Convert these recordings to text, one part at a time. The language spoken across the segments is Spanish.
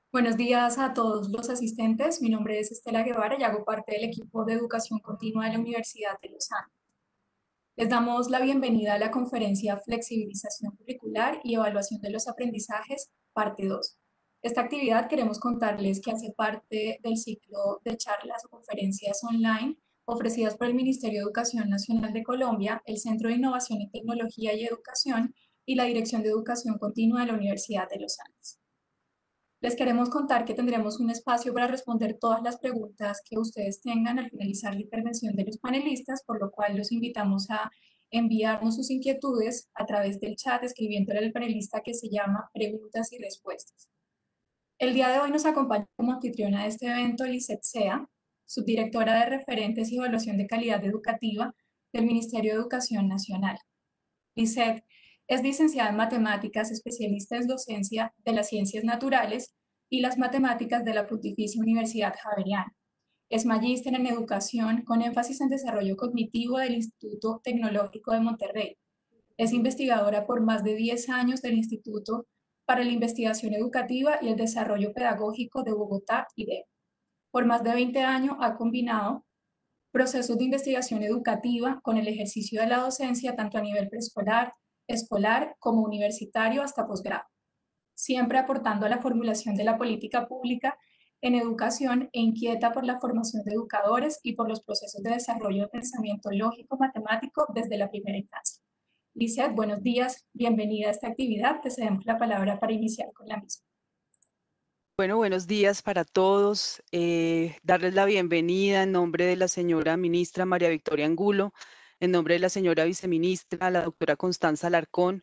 Buenos días a todos los asistentes. Mi nombre es Estela Guevara y hago parte del equipo de educación continua de la Universidad de Los Andes. Les damos la bienvenida a la conferencia Flexibilización curricular y evaluación de los aprendizajes, parte 2. Esta actividad queremos contarles que hace parte del ciclo de charlas o conferencias online ofrecidas por el Ministerio de Educación Nacional de Colombia, el Centro de Innovación en Tecnología y Educación y la Dirección de Educación Continua de la Universidad de Los Andes. Les queremos contar que tendremos un espacio para responder todas las preguntas que ustedes tengan al finalizar la intervención de los panelistas, por lo cual los invitamos a enviarnos sus inquietudes a través del chat escribiéndole al panelista que se llama Preguntas y Respuestas. El día de hoy nos acompaña como anfitriona de este evento Lisette Sea, subdirectora de Referentes y Evaluación de Calidad Educativa del Ministerio de Educación Nacional. Lisette es licenciada en matemáticas, especialista en docencia de las ciencias naturales y las matemáticas de la Pontificia Universidad Javeriana. Es magíster en educación con énfasis en desarrollo cognitivo del Instituto Tecnológico de Monterrey. Es investigadora por más de 10 años del Instituto para la Investigación Educativa y el Desarrollo Pedagógico de Bogotá, IDEO. Por más de 20 años ha combinado procesos de investigación educativa con el ejercicio de la docencia tanto a nivel preescolar, escolar como universitario hasta posgrado, siempre aportando a la formulación de la política pública en educación e inquieta por la formación de educadores y por los procesos de desarrollo de pensamiento lógico matemático desde la primera instancia. Lizeth, buenos días, bienvenida a esta actividad, te cedemos la palabra para iniciar con la misma. Bueno, buenos días para todos. Darles la bienvenida en nombre de la señora ministra María Victoria Angulo, en nombre de la señora viceministra, la doctora Constanza Alarcón,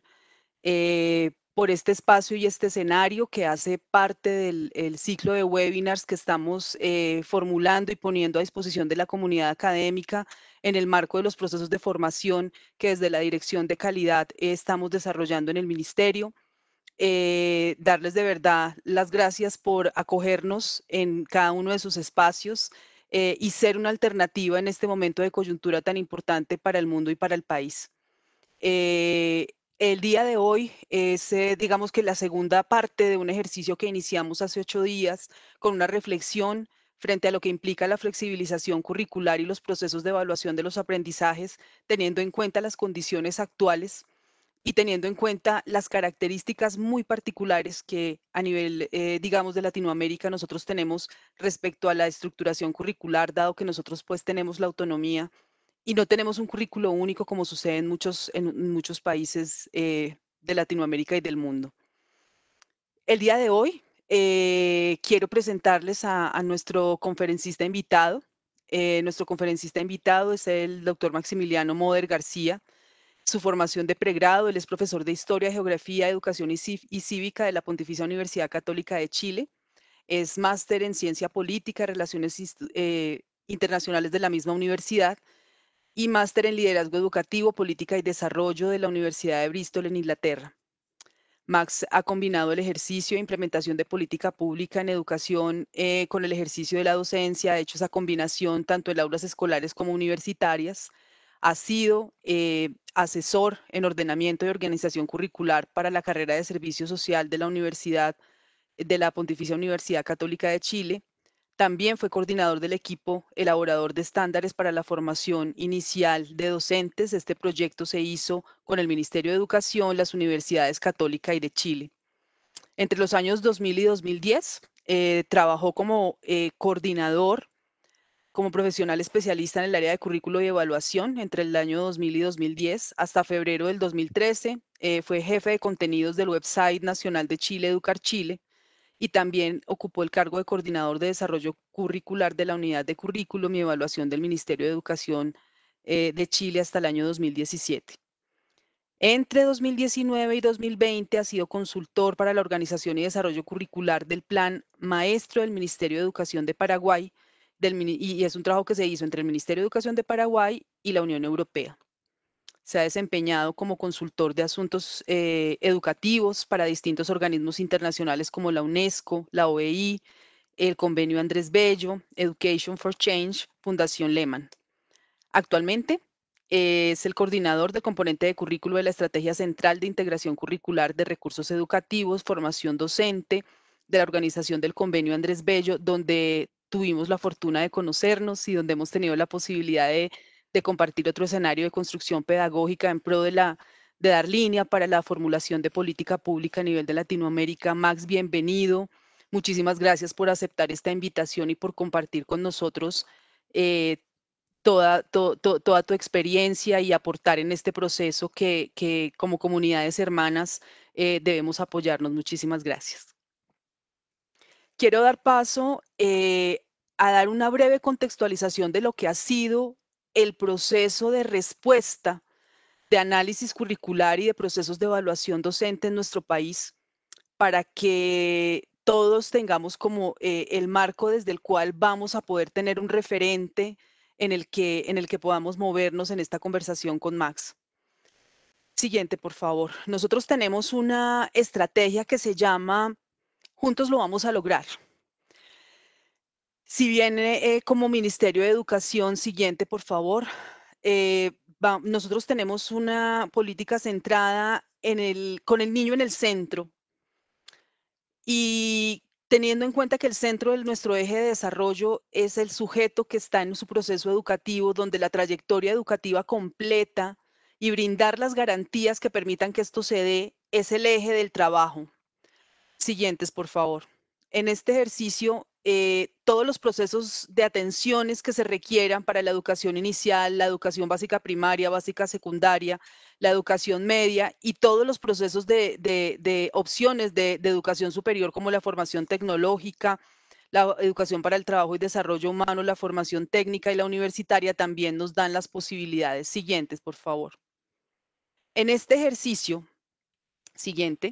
por este espacio y este escenario que hace parte del el ciclo de webinars que estamos formulando y poniendo a disposición de la comunidad académica en el marco de los procesos de formación que desde la Dirección de Calidad estamos desarrollando en el Ministerio. Darles de verdad las gracias por acogernos en cada uno de sus espacios y ser una alternativa en este momento de coyuntura tan importante para el mundo y para el país. Eh, el día de hoy es, digamos que la segunda parte de un ejercicio que iniciamos hace 8 días con una reflexión frente a lo que implica la flexibilización curricular y los procesos de evaluación de los aprendizajes, teniendo en cuenta las condiciones actuales y teniendo en cuenta las características muy particulares que a nivel, digamos, de Latinoamérica nosotros tenemos respecto a la estructuración curricular, dado que nosotros pues tenemos la autonomía y no tenemos un currículo único como sucede en muchos países de Latinoamérica y del mundo. El día de hoy quiero presentarles a nuestro conferencista invitado. Nuestro conferencista invitado es el doctor Maximiliano Moder García. Su formación de pregrado, él es profesor de Historia, Geografía, Educación y Cívica de la Pontificia Universidad Católica de Chile. Es máster en Ciencia Política, Relaciones Internacionales de la misma universidad y máster en Liderazgo Educativo, Política y Desarrollo de la Universidad de Bristol en Inglaterra. Max ha combinado el ejercicio e implementación de política pública en educación con el ejercicio de la docencia, ha hecho esa combinación tanto en aulas escolares como universitarias. Ha sido asesor en ordenamiento y organización curricular para la carrera de Servicio Social de la Universidad de la Pontificia Universidad Católica de Chile. También fue coordinador del equipo elaborador de estándares para la formación inicial de docentes. Este proyecto se hizo con el Ministerio de Educación, las Universidades Católica y de Chile. Entre los años 2000 y 2010, trabajó como coordinador, como profesional especialista en el área de currículo y evaluación entre el año 2000 y 2010 hasta febrero del 2013. Fue jefe de contenidos del website nacional de Chile, Educar Chile, y también ocupó el cargo de coordinador de desarrollo curricular de la unidad de currículum y evaluación del Ministerio de Educación de Chile hasta el año 2017. Entre 2019 y 2020 ha sido consultor para la organización y desarrollo curricular del Plan Maestro del Ministerio de Educación de Paraguay, y es un trabajo que se hizo entre el Ministerio de Educación de Paraguay y la Unión Europea. Se ha desempeñado como consultor de asuntos educativos para distintos organismos internacionales como la UNESCO, la OEI, el Convenio Andrés Bello, Education for Change, Fundación Lehman. Actualmente es el coordinador del componente de currículo de la Estrategia Central de Integración Curricular de Recursos Educativos, Formación Docente de la organización del Convenio Andrés Bello, donde tuvimos la fortuna de conocernos y donde hemos tenido la posibilidad de compartir otro escenario de construcción pedagógica en pro de dar línea para la formulación de política pública a nivel de Latinoamérica. Max, bienvenido. Muchísimas gracias por aceptar esta invitación y por compartir con nosotros eh, toda tu experiencia y aportar en este proceso que como comunidades hermanas debemos apoyarnos. Muchísimas gracias. Quiero dar paso a dar una breve contextualización de lo que ha sido el proceso de respuesta de análisis curricular y de procesos de evaluación docente en nuestro país para que todos tengamos como el marco desde el cual vamos a poder tener un referente en el que podamos movernos en esta conversación con Max. Siguiente, por favor. Nosotros tenemos una estrategia que se llama Juntos lo vamos a lograr. Si bien como Ministerio de Educación, siguiente, por favor, nosotros tenemos una política centrada con el niño en el centro y teniendo en cuenta que el centro de nuestro eje de desarrollo es el sujeto que está en su proceso educativo, donde la trayectoria educativa completa y brindar las garantías que permitan que esto se dé es el eje del trabajo. Siguientes, por favor. En este ejercicio, todos los procesos de atenciones que se requieran para la educación inicial, la educación básica primaria, básica secundaria, la educación media y todos los procesos de opciones de educación superior como la formación tecnológica, la educación para el trabajo y desarrollo humano, la formación técnica y la universitaria también nos dan las posibilidades. Siguientes, por favor. En este ejercicio, siguiente,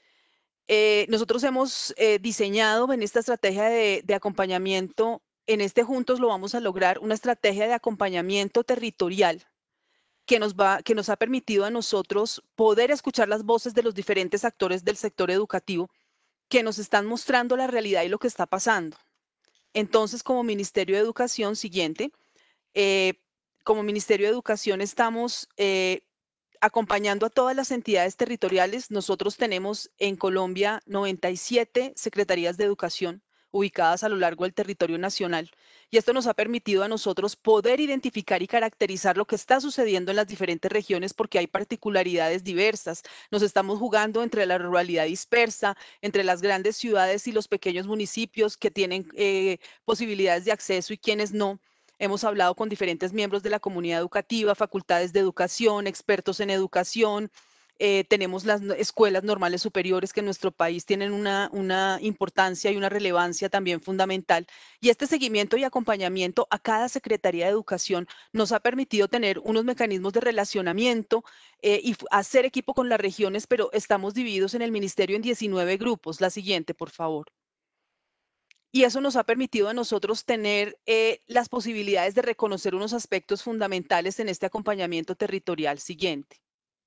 nosotros hemos diseñado en esta estrategia de acompañamiento, en este Juntos lo vamos a lograr, una estrategia de acompañamiento territorial que nos ha permitido a nosotros poder escuchar las voces de los diferentes actores del sector educativo que nos están mostrando la realidad y lo que está pasando. Entonces, como Ministerio de Educación, siguiente, eh, como Ministerio de Educación estamos acompañando a todas las entidades territoriales. Nosotros tenemos en Colombia 97 secretarías de educación ubicadas a lo largo del territorio nacional. Y esto nos ha permitido a nosotros poder identificar y caracterizar lo que está sucediendo en las diferentes regiones porque hay particularidades diversas. Nos estamos jugando entre la ruralidad dispersa, entre las grandes ciudades y los pequeños municipios que tienen posibilidades de acceso y quienes no. Hemos hablado con diferentes miembros de la comunidad educativa, facultades de educación, expertos en educación. Tenemos las escuelas normales superiores que en nuestro país tienen una importancia y una relevancia también fundamental. Y este seguimiento y acompañamiento a cada Secretaría de Educación nos ha permitido tener unos mecanismos de relacionamiento y hacer equipo con las regiones, pero estamos divididos en el ministerio en 19 grupos. La siguiente, por favor. Y eso nos ha permitido a nosotros tener las posibilidades de reconocer unos aspectos fundamentales en este acompañamiento territorial siguiente.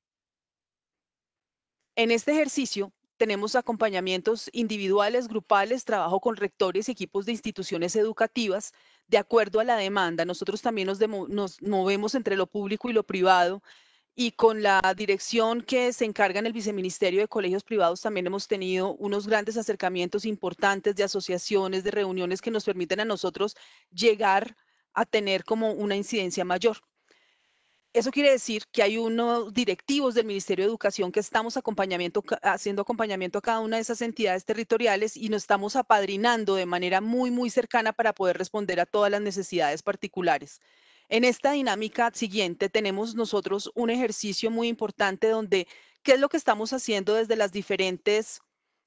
En este ejercicio tenemos acompañamientos individuales, grupales, trabajo con rectores y equipos de instituciones educativas de acuerdo a la demanda. Nosotros también nos movemos entre lo público y lo privado y con la dirección que se encarga en el Viceministerio de Colegios Privados también hemos tenido unos grandes acercamientos importantes de asociaciones, de reuniones que nos permiten a nosotros llegar a tener como una incidencia mayor. Eso quiere decir que hay unos directivos del Ministerio de Educación que estamos haciendo acompañamiento a cada una de esas entidades territoriales y nos estamos apadrinando de manera muy cercana para poder responder a todas las necesidades particulares. En esta dinámica siguiente tenemos nosotros un ejercicio muy importante donde, ¿qué es lo que estamos haciendo desde las diferentes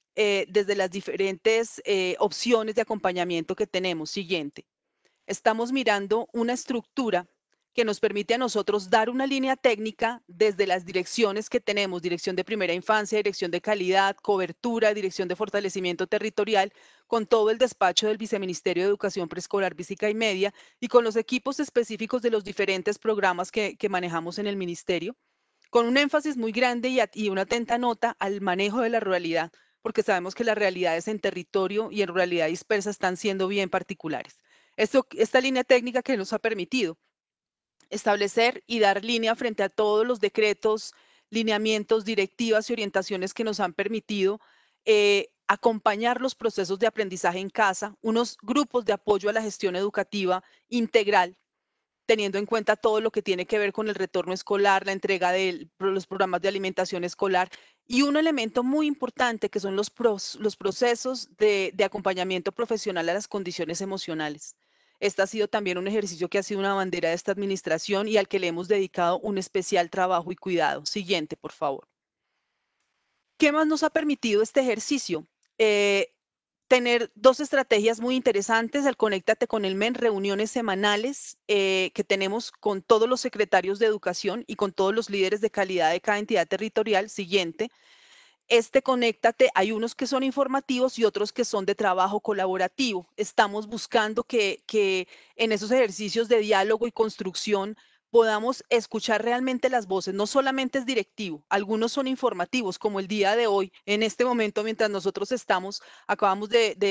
opciones de acompañamiento que tenemos? Siguiente. Estamos mirando una estructura que nos permite a nosotros dar una línea técnica desde las direcciones que tenemos, dirección de primera infancia, dirección de calidad, cobertura, dirección de fortalecimiento territorial, con todo el despacho del Viceministerio de Educación Preescolar, Básica y Media y con los equipos específicos de los diferentes programas que manejamos en el ministerio, con un énfasis muy grande y una atenta nota al manejo de la ruralidad, porque sabemos que las realidades en territorio y en ruralidad dispersa están siendo bien particulares. Esta línea técnica que nos ha permitido establecer y dar línea frente a todos los decretos, lineamientos, directivas y orientaciones que nos han permitido acompañar los procesos de aprendizaje en casa, unos grupos de apoyo a la gestión educativa integral, teniendo en cuenta todo lo que tiene que ver con el retorno escolar, la entrega de los programas de alimentación escolar y un elemento muy importante que son los procesos de acompañamiento profesional a las condiciones emocionales. Este ha sido también un ejercicio que ha sido una bandera de esta administración y al que le hemos dedicado un especial trabajo y cuidado. Siguiente, por favor. ¿Qué más nos ha permitido este ejercicio? Tener dos estrategias muy interesantes, el Conéctate con el MEN, reuniones semanales que tenemos con todos los secretarios de educación y con todos los líderes de calidad de cada entidad territorial. Siguiente. Conéctate, hay unos que son informativos y otros que son de trabajo colaborativo. Estamos buscando que en esos ejercicios de diálogo y construcción podamos escuchar realmente las voces. No solamente es directivo, algunos son informativos, como el día de hoy, en este momento, mientras nosotros acabamos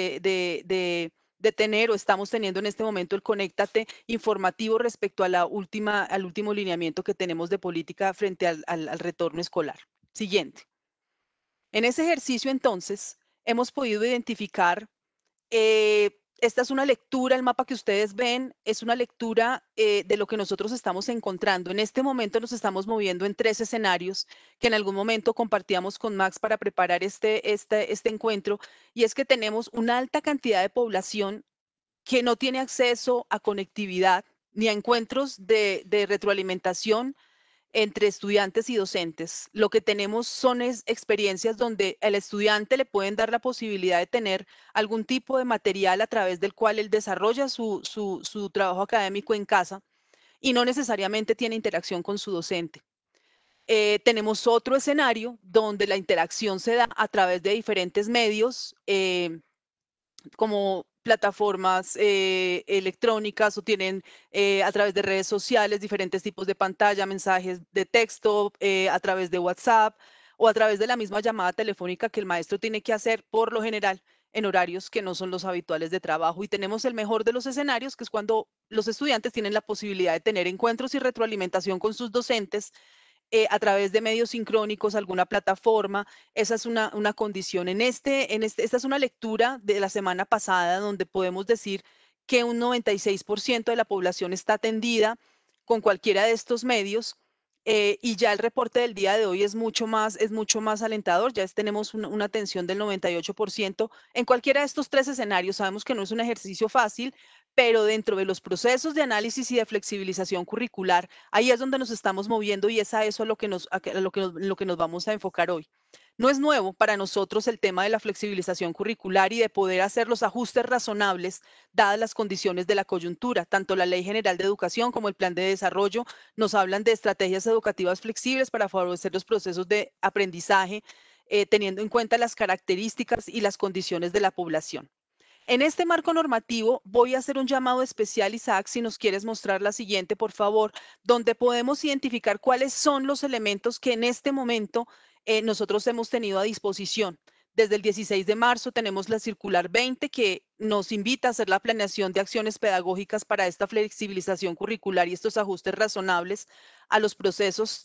de tener o estamos teniendo en este momento el Conéctate informativo respecto a al último lineamiento que tenemos de política frente al retorno escolar. Siguiente. En ese ejercicio, entonces, hemos podido identificar, esta es una lectura, el mapa que ustedes ven es una lectura de lo que nosotros estamos encontrando. En este momento nos estamos moviendo en 3 escenarios que en algún momento compartíamos con Max para preparar este encuentro, y es que tenemos una alta cantidad de población que no tiene acceso a conectividad ni a encuentros de retroalimentación entre estudiantes y docentes. Lo que tenemos son experiencias donde al estudiante le pueden dar la posibilidad de tener algún tipo de material a través del cual él desarrolla su trabajo académico en casa y no necesariamente tiene interacción con su docente. Tenemos otro escenario donde la interacción se da a través de diferentes medios, como plataformas electrónicas o tienen a través de redes sociales diferentes tipos de pantalla, mensajes de texto, a través de WhatsApp o a través de la misma llamada telefónica que el maestro tiene que hacer por lo general en horarios que no son los habituales de trabajo. Y tenemos el mejor de los escenarios, que es cuando los estudiantes tienen la posibilidad de tener encuentros y retroalimentación con sus docentes a través de medios sincrónicos, alguna plataforma. Esa es una condición. Esta es una lectura de la semana pasada donde podemos decir que un 96% de la población está atendida con cualquiera de estos medios. Y ya el reporte del día de hoy es mucho más alentador. Ya tenemos una atención del 98% en cualquiera de estos 3 escenarios. Sabemos que no es un ejercicio fácil, pero dentro de los procesos de análisis y de flexibilización curricular, ahí es donde nos estamos moviendo y es a eso lo que nos vamos a enfocar hoy. No es nuevo para nosotros el tema de la flexibilización curricular y de poder hacer los ajustes razonables dadas las condiciones de la coyuntura. Tanto la Ley General de Educación como el Plan de Desarrollo nos hablan de estrategias educativas flexibles para favorecer los procesos de aprendizaje, teniendo en cuenta las características y las condiciones de la población. En este marco normativo voy a hacer un llamado especial, Isaac, si nos quieres mostrar la siguiente, por favor, donde podemos identificar cuáles son los elementos que en este momento nosotros hemos tenido a disposición. Desde el 16 de marzo tenemos la circular 20 que nos invita a hacer la planeación de acciones pedagógicas para esta flexibilización curricular y estos ajustes razonables a los procesos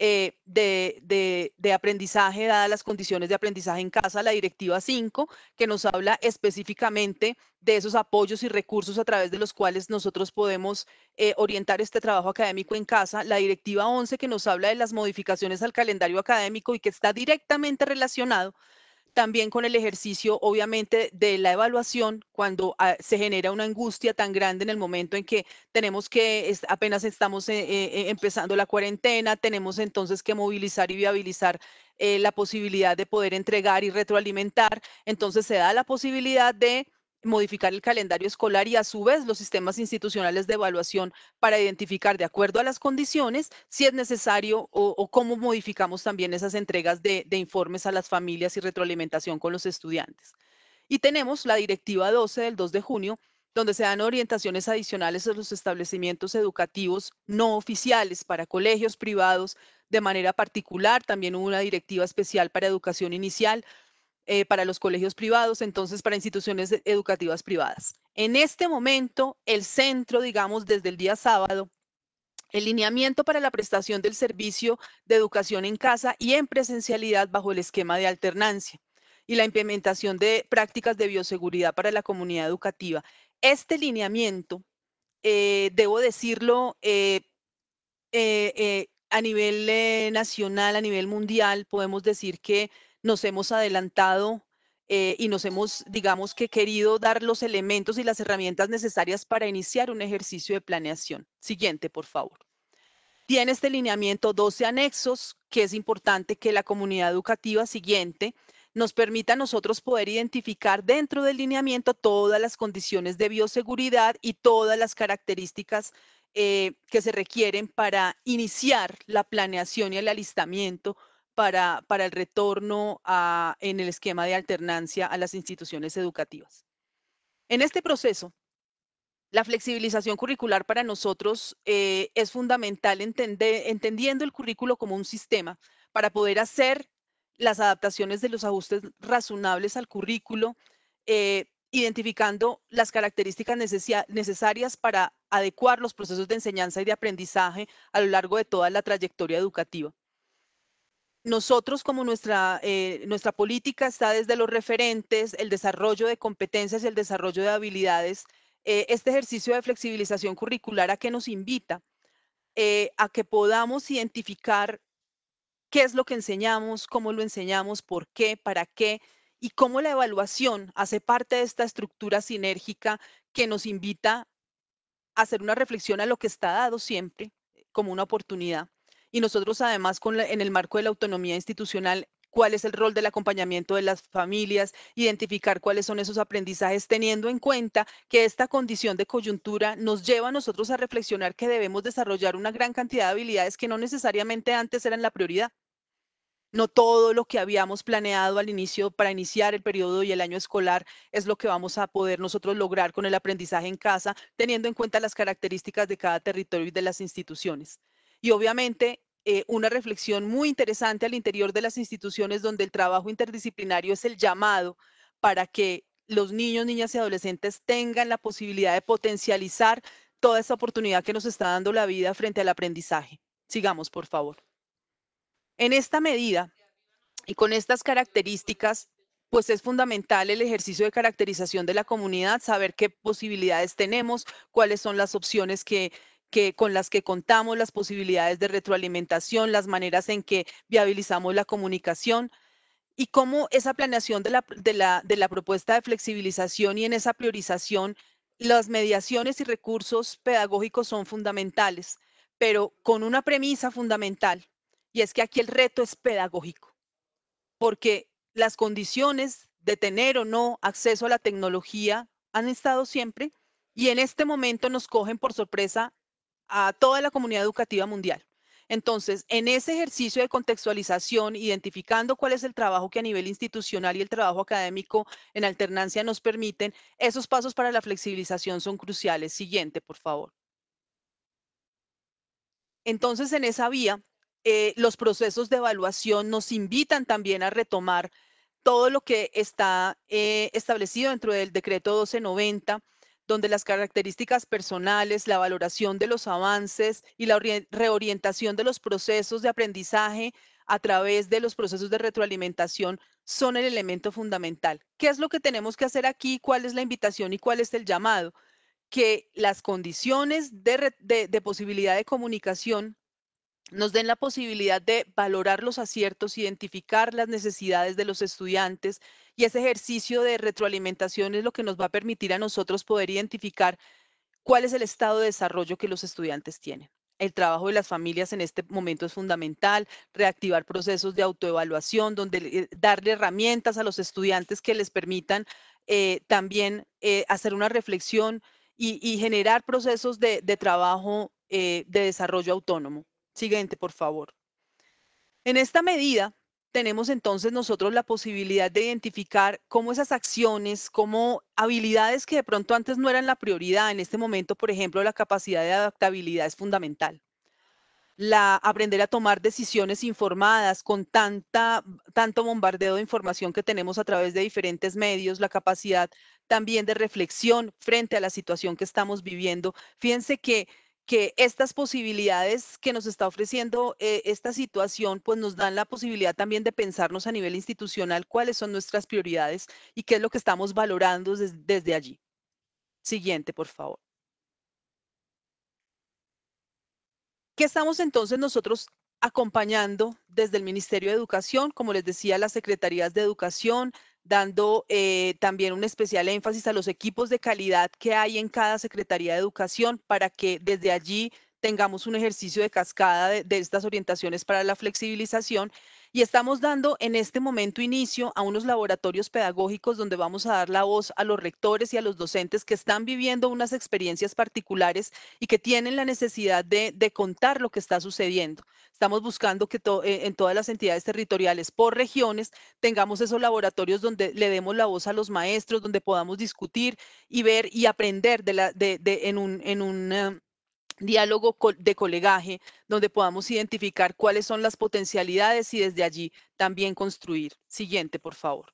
de aprendizaje, dadas las condiciones de aprendizaje en casa, la Directiva 5, que nos habla específicamente de esos apoyos y recursos a través de los cuales nosotros podemos orientar este trabajo académico en casa, la Directiva 11, que nos habla de las modificaciones al calendario académico y que está directamente relacionado también con el ejercicio, obviamente, de la evaluación, cuando se genera una angustia tan grande en el momento en que tenemos que, apenas estamos empezando la cuarentena, tenemos entonces que movilizar y viabilizar la posibilidad de poder entregar y retroalimentar. Entonces se da la posibilidad de modificar el calendario escolar y a su vez los sistemas institucionales de evaluación para identificar de acuerdo a las condiciones si es necesario o cómo modificamos también esas entregas de informes a las familias y retroalimentación con los estudiantes. Y tenemos la Directiva 12 del 2 de junio, donde se dan orientaciones adicionales a los establecimientos educativos no oficiales para colegios privados de manera particular. También hubo una directiva especial para educación inicial, para los colegios privados, entonces para instituciones educativas privadas. En este momento, el centro, digamos, desde el día sábado, el lineamiento para la prestación del servicio de educación en casa y en presencialidad bajo el esquema de alternancia. y la implementación de prácticas de bioseguridad para la comunidad educativa. Este lineamiento, debo decirlo, a nivel nacional, a nivel mundial, podemos decir que nos hemos adelantado y nos hemos, digamos que querido dar los elementos y las herramientas necesarias para iniciar un ejercicio de planeación. Siguiente, por favor. Tiene este lineamiento 12 anexos, que es importante que la comunidad educativa siguiente nos permita a nosotros poder identificar dentro del lineamiento todas las condiciones de bioseguridad y todas las características que se requieren para iniciar la planeación y el alistamiento para el retorno en el esquema de alternancia a las instituciones educativas. En este proceso, la flexibilización curricular para nosotros es fundamental entendiendo el currículo como un sistema para poder hacer las adaptaciones de los ajustes razonables al currículo, identificando las características necesarias para adecuar los procesos de enseñanza y de aprendizaje a lo largo de toda la trayectoria educativa. Nosotros, como nuestra política está desde los referentes, el desarrollo de competencias y el desarrollo de habilidades, este ejercicio de flexibilización curricular a que nos invita a que podamos identificar qué es lo que enseñamos, cómo lo enseñamos, por qué, para qué, y cómo la evaluación hace parte de esta estructura sinérgica que nos invita a hacer una reflexión a lo que está dado siempre como una oportunidad. Y nosotros además en el marco de la autonomía institucional, cuál es el rol del acompañamiento de las familias, identificar cuáles son esos aprendizajes, teniendo en cuenta que esta condición de coyuntura nos lleva a nosotros a reflexionar que debemos desarrollar una gran cantidad de habilidades que no necesariamente antes eran la prioridad. No todo lo que habíamos planeado al inicio para iniciar el periodo y el año escolar es lo que vamos a poder nosotros lograr con el aprendizaje en casa, teniendo en cuenta las características de cada territorio y de las instituciones. Y obviamente una reflexión muy interesante al interior de las instituciones donde el trabajo interdisciplinario es el llamado para que los niños, niñas y adolescentes tengan la posibilidad de potencializar toda esta oportunidad que nos está dando la vida frente al aprendizaje. Sigamos, por favor. En esta medida y con estas características, pues es fundamental el ejercicio de caracterización de la comunidad, saber qué posibilidades tenemos, cuáles son las opciones con las que contamos, las posibilidades de retroalimentación, las maneras en que viabilizamos la comunicación y cómo esa planeación de la propuesta de flexibilización y en esa priorización, las mediaciones y recursos pedagógicos son fundamentales, pero con una premisa fundamental, y es que aquí el reto es pedagógico, porque las condiciones de tener o no acceso a la tecnología han estado siempre y en este momento nos cogen por sorpresa a toda la comunidad educativa mundial. Entonces, en ese ejercicio de contextualización, identificando cuál es el trabajo que a nivel institucional y el trabajo académico en alternancia nos permiten, esos pasos para la flexibilización son cruciales. Siguiente, por favor. Entonces, en esa vía, los procesos de evaluación nos invitan también a retomar todo lo que está establecido dentro del decreto 1290, donde las características personales, la valoración de los avances y la reorientación de los procesos de aprendizaje a través de los procesos de retroalimentación son el elemento fundamental. ¿Qué es lo que tenemos que hacer aquí? ¿Cuál es la invitación y cuál es el llamado? Que las condiciones de posibilidad de comunicación nos den la posibilidad de valorar los aciertos, identificar las necesidades de los estudiantes y ese ejercicio de retroalimentación es lo que nos va a permitir a nosotros poder identificar cuál es el estado de desarrollo que los estudiantes tienen. El trabajo de las familias en este momento es fundamental, reactivar procesos de autoevaluación, donde darle herramientas a los estudiantes que les permitan también hacer una reflexión y generar procesos de trabajo de desarrollo autónomo. Siguiente, por favor. En esta medida, tenemos entonces nosotros la posibilidad de identificar cómo esas acciones, cómo habilidades que de pronto antes no eran la prioridad, en este momento, por ejemplo, la capacidad de adaptabilidad es fundamental. Aprender a tomar decisiones informadas con tanto bombardeo de información que tenemos a través de diferentes medios, la capacidad también de reflexión frente a la situación que estamos viviendo. Fíjense que que estas posibilidades que nos está ofreciendo esta situación, pues nos dan la posibilidad también de pensarnos a nivel institucional cuáles son nuestras prioridades y qué es lo que estamos valorando desde allí. Siguiente, por favor. ¿Qué estamos entonces nosotros acompañando desde el Ministerio de Educación? Como les decía, las secretarías de educación, dando también un especial énfasis a los equipos de calidad que hay en cada Secretaría de Educación para que desde allí tengamos un ejercicio de cascada de estas orientaciones para la flexibilización. Y estamos dando en este momento inicio a unos laboratorios pedagógicos donde vamos a dar la voz a los rectores y a los docentes que están viviendo unas experiencias particulares y que tienen la necesidad de contar lo que está sucediendo. Estamos buscando que en todas las entidades territoriales por regiones tengamos esos laboratorios donde le demos la voz a los maestros, donde podamos discutir y ver y aprender en un diálogo de colegaje, donde podamos identificar cuáles son las potencialidades y desde allí también construir. Siguiente, por favor.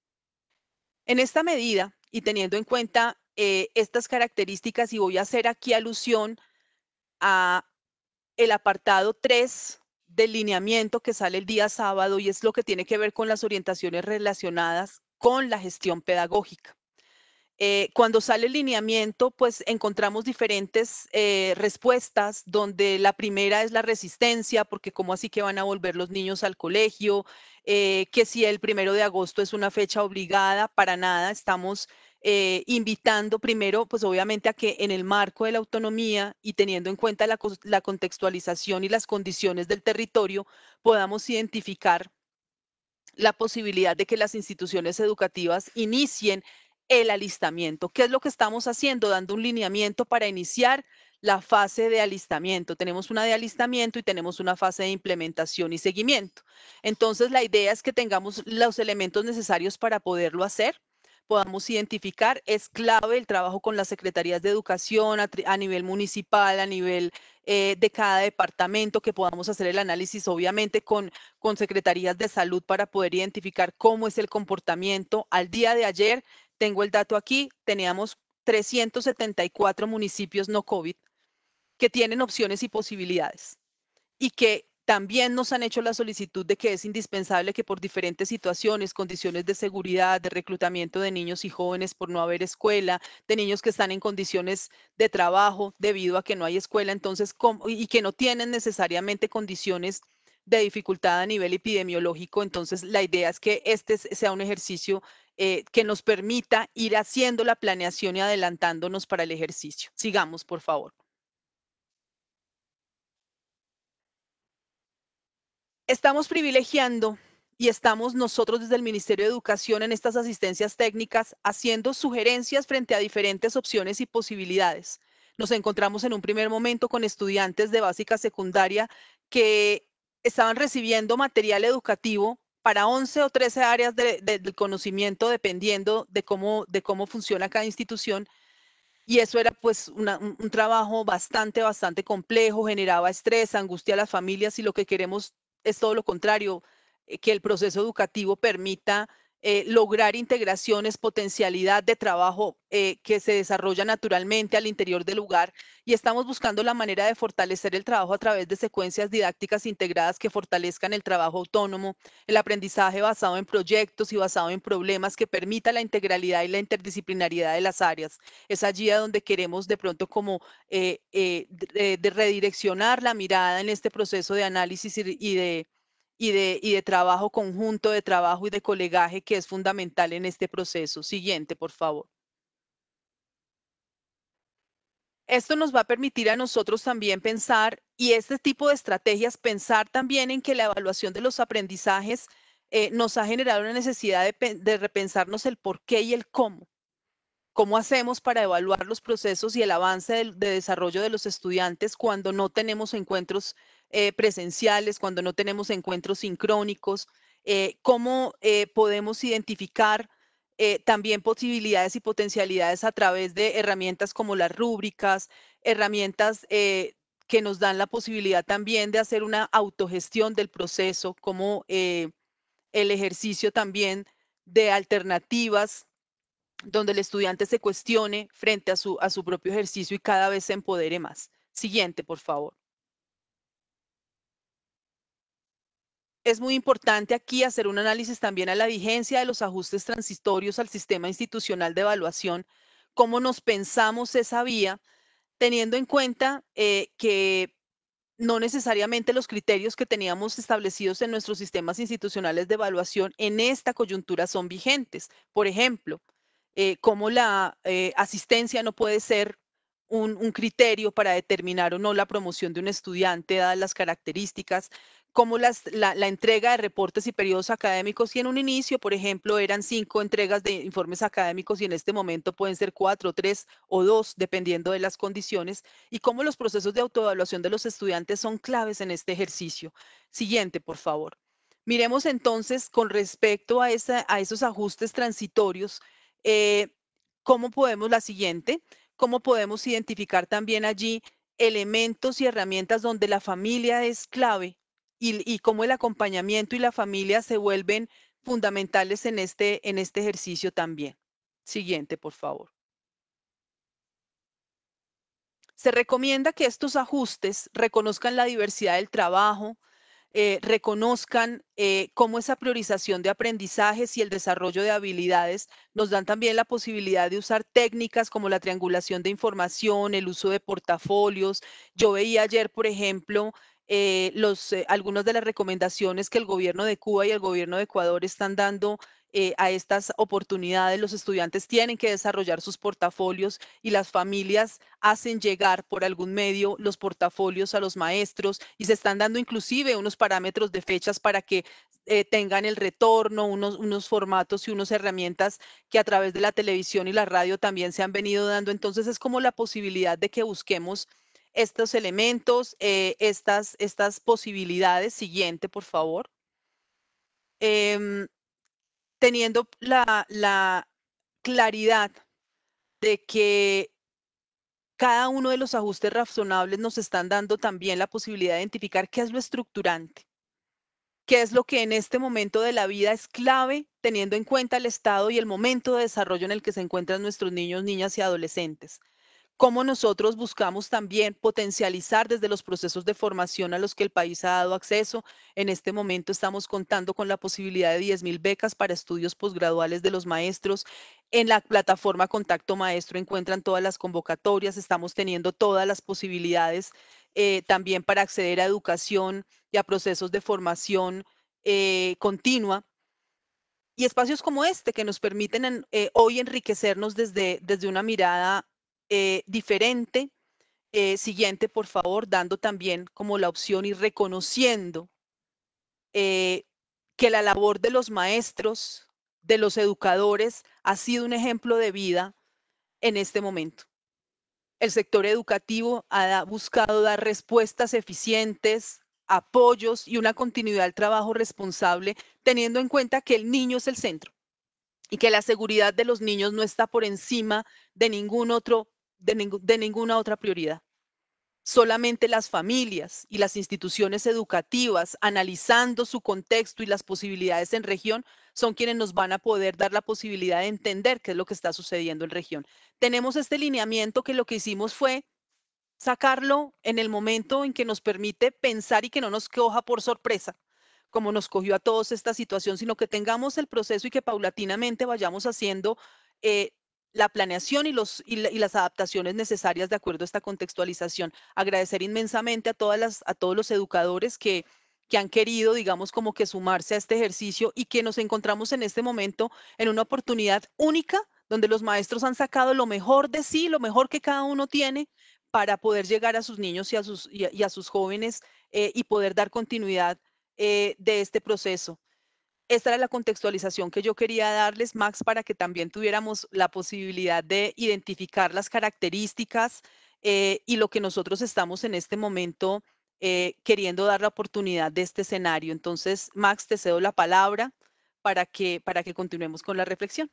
En esta medida y teniendo en cuenta estas características, y voy a hacer aquí alusión a el apartado 3 del lineamiento que sale el día sábado y es lo que tiene que ver con las orientaciones relacionadas con la gestión pedagógica. Cuando sale el lineamiento, pues encontramos diferentes respuestas, donde la primera es la resistencia, porque cómo así que van a volver los niños al colegio, que si el 1 de agosto es una fecha obligada, para nada, estamos invitando primero, pues obviamente a que en el marco de la autonomía y teniendo en cuenta la contextualización y las condiciones del territorio, podamos identificar la posibilidad de que las instituciones educativas inicien el alistamiento. ¿Qué es lo que estamos haciendo? Dando un lineamiento para iniciar la fase de alistamiento. Tenemos una de alistamiento y tenemos una fase de implementación y seguimiento. Entonces, la idea es que tengamos los elementos necesarios para poderlo hacer, podamos identificar. Es clave el trabajo con las secretarías de educación a nivel municipal, a nivel de cada departamento, que podamos hacer el análisis, obviamente, con secretarías de salud para poder identificar cómo es el comportamiento. Al día de ayer, tengo el dato aquí, teníamos 374 municipios no COVID que tienen opciones y posibilidades y que también nos han hecho la solicitud de que es indispensable que por diferentes situaciones, condiciones de seguridad, de reclutamiento de niños y jóvenes por no haber escuela, de niños que están en condiciones de trabajo debido a que no hay escuela, entonces, y que no tienen necesariamente condiciones de dificultad a nivel epidemiológico, entonces la idea es que este sea un ejercicio que nos permita ir haciendo la planeación y adelantándonos para el ejercicio. Sigamos, por favor. Estamos privilegiando y estamos nosotros desde el Ministerio de Educación en estas asistencias técnicas haciendo sugerencias frente a diferentes opciones y posibilidades. Nos encontramos en un primer momento con estudiantes de básica secundaria que estaban recibiendo material educativo para 11 o 13 áreas del conocimiento, dependiendo de cómo funciona cada institución. Y eso era pues un trabajo bastante complejo, generaba estrés, angustia a las familias y lo que queremos es todo lo contrario, que el proceso educativo permita lograr integraciones, potencialidad de trabajo que se desarrolla naturalmente al interior del lugar y estamos buscando la manera de fortalecer el trabajo a través de secuencias didácticas integradas que fortalezcan el trabajo autónomo, el aprendizaje basado en proyectos y basado en problemas que permita la integralidad y la interdisciplinariedad de las áreas. Es allí a donde queremos de pronto como de redireccionar la mirada en este proceso de análisis y de trabajo conjunto, de trabajo y de colegaje que es fundamental en este proceso. Siguiente, por favor. Esto nos va a permitir a nosotros también pensar, y este tipo de estrategias, pensar también en que la evaluación de los aprendizajes nos ha generado una necesidad de repensarnos el por qué y el cómo. ¿Cómo hacemos para evaluar los procesos y el avance de desarrollo de los estudiantes cuando no tenemos encuentros presenciales, cuando no tenemos encuentros sincrónicos? ¿Cómo podemos identificar también posibilidades y potencialidades a través de herramientas como las rúbricas, herramientas que nos dan la posibilidad también de hacer una autogestión del proceso, como el ejercicio también de alternativas donde el estudiante se cuestione frente a su propio ejercicio y cada vez se empodere más? Siguiente, por favor. Es muy importante aquí hacer un análisis también a la vigencia de los ajustes transitorios al sistema institucional de evaluación, cómo nos pensamos esa vía, teniendo en cuenta que no necesariamente los criterios que teníamos establecidos en nuestros sistemas institucionales de evaluación en esta coyuntura son vigentes. Por ejemplo, cómo la asistencia no puede ser un criterio para determinar o no la promoción de un estudiante, dadas las características, cómo la entrega de reportes y periodos académicos, y en un inicio, por ejemplo, eran 5 entregas de informes académicos y en este momento pueden ser 4, 3 o 2, dependiendo de las condiciones, y cómo los procesos de autoevaluación de los estudiantes son claves en este ejercicio. Siguiente, por favor. Miremos entonces con respecto a esos ajustes transitorios, eh, la siguiente, cómo podemos identificar también allí elementos y herramientas donde la familia es clave y cómo el acompañamiento y la familia se vuelven fundamentales en este ejercicio también. Siguiente, por favor. Se recomienda que estos ajustes reconozcan la diversidad del trabajo, reconozcan cómo esa priorización de aprendizajes y el desarrollo de habilidades nos dan también la posibilidad de usar técnicas como la triangulación de información, el uso de portafolios. Yo veía ayer, por ejemplo, algunas de las recomendaciones que el gobierno de Cuba y el gobierno de Ecuador están dando a estas oportunidades. Los estudiantes tienen que desarrollar sus portafolios y las familias hacen llegar por algún medio los portafolios a los maestros y se están dando inclusive unos parámetros de fechas para que tengan el retorno, unos formatos y unas herramientas que a través de la televisión y la radio también se han venido dando. Entonces es como la posibilidad de que busquemos estos elementos, estas posibilidades. Siguiente, por favor. Em, Teniendo la claridad de que cada uno de los ajustes razonables nos están dando también la posibilidad de identificar qué es lo estructurante, qué es lo que en este momento de la vida es clave, teniendo en cuenta el estado y el momento de desarrollo en el que se encuentran nuestros niños, niñas y adolescentes. Cómo nosotros buscamos también potencializar desde los procesos de formación a los que el país ha dado acceso. En este momento estamos contando con la posibilidad de 10.000 becas para estudios posgraduales de los maestros. En la plataforma Contacto Maestro encuentran todas las convocatorias, estamos teniendo todas las posibilidades también para acceder a educación y a procesos de formación continua y espacios como este que nos permiten hoy enriquecernos desde una mirada diferente. Siguiente, por favor, dando también como la opción y reconociendo eh, que la labor de los maestros, de los educadores, ha sido un ejemplo de vida en este momento. El sector educativo ha buscado dar respuestas eficientes, apoyos y una continuidad al trabajo responsable, teniendo en cuenta que el niño es el centro y que la seguridad de los niños no está por encima de de ninguna otra prioridad. Solamente las familias y las instituciones educativas, analizando su contexto y las posibilidades en región, son quienes nos van a poder dar la posibilidad de entender qué es lo que está sucediendo en región. Tenemos este lineamiento que lo que hicimos fue sacarlo en el momento en que nos permite pensar y que no nos coja por sorpresa, como nos cogió a todos esta situación, sino que tengamos el proceso y que paulatinamente vayamos haciendo eh, la planeación y las adaptaciones necesarias de acuerdo a esta contextualización. Agradecer inmensamente a todos los educadores que han querido, digamos, como que sumarse a este ejercicio y que nos encontramos en este momento en una oportunidad única donde los maestros han sacado lo mejor de sí, lo mejor que cada uno tiene para poder llegar a sus niños y a sus jóvenes y poder dar continuidad de este proceso. Esta era la contextualización que yo quería darles, Max, para que también tuviéramos la posibilidad de identificar las características y lo que nosotros estamos en este momento queriendo dar la oportunidad de este escenario. Entonces, Max, te cedo la palabra para que continuemos con la reflexión.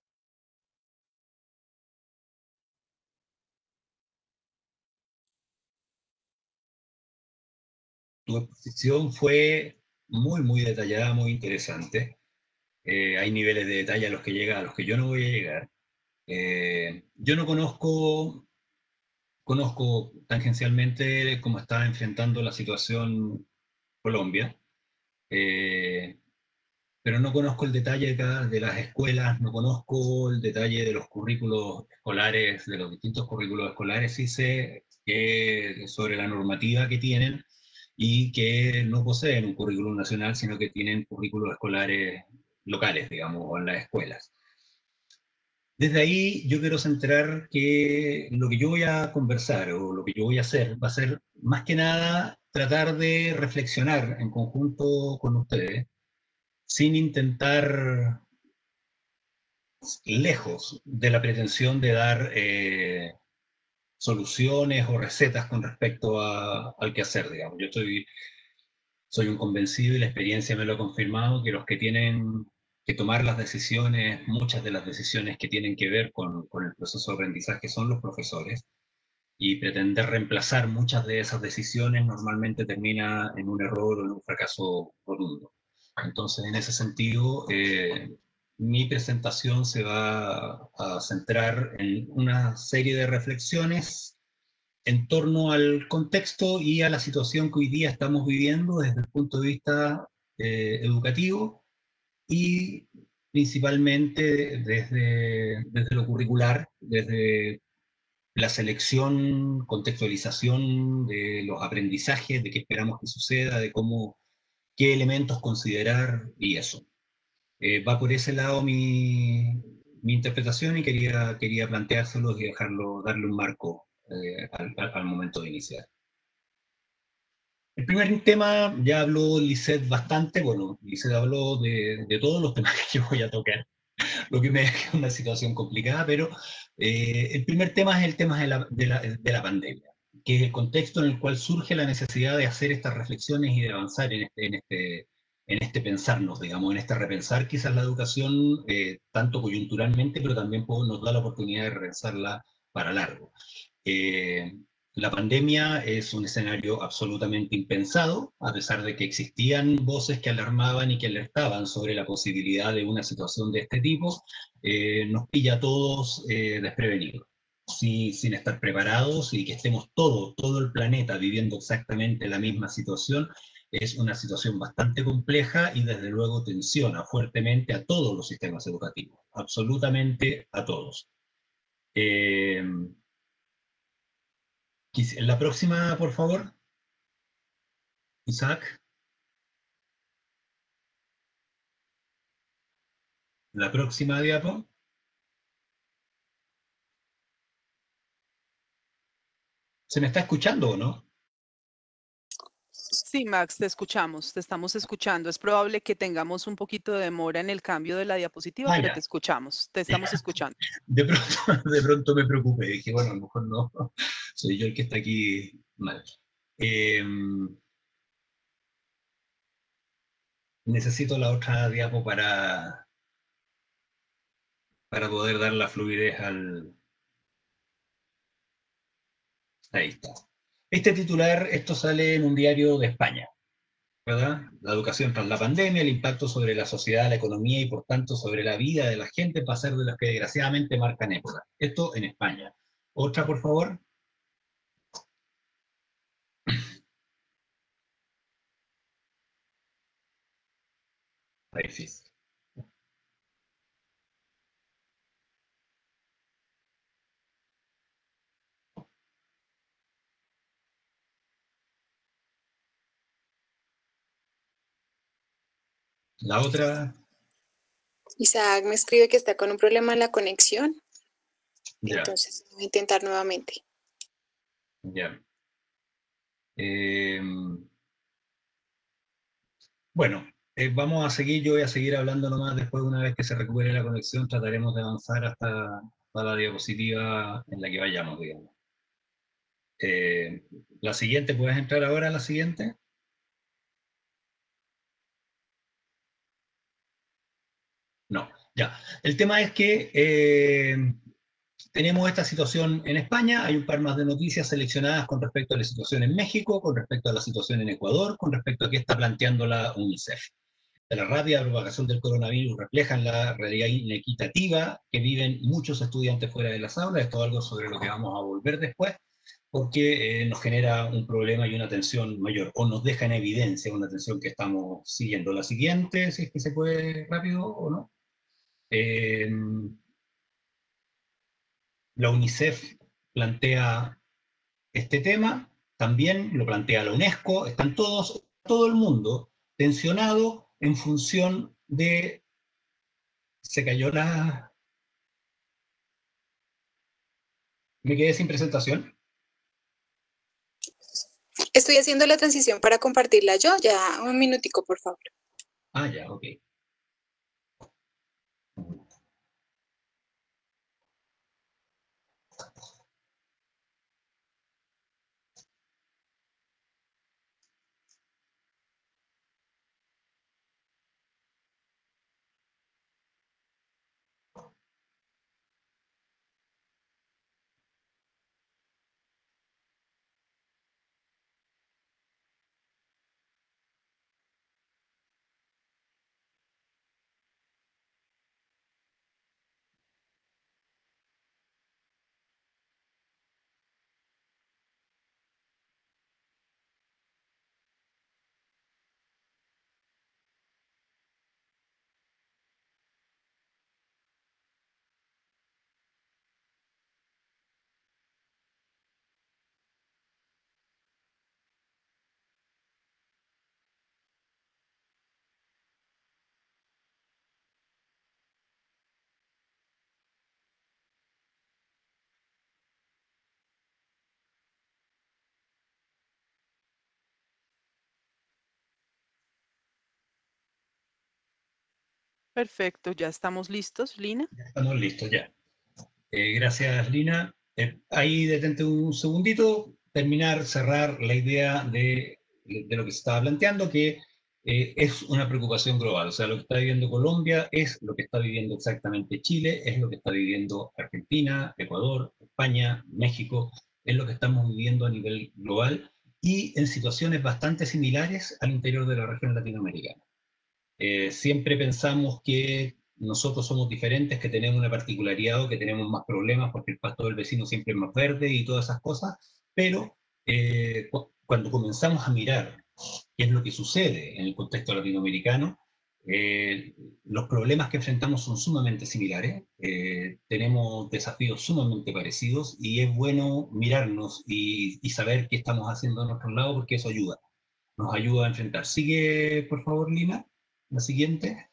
Tu exposición fue muy detallada, muy interesante. Hay niveles de detalle a los que llega, a los que yo no voy a llegar. Yo no conozco conozco tangencialmente cómo está enfrentando la situación Colombia, pero no conozco el detalle de las escuelas, no conozco el detalle de los currículos escolares, de los distintos currículos escolares. Sí sé que sobre la normativa que tienen y que no poseen un currículum nacional, sino que tienen currículos escolares locales, digamos, o en las escuelas. Desde ahí yo quiero centrar que lo que yo voy a conversar o lo que yo voy a hacer va a ser más que nada tratar de reflexionar en conjunto con ustedes, sin intentar, lejos de la pretensión de dar soluciones o recetas con respecto al quehacer, digamos. Soy un convencido y la experiencia me lo ha confirmado que los que tienen que tomar las decisiones, muchas de las decisiones que tienen que ver con el proceso de aprendizaje son los profesores, y pretender reemplazar muchas de esas decisiones normalmente termina en un error o en un fracaso rotundo. Entonces, en ese sentido, mi presentación se va a centrar en una serie de reflexiones en torno al contexto y a la situación que hoy día estamos viviendo desde el punto de vista educativo, y principalmente desde lo curricular, desde la selección, contextualización de los aprendizajes, de qué esperamos que suceda, de cómo, qué elementos considerar y eso. Va por ese lado mi interpretación, y quería planteárselos y darle un marco al momento de iniciar. El primer tema, ya habló Lisette bastante. Bueno, Lisette habló de todos los temas que yo voy a tocar, lo que me deja una situación complicada, pero el primer tema es el tema de la pandemia, que es el contexto en el cual surge la necesidad de hacer estas reflexiones y de avanzar en este pensarnos, digamos, en este repensar quizás la educación, tanto coyunturalmente, pero también nos da la oportunidad de repensarla para largo. La pandemia es un escenario absolutamente impensado, a pesar de que existían voces que alarmaban y que alertaban sobre la posibilidad de una situación de este tipo. Nos pilla a todos desprevenidos, sin estar preparados, y que estemos todo el planeta viviendo exactamente la misma situación. Es una situación bastante compleja y desde luego tensiona fuertemente a todos los sistemas educativos, absolutamente a todos. La próxima, por favor, Isaac. La próxima diapo. ¿Se me está escuchando o no? Sí, Max, te escuchamos, te estamos escuchando. Es probable que tengamos un poquito de demora en el cambio de la diapositiva, pero Ya. te escuchamos, te estamos escuchando. De pronto me preocupé, dije, bueno, a lo mejor no, soy yo el que está aquí mal. Necesito la otra diapo para poder dar la fluidez Ahí está. Este titular, esto sale en un diario de España, ¿verdad? La educación tras la pandemia, el impacto sobre la sociedad, la economía y por tanto sobre la vida de la gente va a ser de las que desgraciadamente marcan época. Esto en España. Otra, por favor. Ahí sí. La otra. Isaac me escribe que está con un problema en la conexión. Ya. Entonces voy a intentar nuevamente. Ya. Bueno, vamos a seguir, yo voy a seguir hablando nomás después, una vez que se recupere la conexión, trataremos de avanzar hasta la diapositiva en la que vayamos, digamos. La siguiente, ¿puedes entrar ahora a la siguiente? No, ya. El tema es que tenemos esta situación en España, hay un par más de noticias seleccionadas con respecto a la situación en México, con respecto a la situación en Ecuador, con respecto a qué está planteando la UNICEF. La rápida propagación del coronavirus refleja la realidad inequitativa que viven muchos estudiantes fuera de las aulas. Esto es algo sobre lo que vamos a volver después. porque nos genera un problema y una tensión mayor, o nos deja en evidencia una tensión que estamos siguiendo. La siguiente, si es que se puede rápido o no. La UNICEF plantea este tema, también lo plantea la UNESCO, están todos, todo el mundo tensionado en función de... Se cayó la... Me quedé sin presentación. Estoy haciendo la transición para compartirla yo. Ya, un minutico, por favor. Ah, ya, ok. Perfecto, ya estamos listos, Lina. Ya estamos listos, ya. Gracias, Lina. Ahí detente un segundito, terminar, cerrar la idea de lo que se estaba planteando, que es una preocupación global. O sea, lo que está viviendo Colombia es lo que está viviendo exactamente Chile, es lo que está viviendo Argentina, Ecuador, España, México, es lo que estamos viviendo a nivel global y en situaciones bastante similares al interior de la región latinoamericana. Siempre pensamos que nosotros somos diferentes, que tenemos una particularidad o que tenemos más problemas porque el pasto del vecino siempre es más verde y todas esas cosas, pero cuando comenzamos a mirar qué es lo que sucede en el contexto latinoamericano, los problemas que enfrentamos son sumamente similares, tenemos desafíos sumamente parecidos y es bueno mirarnos y saber qué estamos haciendo a nuestro lado porque eso ayuda, nos ayuda a enfrentar. Sigue, por favor, Lina. La siguiente.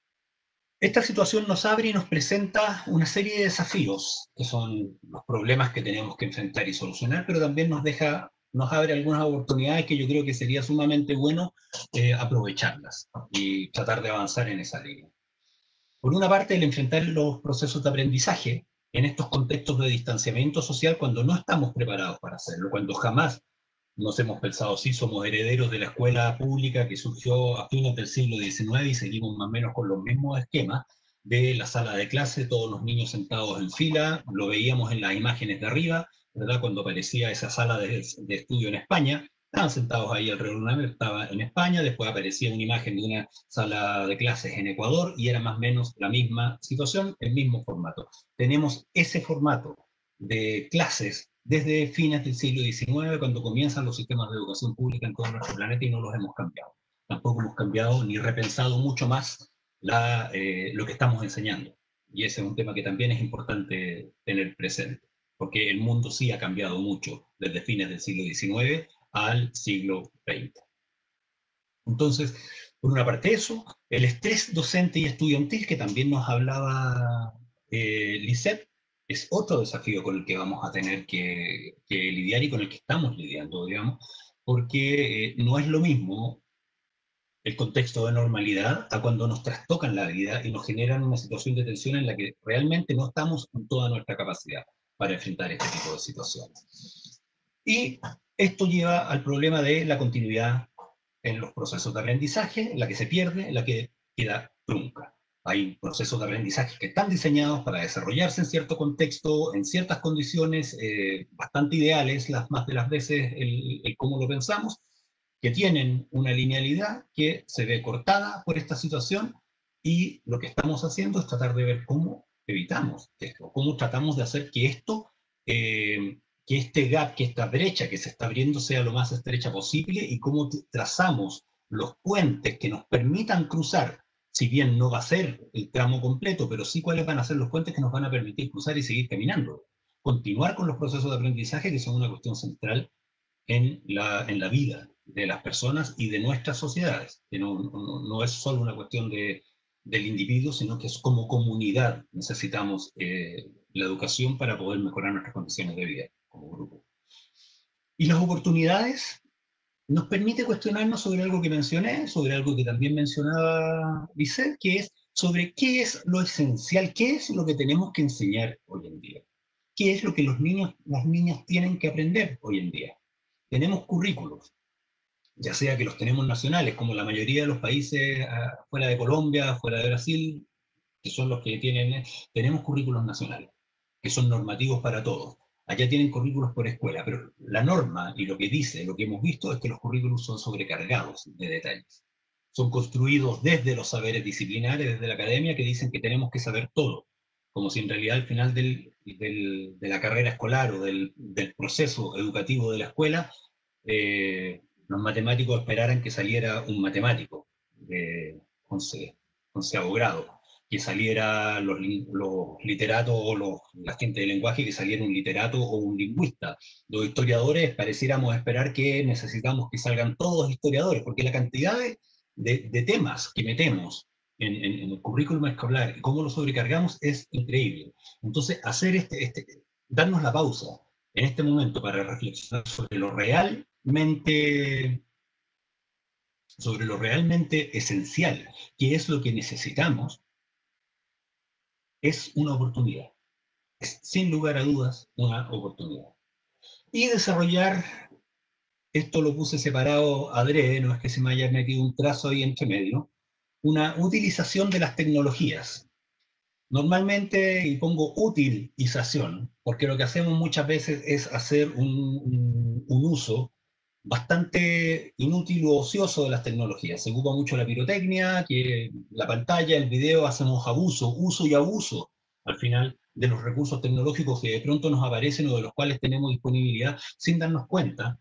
Esta situación nos abre y nos presenta una serie de desafíos, que son los problemas que tenemos que enfrentar y solucionar, pero también nos abre algunas oportunidades que yo creo que sería sumamente bueno aprovecharlas y tratar de avanzar en esa línea. Por una parte, el enfrentar los procesos de aprendizaje en estos contextos de distanciamiento social cuando no estamos preparados para hacerlo, cuando jamás nos hemos pensado, sí, somos herederos de la escuela pública que surgió a fines del siglo XIX y seguimos más o menos con los mismos esquemas de la sala de clase, todos los niños sentados en fila, lo veíamos en las imágenes de arriba, ¿verdad? Cuando aparecía esa sala de estudio en España, estaban sentados ahí alrededor de una mesa, estaba en España, después aparecía una imagen de una sala de clases en Ecuador y era más o menos la misma situación, el mismo formato. Tenemos ese formato de clases desde fines del siglo XIX, cuando comienzan los sistemas de educación pública en todo nuestro planeta y no los hemos cambiado. Tampoco hemos cambiado ni repensado mucho más lo que estamos enseñando. Y ese es un tema que también es importante tener presente, porque el mundo sí ha cambiado mucho desde fines del siglo XIX al siglo XX. Entonces, por una parte eso, el estrés docente y estudiantil, que también nos hablaba Lisette, es otro desafío con el que vamos a tener que lidiar y con el que estamos lidiando, digamos, porque no es lo mismo el contexto de normalidad a cuando nos trastocan la vida y nos generan una situación de tensión en la que realmente no estamos con toda nuestra capacidad para enfrentar este tipo de situaciones. Y esto lleva al problema de la continuidad en los procesos de aprendizaje, en la que se pierde, en la que queda trunca. Hay procesos de aprendizaje que están diseñados para desarrollarse en cierto contexto, en ciertas condiciones bastante ideales, las más de las veces el cómo lo pensamos, que tienen una linealidad que se ve cortada por esta situación y lo que estamos haciendo es tratar de ver cómo evitamos esto, cómo tratamos de hacer que esto que este gap, que esta brecha que se está abriendo sea lo más estrecha posible y cómo trazamos los puentes que nos permitan cruzar, si bien no va a ser el tramo completo, pero sí cuáles van a ser los puentes que nos van a permitir cruzar y seguir caminando. Continuar con los procesos de aprendizaje que son una cuestión central en la vida de las personas y de nuestras sociedades, que no es solo una cuestión del individuo, sino que es como comunidad necesitamos la educación para poder mejorar nuestras condiciones de vida como grupo. Y las oportunidades nos permite cuestionarnos sobre algo que mencioné, sobre algo que también mencionaba Lisset, que es sobre qué es lo esencial, qué es lo que tenemos que enseñar hoy en día, qué es lo que los niños, las niñas tienen que aprender hoy en día. Tenemos currículos, ya sea que los tenemos nacionales, como la mayoría de los países fuera de Colombia, fuera de Brasil, que son los que tienen, tenemos currículos nacionales, que son normativos para todos. Allá tienen currículos por escuela, pero la norma y lo que dice, lo que hemos visto es que los currículos son sobrecargados de detalles. Son construidos desde los saberes disciplinares, desde la academia, que dicen que tenemos que saber todo, como si en realidad al final de la carrera escolar o del proceso educativo de la escuela, los matemáticos esperaran que saliera un matemático de 11º grado, que saliera los literatos o la gente del lenguaje, que saliera un literato o un lingüista. Los historiadores pareciéramos esperar que necesitamos que salgan todos historiadores, porque la cantidad de temas que metemos en el currículum escolar y cómo lo sobrecargamos es increíble. Entonces, hacer darnos la pausa en este momento para reflexionar sobre lo realmente esencial, que es lo que necesitamos, es una oportunidad. Es, sin lugar a dudas, una oportunidad. Y desarrollar, esto lo puse separado adrede, no es que se me haya metido un trazo ahí entre medio, una utilización de las tecnologías. Normalmente, y pongo utilización, porque lo que hacemos muchas veces es hacer un uso bastante inútil u ocioso de las tecnologías. Se ocupa mucho la pirotecnia, que la pantalla, el video, hacemos uso y abuso, al final, de los recursos tecnológicos que de pronto nos aparecen o de los cuales tenemos disponibilidad sin darnos cuenta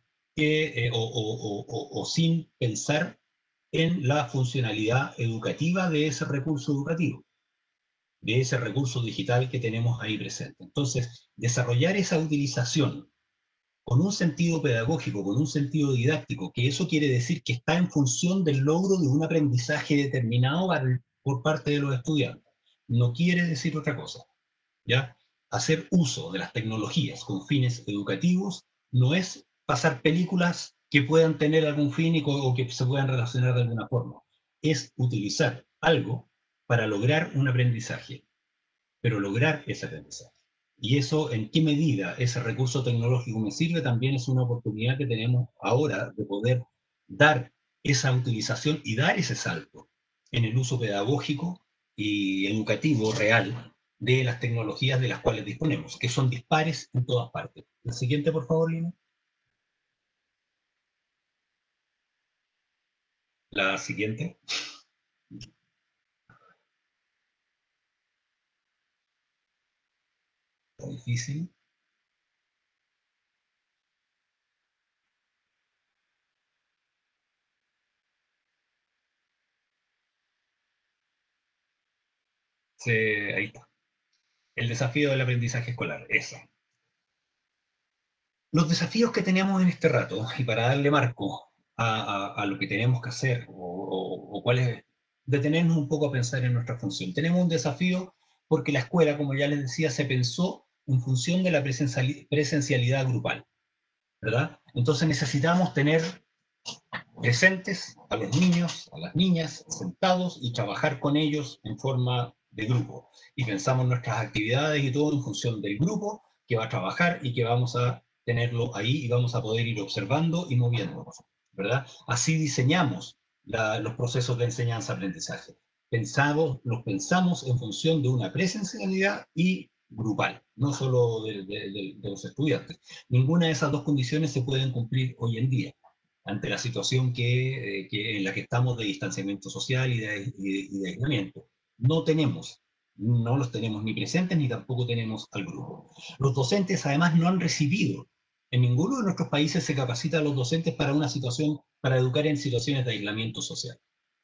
o sin pensar en la funcionalidad educativa de ese recurso educativo, de ese recurso digital que tenemos ahí presente. Entonces, desarrollar esa utilización con un sentido pedagógico, con un sentido didáctico, que eso quiere decir que está en función del logro de un aprendizaje determinado por parte de los estudiantes. No quiere decir otra cosa, ¿ya? Hacer uso de las tecnologías con fines educativos no es pasar películas que puedan tener algún fin o que se puedan relacionar de alguna forma. Es utilizar algo para lograr un aprendizaje, pero lograr ese aprendizaje. Y eso, en qué medida ese recurso tecnológico me sirve, también es una oportunidad que tenemos ahora de poder dar esa utilización y dar ese salto en el uso pedagógico y educativo real de las tecnologías de las cuales disponemos, que son dispares en todas partes. La siguiente, por favor, Lina. La siguiente. Está difícil. Ahí está. El desafío del aprendizaje escolar, esa. Los desafíos que tenemos en este rato, y para darle marco a lo que tenemos que hacer, o cuál es, detenernos un poco a pensar en nuestra función. Tenemos un desafío porque la escuela, como ya les decía, se pensó en función de la presencialidad grupal, ¿verdad? Entonces necesitamos tener presentes a los niños, a las niñas, sentados y trabajar con ellos en forma de grupo. Y pensamos nuestras actividades y todo en función del grupo que va a trabajar y que vamos a tenerlo ahí y vamos a poder ir observando y moviéndonos, ¿verdad? Así diseñamos los procesos de enseñanza-aprendizaje. Los pensamos en función de una presencialidad y grupal, no solo de los estudiantes. Ninguna de esas dos condiciones se pueden cumplir hoy en día, ante la situación en la que estamos de distanciamiento social y de aislamiento. No los tenemos ni presentes ni tampoco tenemos al grupo. Los docentes además no han recibido En ninguno de nuestros países se capacita a los docentes para una situación, para educar en situaciones de aislamiento social.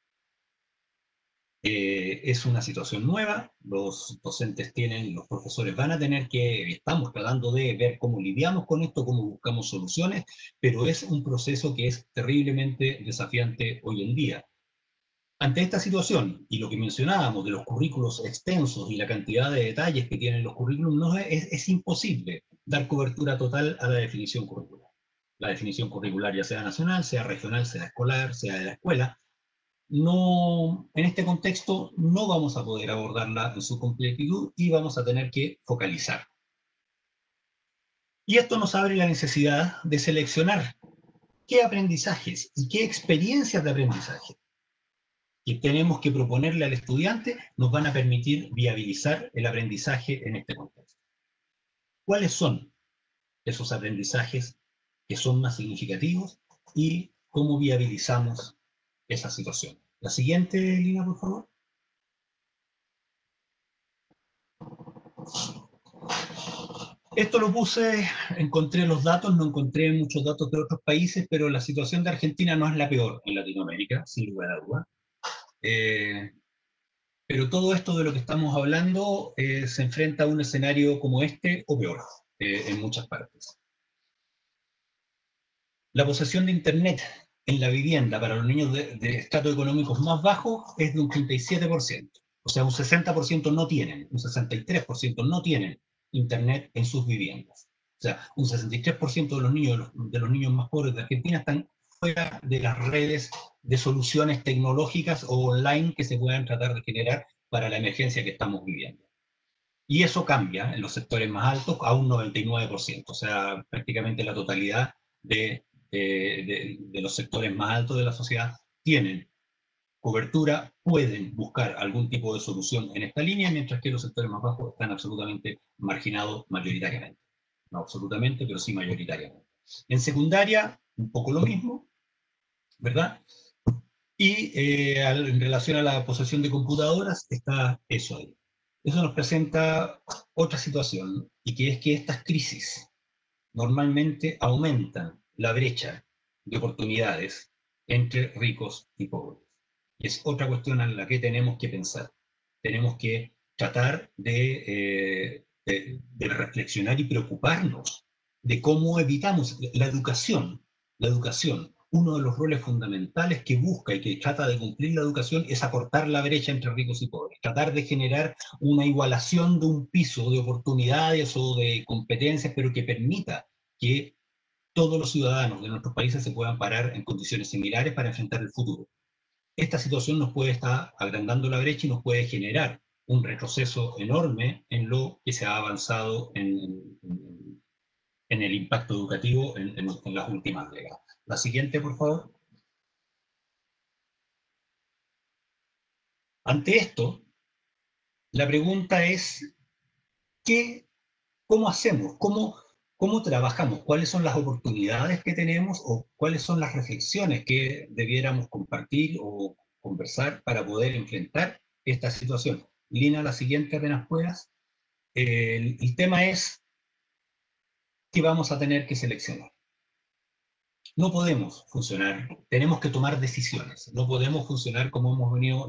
Es una situación nueva, los docentes los profesores van a tener que, estamos tratando de ver cómo lidiamos con esto, cómo buscamos soluciones, pero es un proceso que es terriblemente desafiante hoy en día. Ante esta situación, y lo que mencionábamos de los currículos extensos y la cantidad de detalles que tienen los currículos, es imposible dar cobertura total a la definición curricular. La definición curricular, ya sea nacional, sea regional, sea escolar, sea de la escuela, no, en este contexto no vamos a poder abordarla en su completitud y vamos a tener que focalizar. Y esto nos abre la necesidad de seleccionar qué aprendizajes y qué experiencias de aprendizaje que tenemos que proponerle al estudiante nos van a permitir viabilizar el aprendizaje en este contexto. ¿Cuáles son esos aprendizajes que son más significativos y cómo viabilizamos esa situación? La siguiente línea, por favor. Esto lo puse, encontré los datos, no encontré muchos datos de otros países, pero la situación de Argentina no es la peor en Latinoamérica, sin lugar a duda. Pero todo esto de lo que estamos hablando se enfrenta a un escenario como este o peor en muchas partes. La posesión de Internet en la vivienda para los niños de estratos económicos más bajos es de un 37%. O sea, un 60% no tienen, un 63% no tienen Internet en sus viviendas. O sea, un 63% de los niños más pobres de Argentina están fuera de las redes de soluciones tecnológicas o online que se puedan tratar de generar para la emergencia que estamos viviendo. Y eso cambia en los sectores más altos a un 99%, o sea, prácticamente la totalidad de los sectores más altos de la sociedad tienen cobertura, pueden buscar algún tipo de solución en esta línea, mientras que los sectores más bajos están absolutamente marginados mayoritariamente. No absolutamente, pero sí mayoritariamente. En secundaria, un poco lo mismo, ¿verdad? Y en relación a la posesión de computadoras, está eso ahí. Eso nos presenta otra situación, y que es que estas crisis normalmente aumentan la brecha de oportunidades entre ricos y pobres. Y es otra cuestión en la que tenemos que pensar. Tenemos que tratar de reflexionar y preocuparnos de cómo evitamos la educación. La educación, uno de los roles fundamentales que busca y que trata de cumplir la educación es acortar la brecha entre ricos y pobres, tratar de generar una igualación de un piso de oportunidades o de competencias, pero que permita que todos los ciudadanos de nuestros países se puedan parar en condiciones similares para enfrentar el futuro. Esta situación nos puede estar agrandando la brecha y nos puede generar un retroceso enorme en lo que se ha avanzado en el impacto educativo en las últimas décadas. La siguiente, por favor. Ante esto, la pregunta es, ¿cómo hacemos? ¿Cómo trabajamos? ¿Cuáles son las oportunidades que tenemos o cuáles son las reflexiones que debiéramos compartir o conversar para poder enfrentar esta situación? Lina, la siguiente apenas puedas. El tema es que vamos a tener que seleccionar. No podemos funcionar, tenemos que tomar decisiones. No podemos funcionar como hemos venido,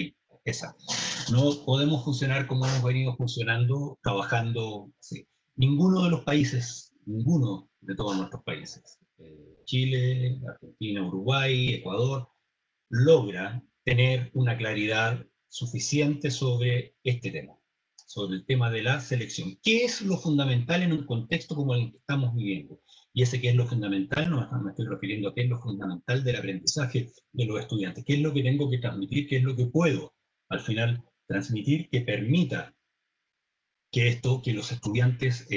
no podemos funcionar como hemos venido funcionando, trabajando así. Ninguno de los países, ninguno de todos nuestros países, Chile, Argentina, Uruguay, Ecuador, logra tener una claridad suficiente sobre este tema, sobre el tema de la selección. ¿Qué es lo fundamental en un contexto como el que estamos viviendo? Y ese que es lo fundamental, no me estoy refiriendo a qué es lo fundamental del aprendizaje de los estudiantes, qué es lo que tengo que transmitir, qué es lo que puedo al final transmitir que permita que los estudiantes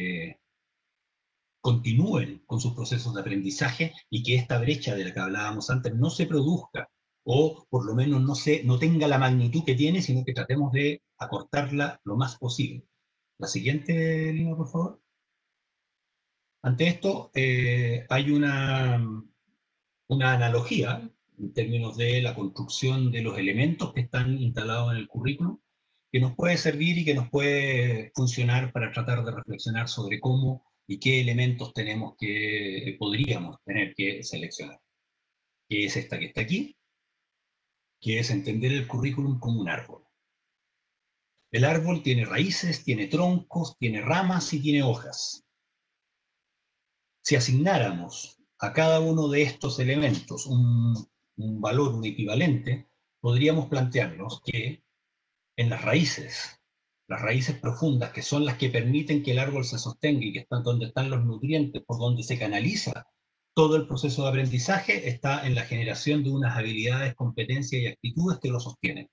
continúen con sus procesos de aprendizaje y que esta brecha de la que hablábamos antes no se produzca, o por lo menos no tenga la magnitud que tiene, sino que tratemos de acortarla lo más posible. La siguiente línea, por favor. Ante esto, hay una analogía en términos de la construcción de los elementos que están instalados en el currículum, que nos puede servir y que nos puede funcionar para tratar de reflexionar sobre cómo y qué elementos podríamos tener que seleccionar. Que es esta que está aquí, que es entender el currículum como un árbol. El árbol tiene raíces, tiene troncos, tiene ramas y tiene hojas. Si asignáramos a cada uno de estos elementos un valor, un equivalente, podríamos plantearnos que en las raíces profundas, que son las que permiten que el árbol se sostenga y que están donde están los nutrientes, por donde se canaliza todo el proceso de aprendizaje, está en la generación de unas habilidades, competencias y actitudes que lo sostienen.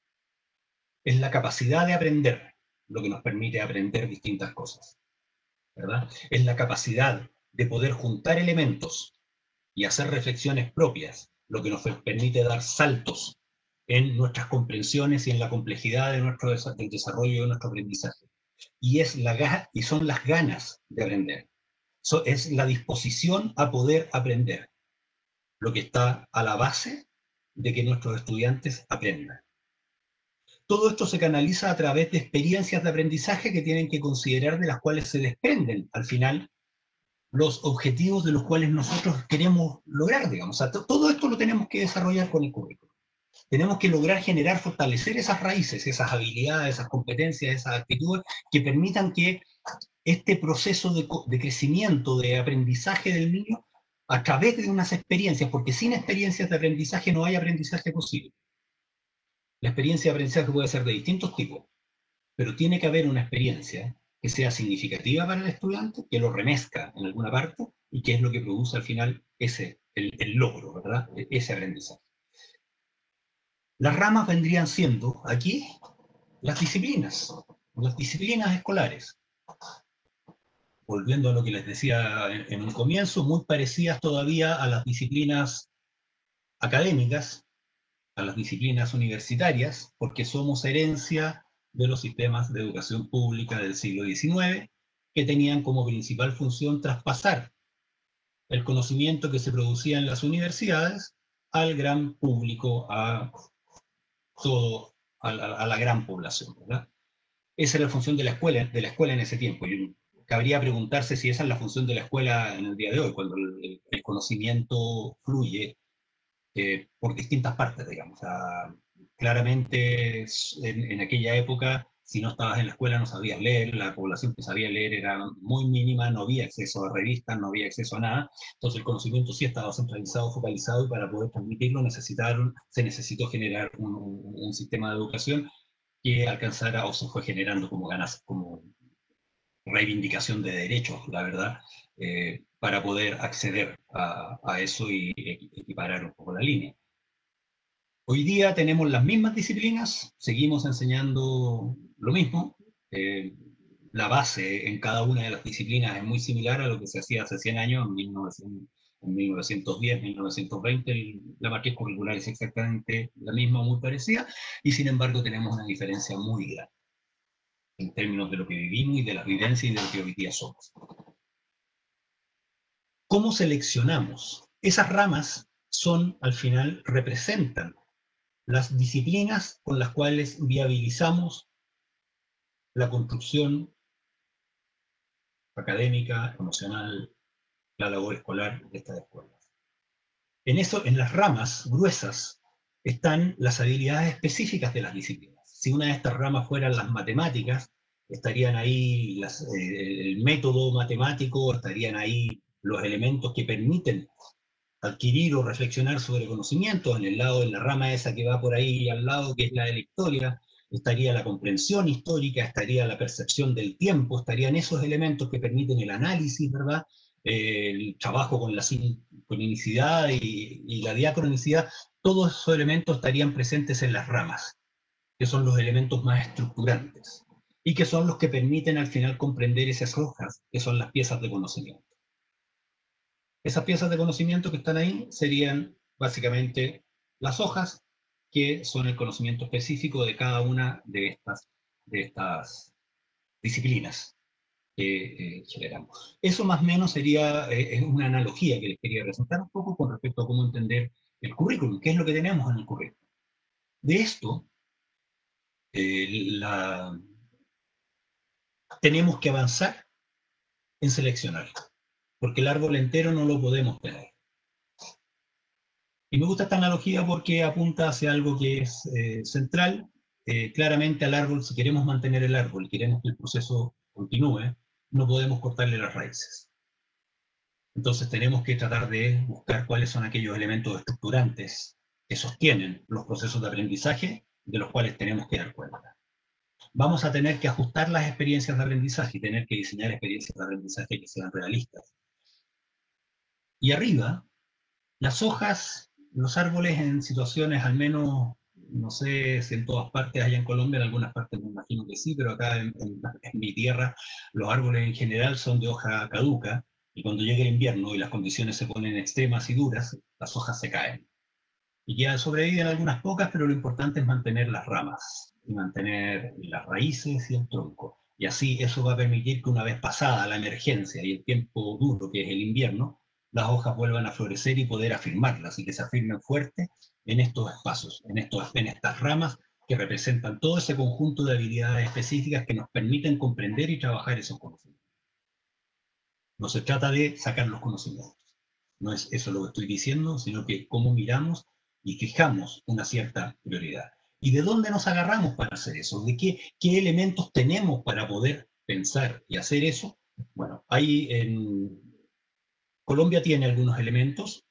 Es la capacidad de aprender lo que nos permite aprender distintas cosas, ¿verdad? Es la capacidad de poder juntar elementos y hacer reflexiones propias, lo que nos permite dar saltos en nuestras comprensiones y en la complejidad del desarrollo de nuestro aprendizaje. Y son las ganas de aprender. Es la disposición a poder aprender, lo que está a la base de que nuestros estudiantes aprendan. Todo esto se canaliza a través de experiencias de aprendizaje que tienen que considerar, de las cuales se desprenden, al final, los objetivos de los cuales nosotros queremos lograr, digamos. O sea, todo esto lo tenemos que desarrollar con el currículum. Tenemos que lograr generar, fortalecer esas raíces, esas habilidades, esas competencias, esas actitudes que permitan que este proceso de crecimiento, de aprendizaje del niño, a través de unas experiencias, porque sin experiencias de aprendizaje no hay aprendizaje posible. La experiencia de aprendizaje puede ser de distintos tipos, pero tiene que haber una experiencia que sea significativa para el estudiante, que lo remezca en alguna parte, y que es lo que produce al final el logro, ¿verdad? Ese aprendizaje. Las ramas vendrían siendo, aquí, las disciplinas escolares. Volviendo a lo que les decía en un comienzo, muy parecidas todavía a las disciplinas académicas, a las disciplinas universitarias, porque somos herencia de los sistemas de educación pública del siglo XIX, que tenían como principal función traspasar el conocimiento que se producía en las universidades al gran público, a la gran población, ¿verdad? Esa era la función de la escuela en ese tiempo. Y cabría preguntarse si esa es la función de la escuela en el día de hoy, cuando el conocimiento fluye por distintas partes, digamos. O sea, claramente en aquella época, si no estabas en la escuela no sabías leer, la población que sabía leer era muy mínima, no había acceso a revistas, no había acceso a nada, entonces el conocimiento sí estaba centralizado, focalizado, y para poder transmitirlo se necesitó generar un sistema de educación que alcanzara, o se fue generando como ganas, como reivindicación de derechos, la verdad, para poder acceder a eso y equiparar un poco la línea. Hoy día tenemos las mismas disciplinas, seguimos enseñando lo mismo. La base en cada una de las disciplinas es muy similar a lo que se hacía hace 100 años, en 1910, 1920, la matriz curricular es exactamente la misma, muy parecida, y sin embargo tenemos una diferencia muy grande en términos de lo que vivimos y de las vivencias y de lo que hoy día somos. ¿Cómo seleccionamos? Esas ramas al final, representan las disciplinas con las cuales viabilizamos la construcción académica, emocional, la labor escolar de estas escuelas. En las ramas gruesas están las habilidades específicas de las disciplinas. Si una de estas ramas fueran las matemáticas, estarían ahí el método matemático, estarían ahí los elementos que permiten adquirir o reflexionar sobre conocimientos. En la rama esa que va por ahí al lado, que es la de la historia, estaría la comprensión histórica, estaría la percepción del tiempo, estarían esos elementos que permiten el análisis, ¿verdad? El trabajo con la sincronicidad y la diacronicidad. Todos esos elementos estarían presentes en las ramas, que son los elementos más estructurantes, y que son los que permiten al final comprender esas hojas, que son las piezas de conocimiento. Esas piezas de conocimiento que están ahí serían básicamente las hojas, que son el conocimiento específico de cada una de estas disciplinas que generamos. Eso más o menos sería una analogía que les quería presentar un poco con respecto a cómo entender el currículum, qué es lo que tenemos en el currículum. De esto, tenemos que avanzar en seleccionar, porque el árbol entero no lo podemos tener. Y me gusta esta analogía porque apunta hacia algo que es central. Claramente al árbol, si queremos mantener el árbol, queremos que el proceso continúe, no podemos cortarle las raíces. Entonces tenemos que tratar de buscar cuáles son aquellos elementos estructurantes que sostienen los procesos de aprendizaje de los cuales tenemos que dar cuenta. Vamos a tener que ajustar las experiencias de aprendizaje y tener que diseñar experiencias de aprendizaje que sean realistas. Y arriba, las hojas, los árboles en situaciones al menos, no sé si en todas partes allá en Colombia, en algunas partes me imagino que sí, pero acá en mi tierra los árboles en general son de hoja caduca, y cuando llega el invierno y las condiciones se ponen extremas y duras, las hojas se caen. Y ya sobreviven algunas pocas, pero lo importante es mantener las ramas, y mantener las raíces y el tronco. Y así eso va a permitir que una vez pasada la emergencia y el tiempo duro que es el invierno, las hojas vuelvan a florecer y poder afirmarlas, y que se afirmen fuerte en estos espacios, en estas ramas que representan todo ese conjunto de habilidades específicas que nos permiten comprender y trabajar esos conocimientos. No se trata de sacar los conocimientos, no es eso lo que estoy diciendo, sino que cómo miramos y fijamos una cierta prioridad. ¿Y de dónde nos agarramos para hacer eso? ¿De qué elementos tenemos para poder pensar y hacer eso? Bueno, hay Colombia tiene algunos elementos.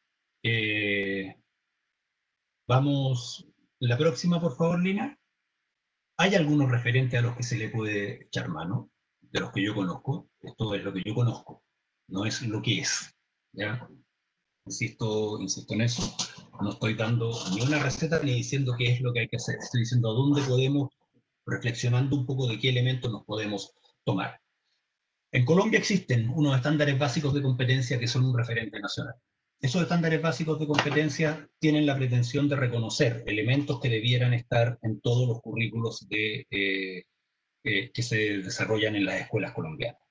Vamos, la próxima, por favor, Lina. Hay algunos referentes a los que se le puede echar mano, de los que yo conozco. Esto es lo que yo conozco, no es lo que es. ¿Ya? Insisto en eso. No estoy dando ni una receta ni diciendo qué es lo que hay que hacer. Estoy diciendo a dónde podemos, reflexionando un poco de qué elementos nos podemos tomar. En Colombia existen unos estándares básicos de competencia que son un referente nacional. Esos estándares básicos de competencia tienen la pretensión de reconocer elementos que debieran estar en todos los currículos que se desarrollan en las escuelas colombianas.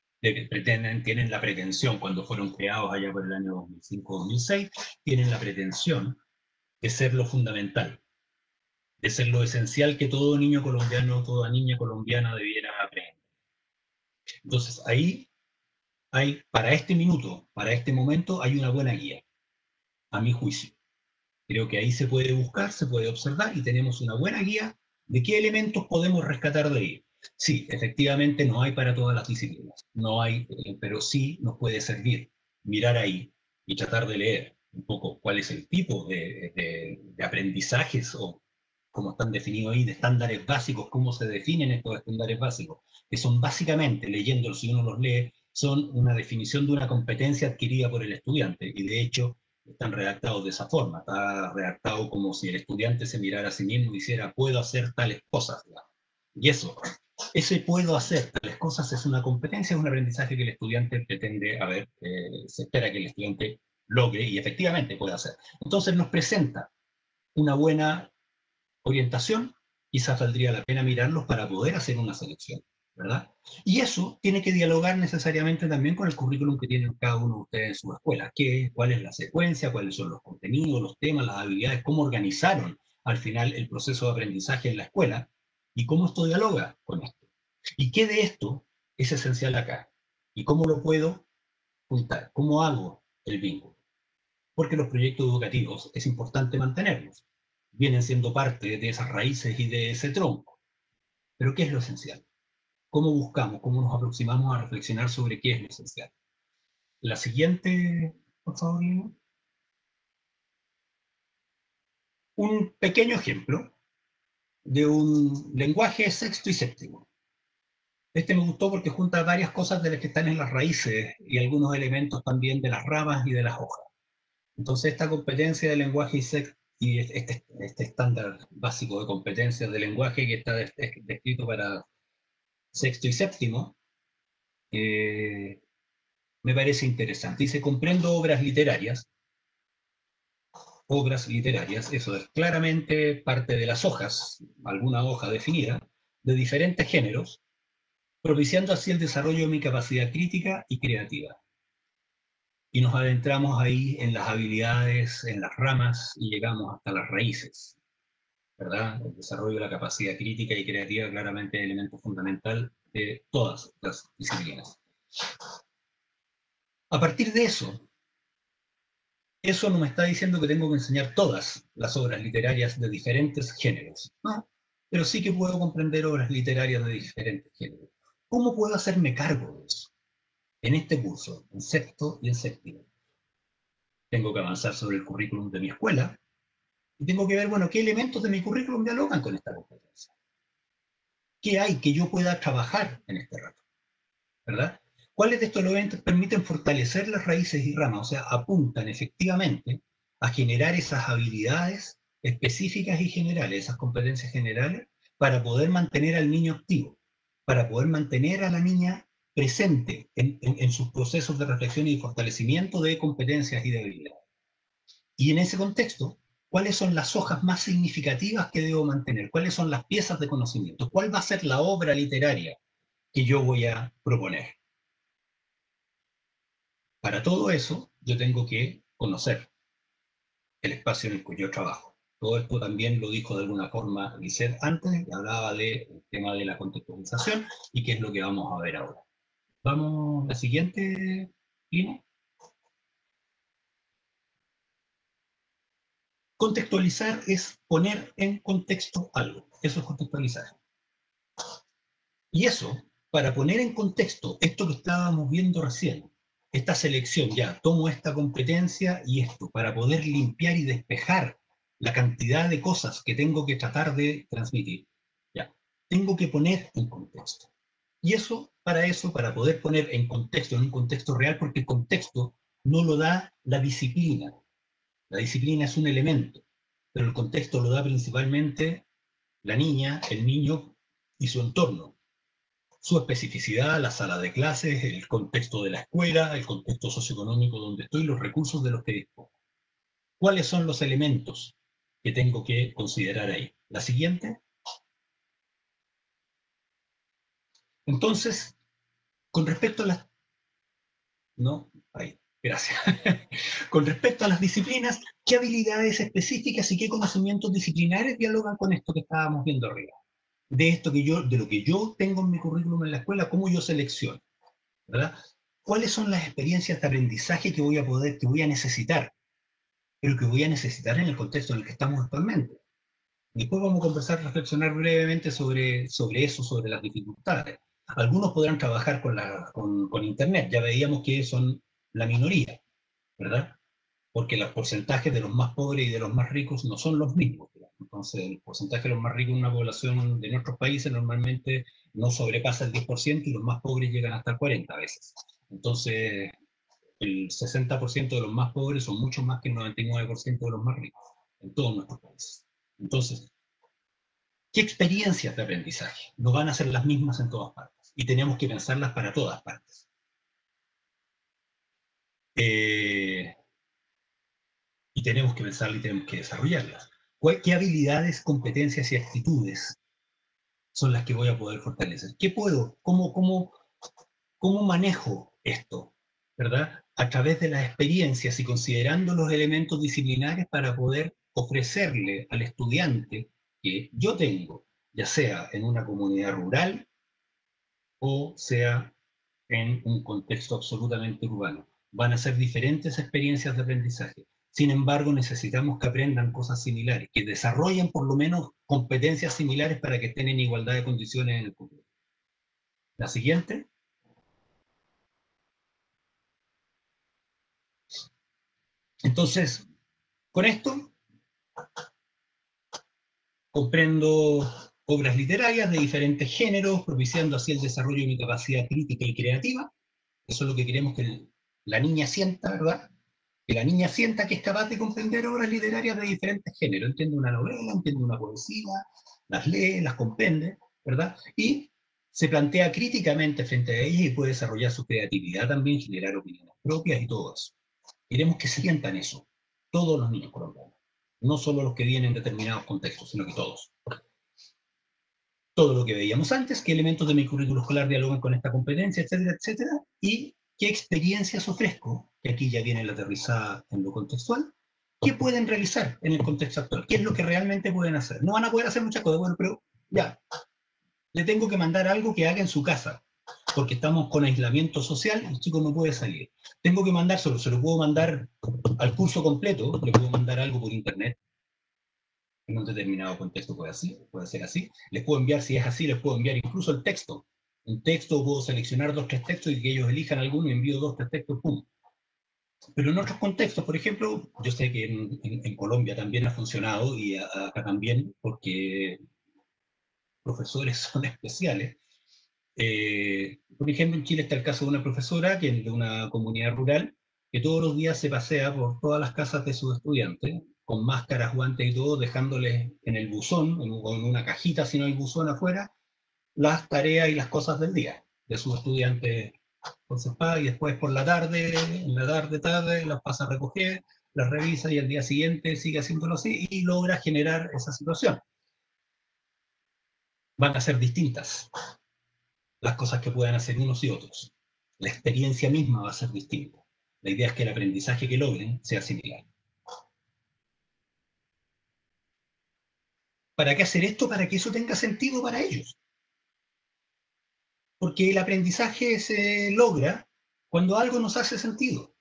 Tienen la pretensión, cuando fueron creados allá por el año 2005-2006, tienen la pretensión de ser lo fundamental, de ser lo esencial que todo niño colombiano, toda niña colombiana debiera aprender. Entonces ahí hay, para este minuto, para este momento, hay una buena guía, a mi juicio. Creo que ahí se puede buscar, se puede observar y tenemos una buena guía de qué elementos podemos rescatar de ahí. Sí, efectivamente no hay para todas las disciplinas, no hay, pero sí nos puede servir mirar ahí y tratar de leer un poco cuál es el tipo de aprendizajes o como están definidos ahí, de estándares básicos, cómo se definen estos estándares básicos, que son básicamente, leyéndolos si uno los lee, son una definición de una competencia adquirida por el estudiante, y de hecho están redactados de esa forma, está redactado como si el estudiante se mirara a sí mismo y dijera, puedo hacer tales cosas, digamos. Y eso, ese puedo hacer tales cosas es una competencia, es un aprendizaje que el estudiante pretende se espera que el estudiante logre y efectivamente puede hacer. Entonces nos presenta una buena orientación, quizás valdría la pena mirarlos para poder hacer una selección, ¿verdad? Y eso tiene que dialogar necesariamente también con el currículum que tienen cada uno de ustedes en su escuela. ¿Cuál es la secuencia? ¿Cuáles son los contenidos, los temas, las habilidades? ¿Cómo organizaron al final el proceso de aprendizaje en la escuela? ¿Y cómo esto dialoga con esto? ¿Y qué de esto es esencial acá? ¿Y cómo lo puedo juntar? ¿Cómo hago el vínculo? Porque los proyectos educativos es importante mantenerlos. Vienen siendo parte de esas raíces y de ese tronco. Pero ¿qué es lo esencial? ¿Cómo buscamos, cómo nos aproximamos a reflexionar sobre qué es lo esencial? La siguiente, por favor, Lina. Un pequeño ejemplo de un lenguaje sexto y séptimo. Este me gustó porque junta varias cosas de las que están en las raíces y algunos elementos también de las ramas y de las hojas. Entonces esta competencia de lenguaje y este estándar básico de competencias de lenguaje que está descrito para sexto y séptimo, me parece interesante. Dice, comprendo obras literarias, eso es claramente parte de las hojas, alguna hoja definida, de diferentes géneros, propiciando así el desarrollo de mi capacidad crítica y creativa. Y nos adentramos ahí en las habilidades, en las ramas, y llegamos hasta las raíces, ¿verdad? El desarrollo de la capacidad crítica y creativa claramente es el elemento fundamental de todas las disciplinas. A partir de eso no me está diciendo que tengo que enseñar todas las obras literarias de diferentes géneros, ¿no? Pero sí que puedo comprender obras literarias de diferentes géneros. ¿Cómo puedo hacerme cargo de eso? En este curso, en sexto y en séptimo, tengo que avanzar sobre el currículum de mi escuela y tengo que ver, bueno, qué elementos de mi currículum dialogan con esta competencia. ¿Qué hay que yo pueda trabajar en este rato? ¿Verdad? ¿Cuáles de estos elementos permiten fortalecer las raíces y ramas? O sea, apuntan efectivamente a generar esas habilidades específicas y generales, esas competencias generales, para poder mantener al niño activo, para poder mantener a la niña presente en sus procesos de reflexión y fortalecimiento de competencias y de habilidades. Y en ese contexto, ¿cuáles son las hojas más significativas que debo mantener? ¿Cuáles son las piezas de conocimiento? ¿Cuál va a ser la obra literaria que yo voy a proponer? Para todo eso, yo tengo que conocer el espacio en el que yo trabajo. Todo esto también lo dijo de alguna forma Lisette antes, que hablaba del tema de la contextualización y qué es lo que vamos a ver ahora. Vamos a la siguiente línea. Contextualizar es poner en contexto algo. Eso es contextualizar. Y eso, para poner en contexto esto que estábamos viendo recién, esta selección, ya, tomo esta competencia y esto, para poder limpiar y despejar la cantidad de cosas que tengo que tratar de transmitir, ya, tengo que poner en contexto. Y eso, para poder poner en contexto, en un contexto real, porque el contexto no lo da la disciplina. La disciplina es un elemento, pero el contexto lo da principalmente la niña, el niño y su entorno. Su especificidad, la sala de clases, el contexto de la escuela, el contexto socioeconómico donde estoy, los recursos de los que dispongo. ¿Cuáles son los elementos que tengo que considerar ahí? La siguiente. Entonces, con respecto a las... No, ahí, gracias. Con respecto a las disciplinas, ¿qué habilidades específicas y qué conocimientos disciplinares dialogan con esto que estábamos viendo arriba? De esto que yo, de lo que yo tengo en mi currículum en la escuela, cómo yo selecciono, ¿verdad? ¿Cuáles son las experiencias de aprendizaje que voy a necesitar, pero que voy a necesitar en el contexto en el que estamos actualmente? Después vamos a conversar, reflexionar brevemente sobre eso, sobre las dificultades. Algunos podrán trabajar con Internet, ya veíamos que son la minoría, ¿verdad? Porque los porcentajes de los más pobres y de los más ricos no son los mismos. Entonces, el porcentaje de los más ricos en una población de nuestros países normalmente no sobrepasa el 10% y los más pobres llegan hasta el 40% a veces. Entonces, el 60% de los más pobres son mucho más que el 99% de los más ricos en todos nuestros países. Entonces, ¿qué experiencias de aprendizaje? No van a ser las mismas en todas partes y tenemos que pensarlas para todas partes. Y tenemos que pensarlas y tenemos que desarrollarlas. ¿Qué habilidades, competencias y actitudes son las que voy a poder fortalecer? ¿Qué puedo? ¿Cómo manejo esto? ¿Verdad? A través de las experiencias y considerando los elementos disciplinares para poder ofrecerle al estudiante que yo tengo, ya sea en una comunidad rural o sea en un contexto absolutamente urbano. Van a ser diferentes experiencias de aprendizaje. Sin embargo, necesitamos que aprendan cosas similares, que desarrollen por lo menos competencias similares para que estén en igualdad de condiciones en el futuro. La siguiente. Entonces, con esto, comprendo obras literarias de diferentes géneros, propiciando así el desarrollo de mi capacidad crítica y creativa. Eso es lo que queremos que la niña sienta, ¿verdad? Que la niña sienta que es capaz de comprender obras literarias de diferentes géneros. Entiende una novela, entiende una poesía, las lee, las comprende, ¿verdad? Y se plantea críticamente frente a ellas y puede desarrollar su creatividad también, generar opiniones propias y todo eso. Queremos que sientan eso, todos los niños colombianos. No solo los que vienen en determinados contextos, sino que todos. Todo lo que veíamos antes, qué elementos de mi currículo escolar dialogan con esta competencia, etcétera, etcétera, y qué experiencias ofrezco, que aquí ya viene la aterrizada en lo contextual, qué pueden realizar en el contexto actual, qué es lo que realmente pueden hacer. No van a poder hacer muchas cosas, bueno, pero ya, le tengo que mandar algo que haga en su casa. porque estamos con aislamiento social, el chico no puede salir. Tengo que mandárselo, se lo puedo mandar al curso completo, le puedo mandar algo por internet, en un determinado contexto puede ser así. Les puedo enviar, si es así, les puedo enviar incluso el texto. Un texto, puedo seleccionar 2 o 3 textos y que ellos elijan alguno y envío 2 o 3 textos, ¡pum! Pero en otros contextos, por ejemplo, yo sé que en Colombia también ha funcionado y acá también, porque profesores son especiales. Por ejemplo, en Chile está el caso de una profesora que es de una comunidad rural que todos los días se pasea por todas las casas de sus estudiantes con máscaras, guantes y todo, dejándoles en el buzón, o en una cajita si no hay buzón afuera, las tareas y las cosas del día de sus estudiantes. Entonces va y después por la tarde, en la tarde, las pasa a recoger, las revisa y al día siguiente sigue haciéndolo así y logra generar esa situación. Van a ser distintas las cosas que puedan hacer unos y otros. La experiencia misma va a ser distinta. La idea es que el aprendizaje que logren sea similar. ¿Para qué hacer esto? Para que eso tenga sentido para ellos. Porque el aprendizaje se logra cuando algo nos hace sentido.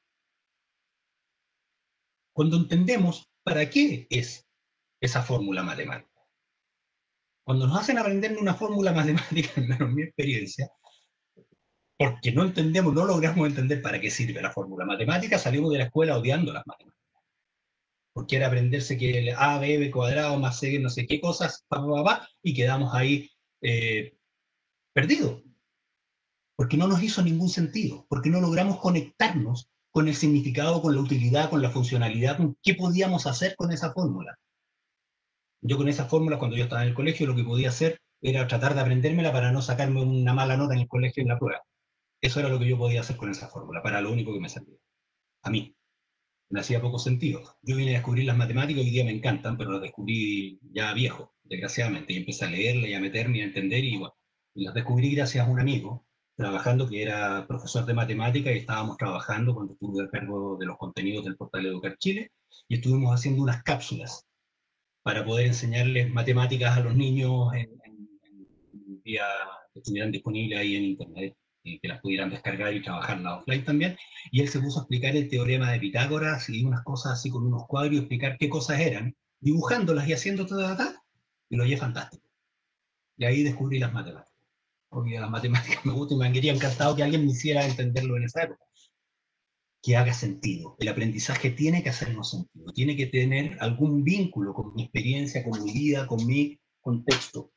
Cuando entendemos para qué es esa fórmula matemática. Cuando nos hacen aprender una fórmula matemática, al menos en mi experiencia, porque no entendemos, no logramos entender para qué sirve la fórmula matemática, salimos de la escuela odiando las matemáticas. Porque era aprenderse que el a, b cuadrado más c, no sé qué cosas, y quedamos ahí perdidos. Porque no nos hizo ningún sentido, porque no logramos conectarnos con el significado, con la utilidad, con la funcionalidad, con qué podíamos hacer con esa fórmula. Yo con esa fórmula, cuando yo estaba en el colegio, lo que podía hacer era tratar de aprendérmela para no sacarme una mala nota en el colegio en la prueba. Eso era lo que yo podía hacer con esa fórmula, para lo único que me servía. A mí. Me hacía poco sentido. Yo vine a descubrir las matemáticas, hoy día me encantan, pero las descubrí ya viejo, desgraciadamente, y empecé a leerlas y a meterme y a entender, y bueno, y las descubrí gracias a un amigo, trabajando, que era profesor de matemáticas, y estábamos trabajando cuando estuve a cargo de los contenidos del portal Educar Chile, y estuvimos haciendo unas cápsulas para poder enseñarles matemáticas a los niños en vía que estuvieran disponibles ahí en internet, y que las pudieran descargar y trabajarlas offline también. Y él se puso a explicar el teorema de Pitágoras y unas cosas así con unos cuadros, y explicar qué cosas eran, dibujándolas y haciendo todo acá, y lo hallé fantástico. Y ahí descubrí las matemáticas. Porque las matemáticas me gustan y me habría encantado que alguien me hiciera entenderlo en esa época. Que haga sentido. El aprendizaje tiene que hacernos sentido, tiene que tener algún vínculo con mi experiencia, con mi vida, con mi contexto.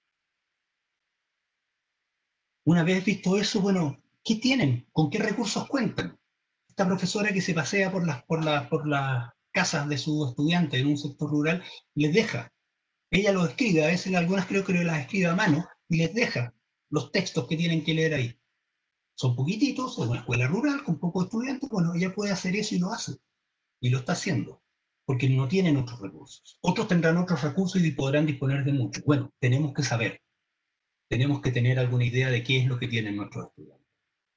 Una vez visto eso, bueno, ¿qué tienen? ¿Con qué recursos cuentan? Esta profesora que se pasea por las casas de sus estudiantes en un sector rural, les deja. Ella los escribe, a veces algunas creo que las escribe a mano, y les deja los textos que tienen que leer ahí. Son poquititos, es una escuela rural con pocos estudiantes, bueno, ella puede hacer eso y lo hace. Y lo está haciendo, porque no tienen otros recursos. Otros tendrán otros recursos y podrán disponer de mucho. Bueno, tenemos que saber, tenemos que tener alguna idea de qué es lo que tienen nuestros estudiantes.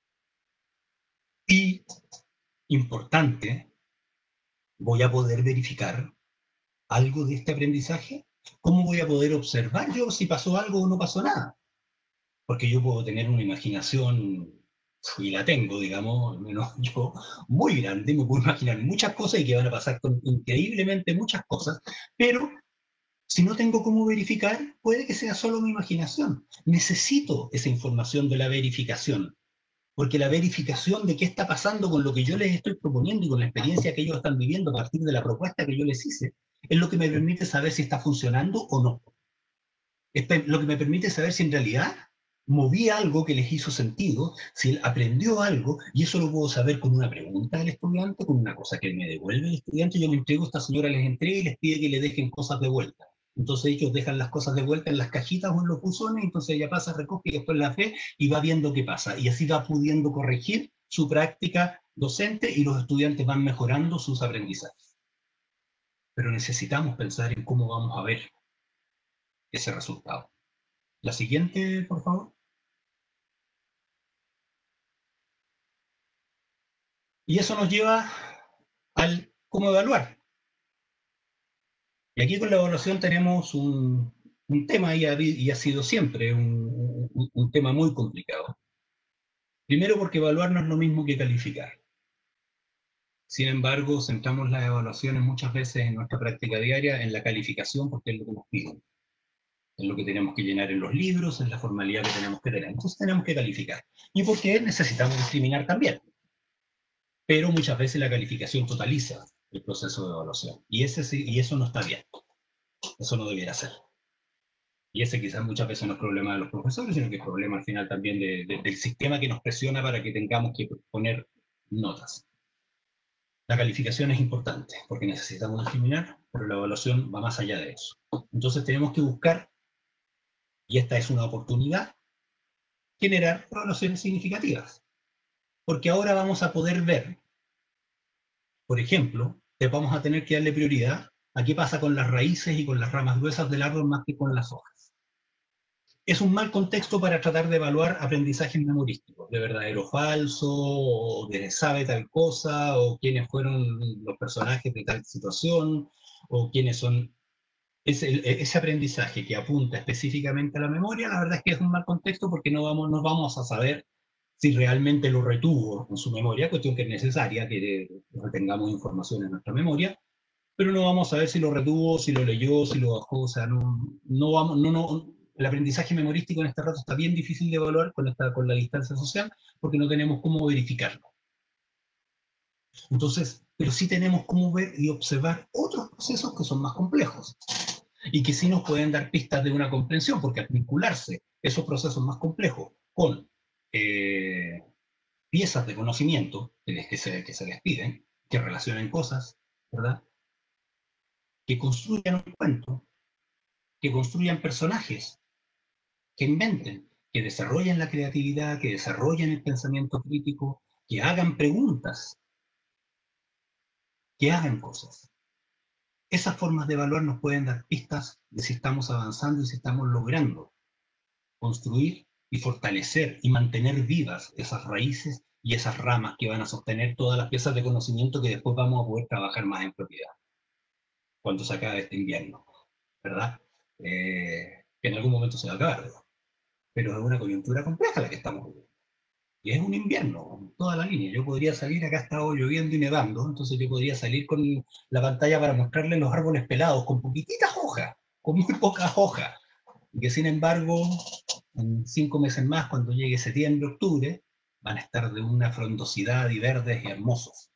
Y, importante, ¿voy a poder verificar algo de este aprendizaje? ¿Cómo voy a poder observar yo si pasó algo o no pasó nada? Porque yo puedo tener una imaginación, y la tengo, digamos, al menos yo, muy grande, me puedo imaginar muchas cosas y que van a pasar con increíblemente muchas cosas, pero si no tengo cómo verificar, puede que sea solo mi imaginación. Necesito esa información de la verificación, porque la verificación de qué está pasando con lo que yo les estoy proponiendo y con la experiencia que ellos están viviendo a partir de la propuesta que yo les hice, es lo que me permite saber si está funcionando o no. Es lo que me permite saber si en realidad moví algo que les hizo sentido, si él aprendió algo, y eso lo puedo saber con una pregunta del estudiante, con una cosa que él me devuelve el estudiante. Yo le entrego, esta señora les entrega y les pide que le dejen cosas de vuelta. Entonces ellos dejan las cosas de vuelta en las cajitas o en los buzones, entonces ella pasa, recoge y después las ve y va viendo qué pasa. Y así va pudiendo corregir su práctica docente y los estudiantes van mejorando sus aprendizajes. Pero necesitamos pensar en cómo vamos a ver ese resultado. La siguiente, por favor. Y eso nos lleva al cómo evaluar. Y aquí con la evaluación tenemos un tema, y ha sido siempre un tema muy complicado, Primero porque evaluar no es lo mismo que calificar. Sin embargo, centramos las evaluaciones muchas veces en nuestra práctica diaria en la calificación porque es lo que nos piden. Es lo que tenemos que llenar en los libros, es la formalidad que tenemos que tener. Entonces tenemos que calificar. ¿Y por qué? Necesitamos discriminar también. Pero muchas veces la calificación totaliza el proceso de evaluación. Y eso no está bien. Eso no debiera ser. Y ese quizás muchas veces no es problema de los profesores, sino que es problema al final también del sistema que nos presiona para que tengamos que poner notas. La calificación es importante porque necesitamos discriminar, pero la evaluación va más allá de eso. Entonces tenemos que buscar, y esta es una oportunidad, generar evaluaciones significativas. Porque ahora vamos a poder ver, por ejemplo, que vamos a tener que darle prioridad a qué pasa con las raíces y con las ramas gruesas del árbol más que con las hojas. Es un mal contexto para tratar de evaluar aprendizajes memorísticos, de verdadero o falso, o de sabe tal cosa, o quiénes fueron los personajes de tal situación, o quiénes son... Ese aprendizaje que apunta específicamente a la memoria, la verdad es que es un mal contexto porque no vamos a saber si realmente lo retuvo en su memoria, cuestión que es necesaria, que retengamos información en nuestra memoria, pero no vamos a ver si lo retuvo, si lo leyó, si lo bajó, o sea, el aprendizaje memorístico en este rato está bien difícil de evaluar con la distancia social, porque no tenemos cómo verificarlo. Entonces, pero sí tenemos cómo ver y observar otros procesos que son más complejos, y que sí nos pueden dar pistas de una comprensión, porque al vincularse esos procesos más complejos con piezas de conocimiento que se les piden, que relacionen cosas, ¿verdad? Que construyan un cuento, que construyan personajes, que inventen, que desarrollen la creatividad, que desarrollen el pensamiento crítico, que hagan preguntas, que hagan cosas. Esas formas de evaluar nos pueden dar pistas de si estamos avanzando y si estamos logrando construir y fortalecer y mantener vivas esas raíces y esas ramas que van a sostener todas las piezas de conocimiento que después vamos a poder trabajar más en propiedad cuando se acabe este invierno, ¿verdad? Que en algún momento se va a acabar, ¿verdad? Pero es una coyuntura compleja la que estamos viviendo. Y es un invierno, en toda la línea. Yo podría salir, acá ha estado lloviendo y nevando, entonces yo podría salir con la pantalla para mostrarles los árboles pelados, con poquititas hojas, con muy pocas hojas. Y que sin embargo, en 5 meses más, cuando llegue septiembre, octubre, van a estar de una frondosidad y verdes y hermosos.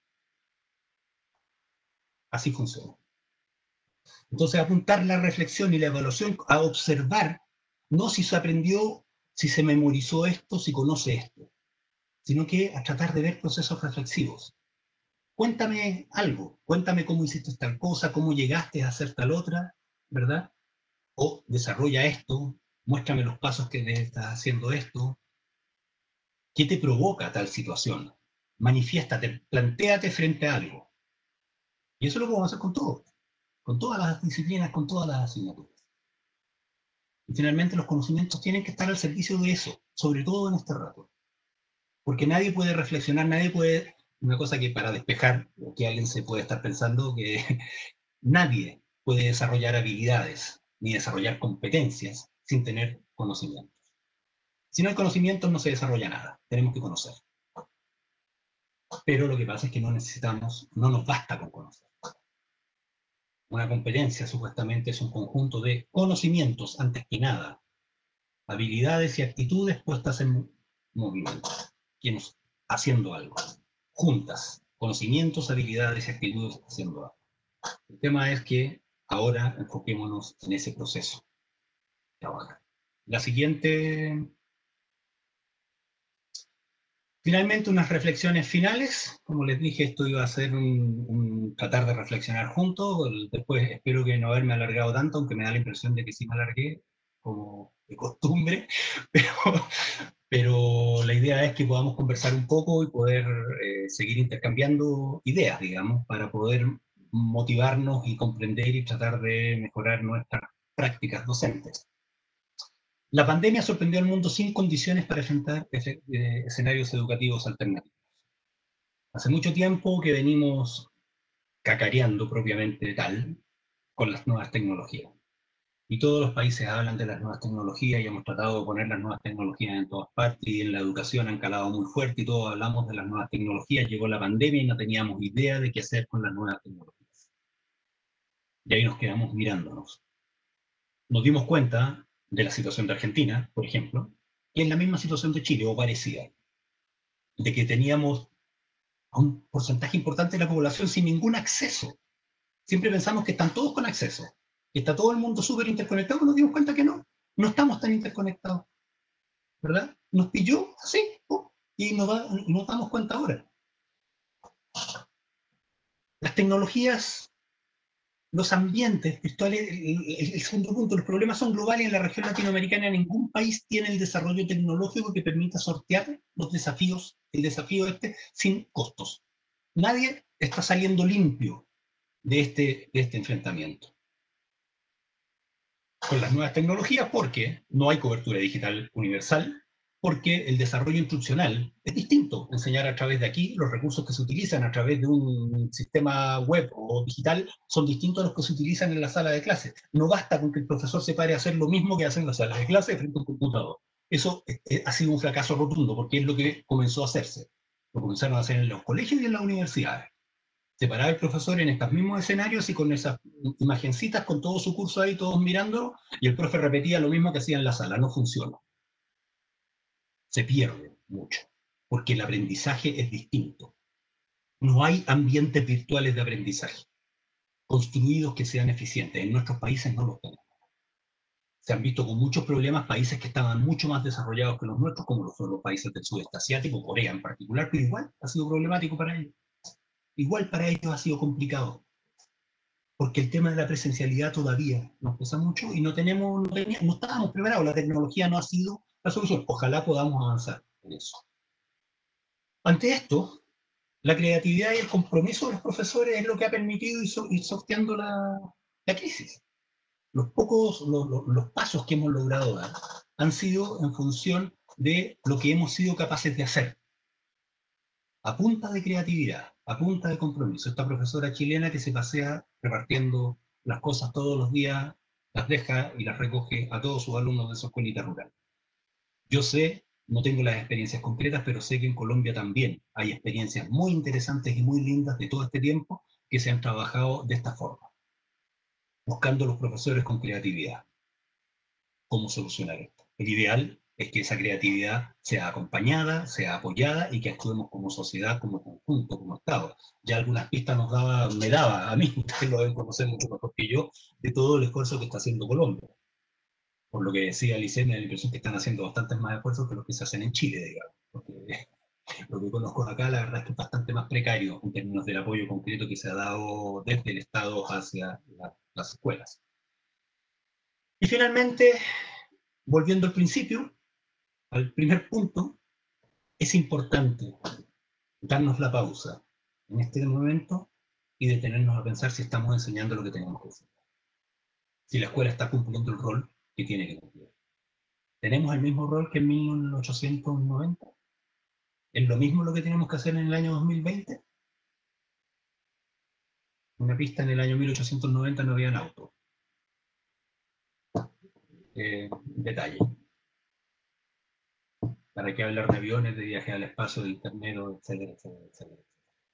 Así funciona. Entonces apuntar la reflexión y la evaluación a observar, no si se aprendió, si se memorizó esto, si conoce esto, sino que a tratar de ver procesos reflexivos. Cuéntame algo, cuéntame cómo hiciste tal cosa, cómo llegaste a hacer tal otra, ¿verdad? O desarrolla esto, muéstrame los pasos que estás haciendo esto. ¿Qué te provoca tal situación? Manifiéstate, plantéate frente a algo. Y eso lo podemos hacer con todo, con todas las disciplinas, con todas las asignaturas. Y finalmente los conocimientos tienen que estar al servicio de eso, sobre todo en este rato. Porque nadie puede reflexionar, nadie puede, una cosa que para despejar, o que alguien se puede estar pensando, que nadie puede desarrollar habilidades ni desarrollar competencias sin tener conocimientos. Si no hay conocimientos no se desarrolla nada, tenemos que conocer. Pero lo que pasa es que no nos basta con conocer. Una competencia supuestamente es un conjunto de conocimientos antes que nada, habilidades y actitudes puestas en movimiento, quienes haciendo algo, juntas, conocimientos, habilidades y actitudes haciendo algo. El tema es que ahora enfoquémonos en ese proceso. La siguiente, finalmente unas reflexiones finales. Como les dije, esto iba a ser tratar de reflexionar juntos. Después espero que no haberme alargado tanto, aunque me da la impresión de que sí me alargué, como de costumbre, pero la idea es que podamos conversar un poco y poder seguir intercambiando ideas, digamos, para poder motivarnos y comprender y tratar de mejorar nuestras prácticas docentes. La pandemia sorprendió al mundo sin condiciones para enfrentar escenarios educativos alternativos. Hace mucho tiempo que venimos cacareando propiamente tal con las nuevas tecnologías. y todos los países hablan de las nuevas tecnologías y hemos tratado de poner las nuevas tecnologías en todas partes y en la educación han calado muy fuerte y todos hablamos de las nuevas tecnologías. Llegó la pandemia y no teníamos idea de qué hacer con las nuevas tecnologías. Y ahí nos quedamos mirándonos. Nos dimos cuenta de la situación de Argentina, por ejemplo, y en la misma situación de Chile, o parecida, de que teníamos a un porcentaje importante de la población sin ningún acceso. Siempre pensamos que están todos con acceso, que está todo el mundo súper interconectado, pero nos dimos cuenta que no estamos tan interconectados, ¿verdad? Nos pilló así, y nos damos cuenta ahora. Las tecnologías, los ambientes virtuales, el segundo punto, los problemas son globales. En la región latinoamericana ningún país tiene el desarrollo tecnológico que permita sortear los desafíos, el desafío sin costos. Nadie está saliendo limpio de este enfrentamiento con las nuevas tecnologías, porque no hay cobertura digital universal, porque el desarrollo instruccional es distinto. Enseñar a través de aquí, los recursos que se utilizan a través de un sistema web o digital son distintos a los que se utilizan en la sala de clase. No basta con que el profesor se pare a hacer lo mismo que hace en la sala de clase frente a un computador. Eso ha sido un fracaso rotundo, porque es lo que comenzó a hacerse. Lo comenzaron a hacer en los colegios y en las universidades. Separar al profesor en estos mismos escenarios y con esas imagencitas, con todo su curso ahí, todos mirando, y el profe repetía lo mismo que hacía en la sala. No funciona. Se pierde mucho, porque el aprendizaje es distinto. No hay ambientes virtuales de aprendizaje construidos que sean eficientes. En nuestros países no los tenemos. Se han visto con muchos problemas países que estaban mucho más desarrollados que los nuestros, como son los países del sudeste asiático, Corea en particular, pero igual ha sido problemático para ellos. Igual para ellos ha sido complicado, porque el tema de la presencialidad todavía nos pesa mucho y no estábamos preparados. La tecnología no ha sido la solución. Ojalá podamos avanzar en eso. Ante esto, la creatividad y el compromiso de los profesores es lo que ha permitido ir sorteando la crisis. Los pasos que hemos logrado dar han sido en función de lo que hemos sido capaces de hacer. A punta de creatividad, a punta de compromiso. Esta profesora chilena que se pasea repartiendo las cosas todos los días, las deja y las recoge a todos sus alumnos de su escuelita rural. Yo sé, no tengo las experiencias concretas, pero sé que en Colombia también hay experiencias muy interesantes y muy lindas de todo este tiempo que se han trabajado de esta forma, buscando a los profesores con creatividad. ¿Cómo solucionar esto? El ideal es que esa creatividad sea acompañada, sea apoyada y que actuemos como sociedad, como conjunto, como Estado. Ya algunas pistas me daba a mí, ustedes lo deben conocer mucho mejor que yo, de todo el esfuerzo que está haciendo Colombia. Por lo que decía Licen, me da la impresión que están haciendo bastantes más esfuerzos que los que se hacen en Chile, digamos. Porque lo que conozco acá, la verdad es que es bastante más precario en términos del apoyo concreto que se ha dado desde el Estado hacia las escuelas. Y finalmente, volviendo al principio, al primer punto, es importante darnos la pausa en este momento y detenernos a pensar si estamos enseñando lo que tenemos que enseñar. Si la escuela está cumpliendo el rol que tiene que cumplir. ¿Tenemos el mismo rol que en 1890? ¿Es lo mismo lo que tenemos que hacer en el año 2020? Una pista, en el año 1890 no habían autos. Detalle. ¿Para qué hablar de aviones, de viajes al espacio, de internet, etcétera, etcétera, etcétera?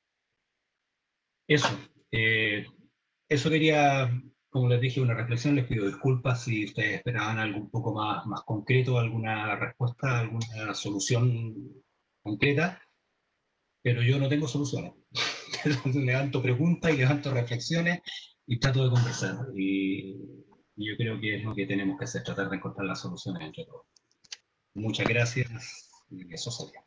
Eso quería, como les dije, una reflexión. Les pido disculpas si ustedes esperaban algo un poco más concreto, alguna respuesta, alguna solución concreta, pero yo no tengo soluciones. Levanto preguntas y levanto reflexiones y trato de conversar. Y yo creo que es lo que tenemos que hacer, tratar de encontrar las soluciones entre todos. Muchas gracias y eso sería.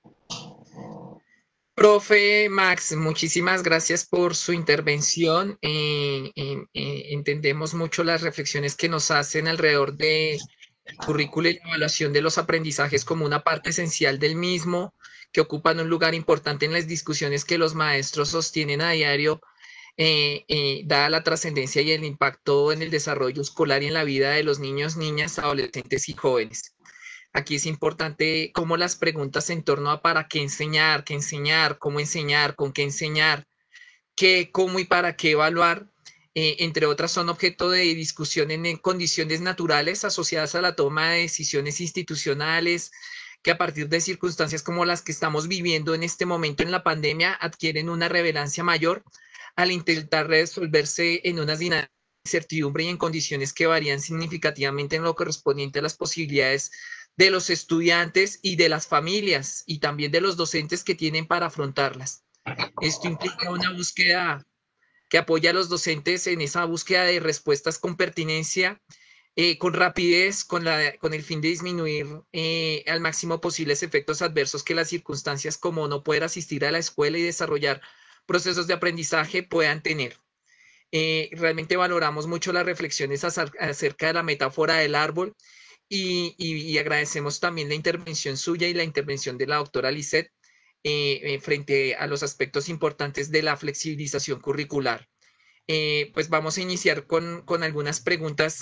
Profe Max, muchísimas gracias por su intervención. Entendemos mucho las reflexiones que nos hacen alrededor de currículo y la evaluación de los aprendizajes como una parte esencial del mismo, que ocupan un lugar importante en las discusiones que los maestros sostienen a diario, dada la trascendencia y el impacto en el desarrollo escolar y en la vida de los niños, niñas, adolescentes y jóvenes. Aquí es importante cómo las preguntas en torno a para qué enseñar, cómo enseñar, con qué enseñar, qué, cómo y para qué evaluar, entre otras, son objeto de discusión en condiciones naturales asociadas a la toma de decisiones institucionales, que a partir de circunstancias como las que estamos viviendo en este momento en la pandemia adquieren una relevancia mayor al intentar resolverse en unas dinámicas de incertidumbre y en condiciones que varían significativamente en lo correspondiente a las posibilidades de los estudiantes y de las familias y también de los docentes que tienen para afrontarlas. Esto implica una búsqueda que apoya a los docentes en esa búsqueda de respuestas con pertinencia, con rapidez, con el fin de disminuir al máximo posibles efectos adversos que las circunstancias como no poder asistir a la escuela y desarrollar procesos de aprendizaje puedan tener. Realmente valoramos mucho las reflexiones acerca de la metáfora del árbol y agradecemos también la intervención suya y la intervención de la doctora Lisset frente a los aspectos importantes de la flexibilización curricular. Pues vamos a iniciar con algunas preguntas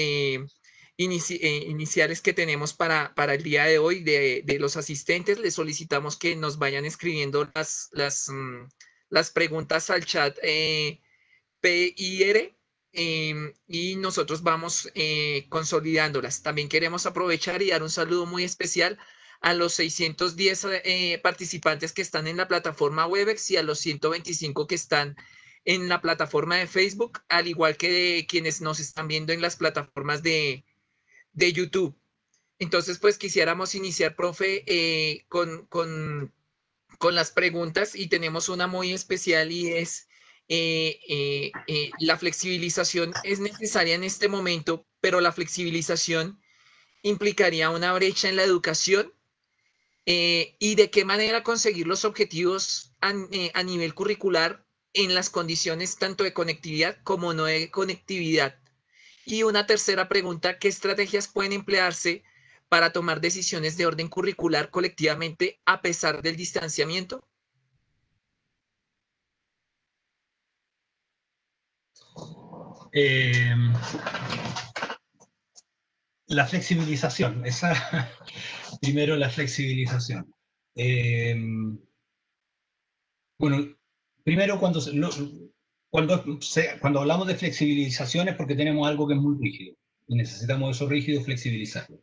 iniciales que tenemos para el día de hoy de los asistentes. Les solicitamos que nos vayan escribiendo las preguntas al chat PIR y nosotros vamos consolidándolas. También queremos aprovechar y dar un saludo muy especial a los 610 participantes que están en la plataforma Webex y a los 125 que están en la plataforma de Facebook, al igual que de quienes nos están viendo en las plataformas de YouTube. Entonces, pues quisiéramos iniciar, profe, con las preguntas, y tenemos una muy especial y es la flexibilización es necesaria en este momento, pero la flexibilización implicaría una brecha en la educación. Y de qué manera conseguir los objetivos a nivel curricular en las condiciones tanto de conectividad como no de conectividad. Y una tercera pregunta, ¿qué estrategias pueden emplearse para tomar decisiones de orden curricular colectivamente a pesar del distanciamiento? La flexibilización, primero la flexibilización. Bueno, primero cuando hablamos de flexibilización es porque tenemos algo que es muy rígido y necesitamos eso rígido flexibilizarlo.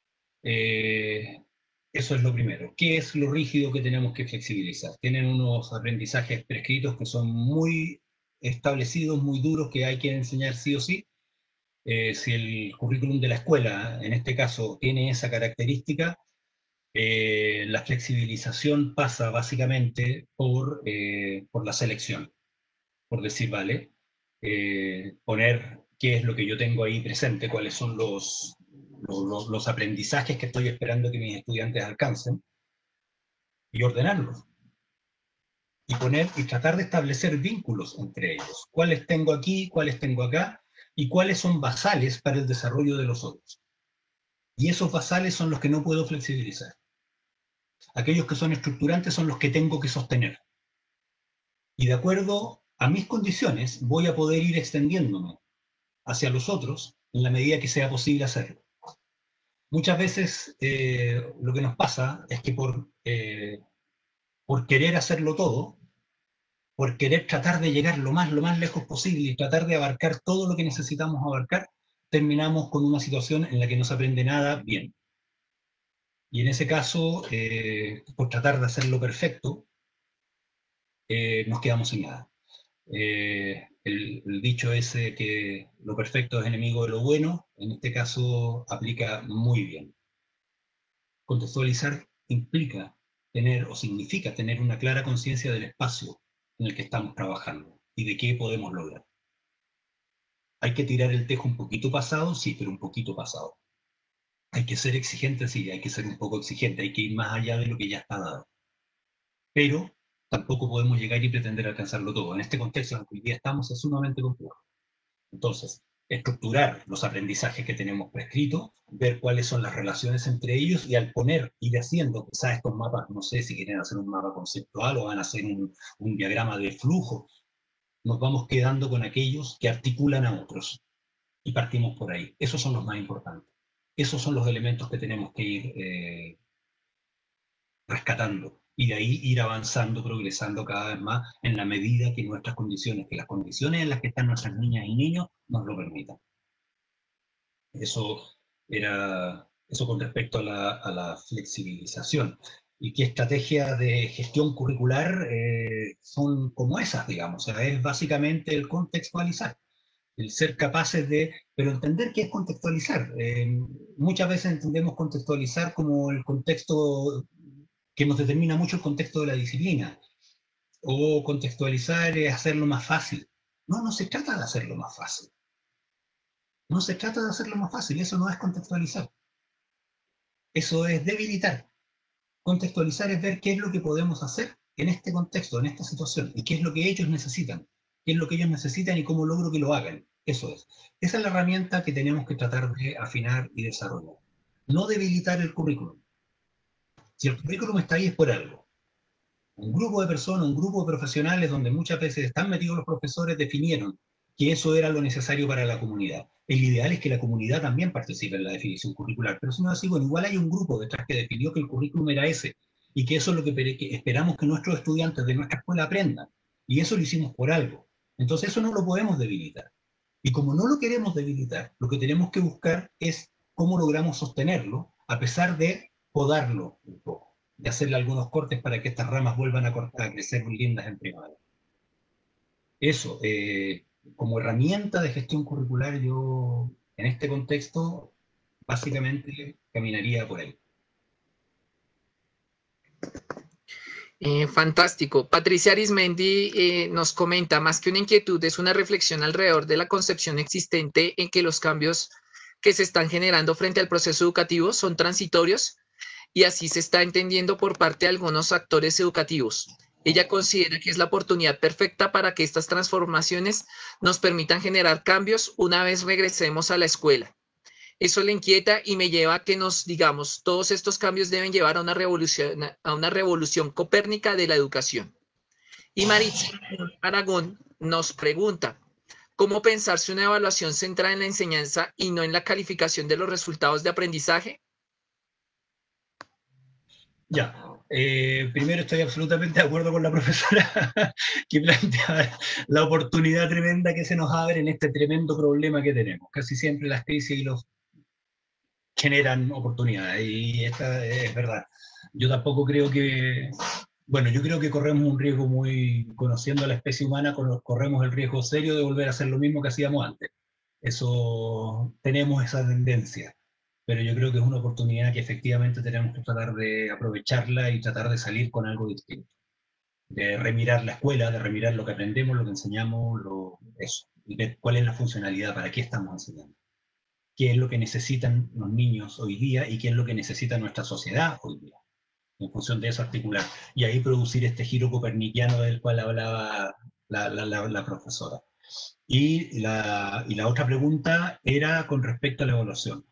Eso es lo primero. ¿Qué es lo rígido que tenemos que flexibilizar? Tienen unos aprendizajes prescritos que son muy establecidos, muy duros, que hay que enseñar sí o sí. Si el currículum de la escuela, en este caso, tiene esa característica, la flexibilización pasa básicamente por la selección, por decir, vale, poner qué es lo que yo tengo ahí presente, cuáles son los aprendizajes que estoy esperando que mis estudiantes alcancen, y ordenarlos. Y tratar de establecer vínculos entre ellos. ¿Cuáles tengo aquí, cuáles tengo acá? Y cuáles son basales para el desarrollo de los otros. Y esos basales son los que no puedo flexibilizar. Aquellos que son estructurantes son los que tengo que sostener. Y de acuerdo a mis condiciones voy a poder ir extendiéndome hacia los otros en la medida que sea posible hacerlo. Muchas veces lo que nos pasa es que por querer hacerlo todo, por querer tratar de llegar lo más lejos posible y tratar de abarcar todo lo que necesitamos abarcar, terminamos con una situación en la que no se aprende nada bien. Y en ese caso, por tratar de hacerlo perfecto, nos quedamos sin nada. El dicho ese que lo perfecto es enemigo de lo bueno, en este caso aplica muy bien. Contextualizar implica tener o significa tener una clara conciencia del espacio en el que estamos trabajando y de qué podemos lograr. Hay que tirar el tejo un poquito pasado, sí, pero un poquito pasado. Hay que ser exigente, sí, hay que ser un poco exigente, hay que ir más allá de lo que ya está dado. Pero tampoco podemos llegar y pretender alcanzarlo todo. En este contexto en el que hoy día estamos es sumamente complejo. Entonces, estructurar los aprendizajes que tenemos prescritos, ver cuáles son las relaciones entre ellos y al ir haciendo quizás estos mapas, no sé si quieren hacer un mapa conceptual o van a hacer un diagrama de flujo, nos vamos quedando con aquellos que articulan a otros y partimos por ahí. Esos son los más importantes. Esos son los elementos que tenemos que ir rescatando y de ahí ir avanzando, progresando cada vez más en la medida que nuestras condiciones, que las condiciones en las que están nuestras niñas y niños nos lo permitan. Eso con respecto a la flexibilización. ¿Y qué estrategias de gestión curricular son como esas, digamos? O sea, es básicamente el contextualizar, el ser capaces de, pero entender qué es contextualizar. Muchas veces entendemos contextualizar como el contexto que nos determina mucho el contexto de la disciplina, o contextualizar es hacerlo más fácil. No, no se trata de hacerlo más fácil. No se trata de hacerlo más fácil, eso no es contextualizar. Eso es debilitar. Contextualizar es ver qué es lo que podemos hacer en este contexto, en esta situación, y qué es lo que ellos necesitan. Qué es lo que ellos necesitan y cómo logro que lo hagan. Eso es. Esa es la herramienta que tenemos que tratar de afinar y desarrollar. No debilitar el currículum. Si el currículum está ahí es por algo. Un grupo de personas, un grupo de profesionales donde muchas veces están metidos los profesores definieron que eso era lo necesario para la comunidad. El ideal es que la comunidad también participe en la definición curricular, pero si no es así, bueno, igual hay un grupo detrás que definió que el currículum era ese, y que eso es lo que esperamos que nuestros estudiantes de nuestra escuela aprendan, y eso lo hicimos por algo. Entonces eso no lo podemos debilitar. Y como no lo queremos debilitar, lo que tenemos que buscar es cómo logramos sostenerlo, a pesar de podarlo un poco, de hacerle algunos cortes para que estas ramas vuelvan a crecer muy lindas en primavera. Eso, como herramienta de gestión curricular, yo en este contexto básicamente caminaría por ahí. Fantástico. Patricia Arismendi nos comenta, más que una inquietud, es una reflexión alrededor de la concepción existente en que los cambios que se están generando frente al proceso educativo son transitorios y así se está entendiendo por parte de algunos actores educativos. Ella considera que es la oportunidad perfecta para que estas transformaciones nos permitan generar cambios una vez regresemos a la escuela. Eso le inquieta y me lleva a que nos digamos, todos estos cambios deben llevar a una revolución copérnica de la educación. Y Maritza Aragón nos pregunta, ¿cómo pensarse una evaluación centrada en la enseñanza y no en la calificación de los resultados de aprendizaje? Ya, primero estoy absolutamente de acuerdo con la profesora que plantea la oportunidad tremenda que se nos abre en este tremendo problema que tenemos. Casi siempre las crisis generan oportunidades y esta es verdad. Yo tampoco creo que, bueno, yo creo que corremos un riesgo conociendo a la especie humana, corremos el riesgo serio de volver a hacer lo mismo que hacíamos antes. Eso, tenemos esa tendencia. Pero yo creo que es una oportunidad que efectivamente tenemos que tratar de aprovecharla y tratar de salir con algo distinto. De remirar la escuela, de remirar lo que aprendemos, lo que enseñamos, eso. Y ver cuál es la funcionalidad, para qué estamos enseñando. Qué es lo que necesitan los niños hoy día y qué es lo que necesita nuestra sociedad hoy día. En función de eso articular. Y ahí producir este giro copernicano del cual hablaba la profesora. Y la otra pregunta era con respecto a la evaluación.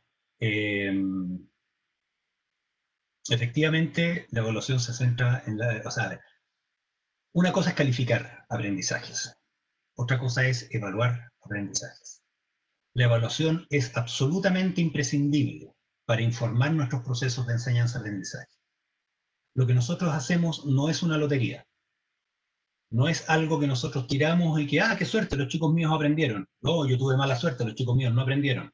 Efectivamente, la evaluación se centra en o sea, una cosa es calificar aprendizajes, otra cosa es evaluar aprendizajes. La evaluación es absolutamente imprescindible para informar nuestros procesos de enseñanza-aprendizaje. Lo que nosotros hacemos no es una lotería, no es algo que nosotros tiramos y que, qué suerte, los chicos míos aprendieron. No, yo tuve mala suerte, los chicos míos no aprendieron.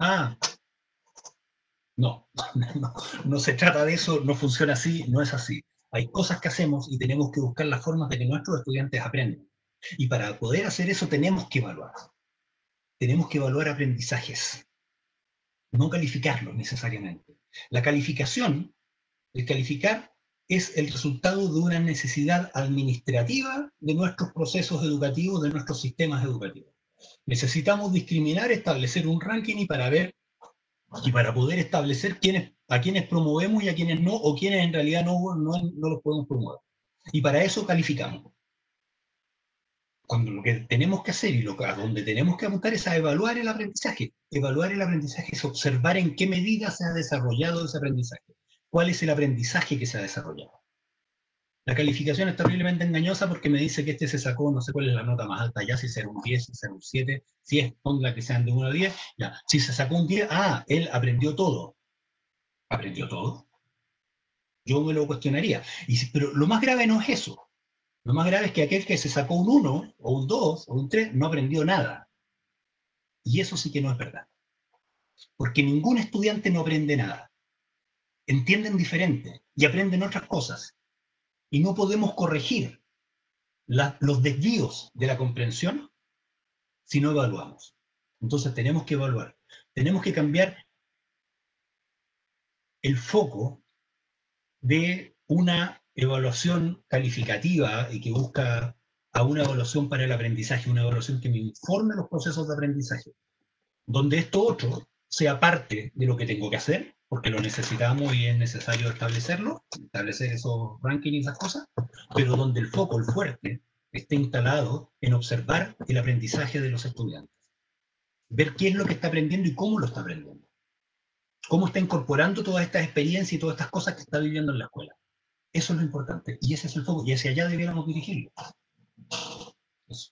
No se trata de eso, no funciona así, no es así. Hay cosas que hacemos y tenemos que buscar las formas de que nuestros estudiantes aprendan. Y para poder hacer eso tenemos que evaluar. Tenemos que evaluar aprendizajes, no calificarlos necesariamente. La calificación, el calificar, es el resultado de una necesidad administrativa de nuestros procesos educativos, de nuestros sistemas educativos. Necesitamos discriminar, establecer un ranking y para poder establecer a quienes promovemos y a quienes no, o quienes en realidad no los podemos promover. Y para eso calificamos. Cuando lo que tenemos que hacer y a donde tenemos que apuntar es a evaluar el aprendizaje. Evaluar el aprendizaje es observar en qué medida se ha desarrollado ese aprendizaje. ¿Cuál es el aprendizaje que se ha desarrollado? La calificación es terriblemente engañosa porque me dice que este se sacó, no sé cuál es la nota más alta ya, si será un 10, si será un 7, si es, ponga que sean de 1 a 10, ya. Si se sacó un 10, él aprendió todo. ¿Aprendió todo? yo me lo cuestionaría. Pero lo más grave no es eso. Lo más grave es que aquel que se sacó un 1, o un 2, o un 3, no aprendió nada. Y eso sí que no es verdad. Porque ningún estudiante no aprende nada. Entienden diferente y aprenden otras cosas. Y no podemos corregir los desvíos de la comprensión si no evaluamos. Entonces tenemos que evaluar. Tenemos que cambiar el foco de una evaluación calificativa y que busca a una evaluación para el aprendizaje, una evaluación que me informe los procesos de aprendizaje, donde esto otro sea parte de lo que tengo que hacer, porque lo necesitamos y es necesario establecerlo, establecer esos rankings y esas cosas, pero donde el foco, el fuerte, esté instalado en observar el aprendizaje de los estudiantes. Ver qué es lo que está aprendiendo y cómo lo está aprendiendo. Cómo está incorporando todas estas experiencias y todas estas cosas que está viviendo en la escuela. Eso es lo importante. Y ese es el foco. Y hacia allá debiéramos dirigirlo. Eso.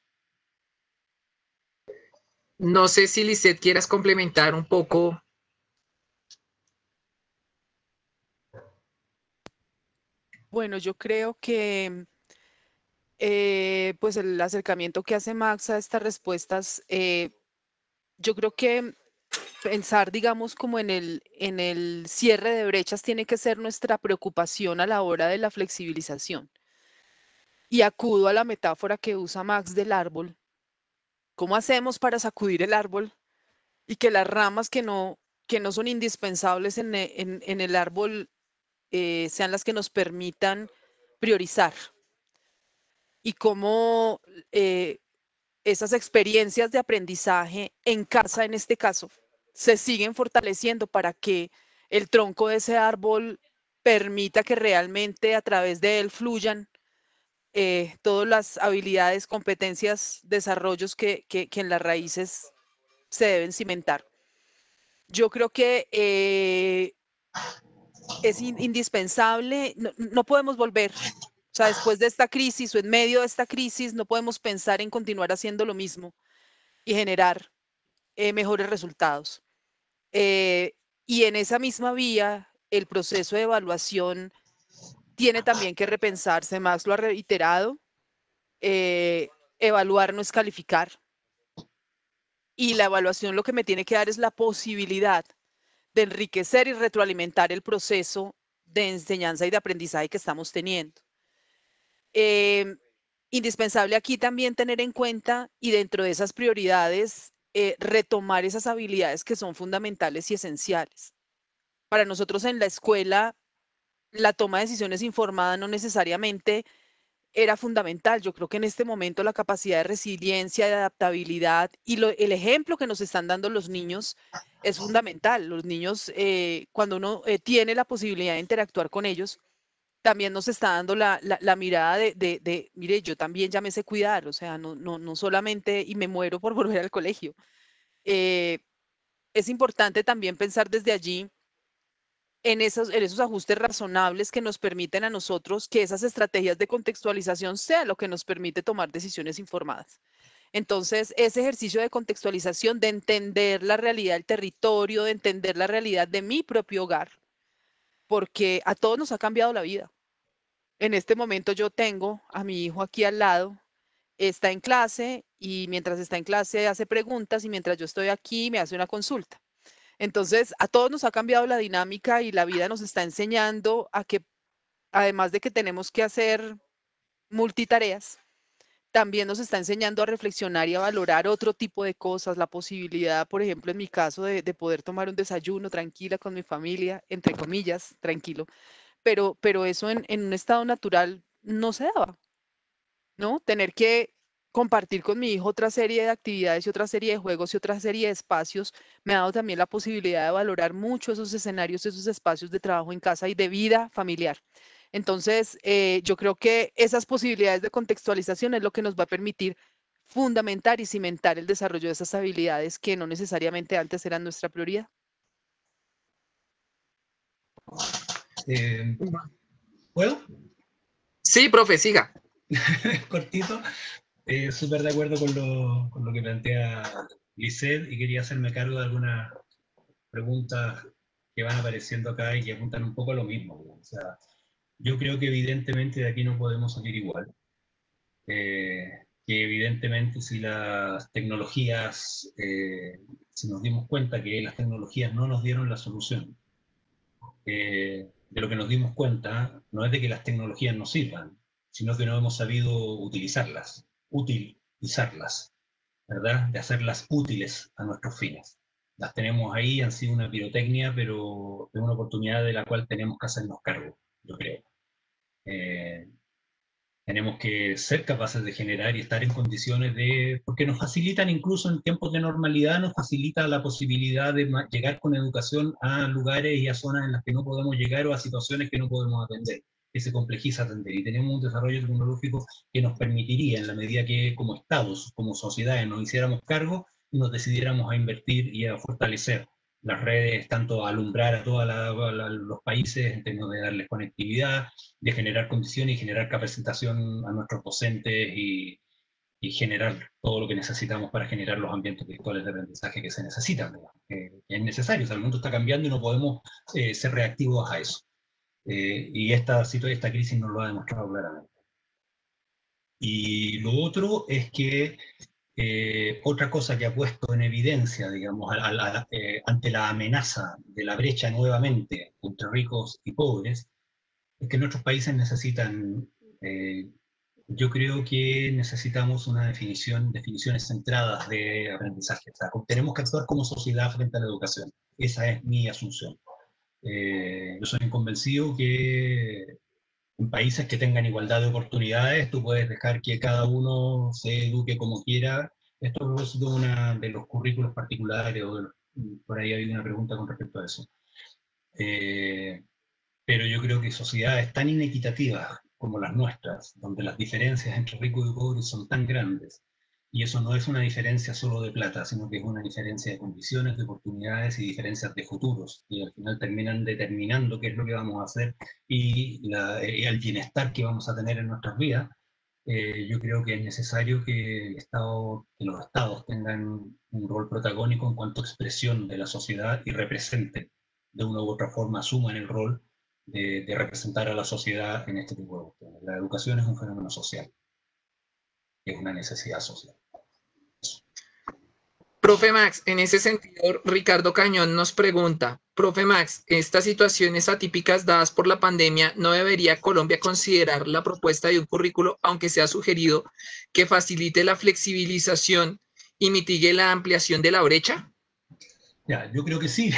No sé si Lisette quieras complementar un poco. Bueno, yo creo que pues el acercamiento que hace Max a estas respuestas, yo creo que pensar, digamos, como en el cierre de brechas tiene que ser nuestra preocupación a la hora de la flexibilización. Y acudo a la metáfora que usa Max del árbol. ¿Cómo hacemos para sacudir el árbol y que las ramas que no son indispensables en el árbol sean las que nos permitan priorizar? Y cómo esas experiencias de aprendizaje en casa, en este caso, se siguen fortaleciendo para que el tronco de ese árbol permita que realmente a través de él fluyan todas las habilidades, competencias, desarrollos que en las raíces se deben cimentar. Yo creo que es indispensable, no podemos volver. O sea, después de esta crisis o en medio de esta crisis, no podemos pensar en continuar haciendo lo mismo y generar mejores resultados. Y en esa misma vía, el proceso de evaluación tiene también que repensarse. Max lo ha reiterado. Evaluar no es calificar. Y la evaluación lo que me tiene que dar es la posibilidad de enriquecer y retroalimentar el proceso de enseñanza y de aprendizaje que estamos teniendo. Indispensable aquí también tener en cuenta y dentro de esas prioridades retomar esas habilidades que son fundamentales y esenciales. Para nosotros en la escuela, la toma de decisiones informada no necesariamente era fundamental. Yo creo que en este momento la capacidad de resiliencia, de adaptabilidad y el ejemplo que nos están dando los niños es fundamental. Los niños, cuando uno tiene la posibilidad de interactuar con ellos, también nos está dando la mirada mire, yo también ya me sé cuidar, o sea, no solamente y me muero por volver al colegio. Es importante también pensar desde allí en esos ajustes razonables que nos permiten a nosotros que esas estrategias de contextualización sea lo que nos permite tomar decisiones informadas. Entonces, ese ejercicio de contextualización, de entender la realidad del territorio, de entender la realidad de mi propio hogar, porque a todos nos ha cambiado la vida. En este momento yo tengo a mi hijo aquí al lado, está en clase y mientras está en clase hace preguntas y mientras yo estoy aquí me hace una consulta. Entonces, a todos nos ha cambiado la dinámica y la vida nos está enseñando a que, además de que tenemos que hacer multitareas, también nos está enseñando a reflexionar y a valorar otro tipo de cosas, la posibilidad, por ejemplo, en mi caso, de poder tomar un desayuno tranquila con mi familia, entre comillas, tranquilo, pero eso en un estado natural no se daba, ¿no? Tener que compartir con mi hijo otra serie de actividades y otra serie de juegos y otra serie de espacios me ha dado también la posibilidad de valorar mucho esos escenarios, esos espacios de trabajo en casa y de vida familiar. Entonces, yo creo que esas posibilidades de contextualización es lo que nos va a permitir fundamentar y cimentar el desarrollo de esas habilidades que no necesariamente antes eran nuestra prioridad. ¿Puedo? Sí, profe, siga. Cortito. Súper de acuerdo con lo que plantea Lisette y quería hacerme cargo de algunas preguntas que van apareciendo acá y que apuntan un poco a lo mismo. O sea, yo creo que evidentemente de aquí no podemos salir igual. Que evidentemente si las tecnologías, si nos dimos cuenta que las tecnologías no nos dieron la solución, de lo que nos dimos cuenta no es de que las tecnologías no sirvan, sino que no hemos sabido utilizarlas, ¿verdad? De hacerlas útiles a nuestros fines. Las tenemos ahí, han sido una pirotecnia, pero es una oportunidad de la cual tenemos que hacernos cargo, yo creo. Tenemos que ser capaces de generar y estar en condiciones de, porque nos facilitan incluso en tiempos de normalidad, nos facilita la posibilidad de llegar con educación a lugares y a zonas en las que no podemos llegar o a situaciones que no podemos atender, que se complejiza atender. Y tenemos un desarrollo tecnológico que nos permitiría, en la medida que como estados, como sociedades, nos hiciéramos cargo y nos decidiéramos a invertir y a fortalecer las redes, tanto a alumbrar a todos los países en términos de darles conectividad, de generar condiciones y generar capacitación a nuestros docentes y generar todo lo que necesitamos para generar los ambientes virtuales de aprendizaje que se necesitan, que es necesario. O sea, el mundo está cambiando y no podemos ser reactivos a eso. Y esta crisis nos lo ha demostrado claramente. Y lo otro es que otra cosa que ha puesto en evidencia, digamos, ante la amenaza de la brecha nuevamente entre ricos y pobres, es que nuestros países necesitan, yo creo que necesitamos definiciones centradas de aprendizaje. O sea, tenemos que actuar como sociedad frente a la educación. Esa es mi asunción. Yo soy convencido que en países que tengan igualdad de oportunidades, tú puedes dejar que cada uno se eduque como quiera. Esto es de los currículos particulares, por ahí hay una pregunta con respecto a eso. Pero yo creo que sociedades tan inequitativas como las nuestras, donde las diferencias entre ricos y pobres son tan grandes, y eso no es una diferencia solo de plata, sino que es una diferencia de condiciones, de oportunidades y diferencias de futuros, y al final terminan determinando qué es lo que vamos a hacer y el bienestar que vamos a tener en nuestras vidas. Yo creo que es necesario que los estados tengan un rol protagónico en cuanto a expresión de la sociedad y representen de una u otra forma, asuman el rol de representar a la sociedad en este tipo de cuestiones. La educación es un fenómeno social, es una necesidad social. Profe Max, en ese sentido, Ricardo Cañón nos pregunta, profe Max, estas situaciones atípicas dadas por la pandemia, ¿no debería Colombia considerar la propuesta de un currículo, aunque sea sugerido, que facilite la flexibilización y mitigue la ampliación de la brecha? Ya, yo creo que sí.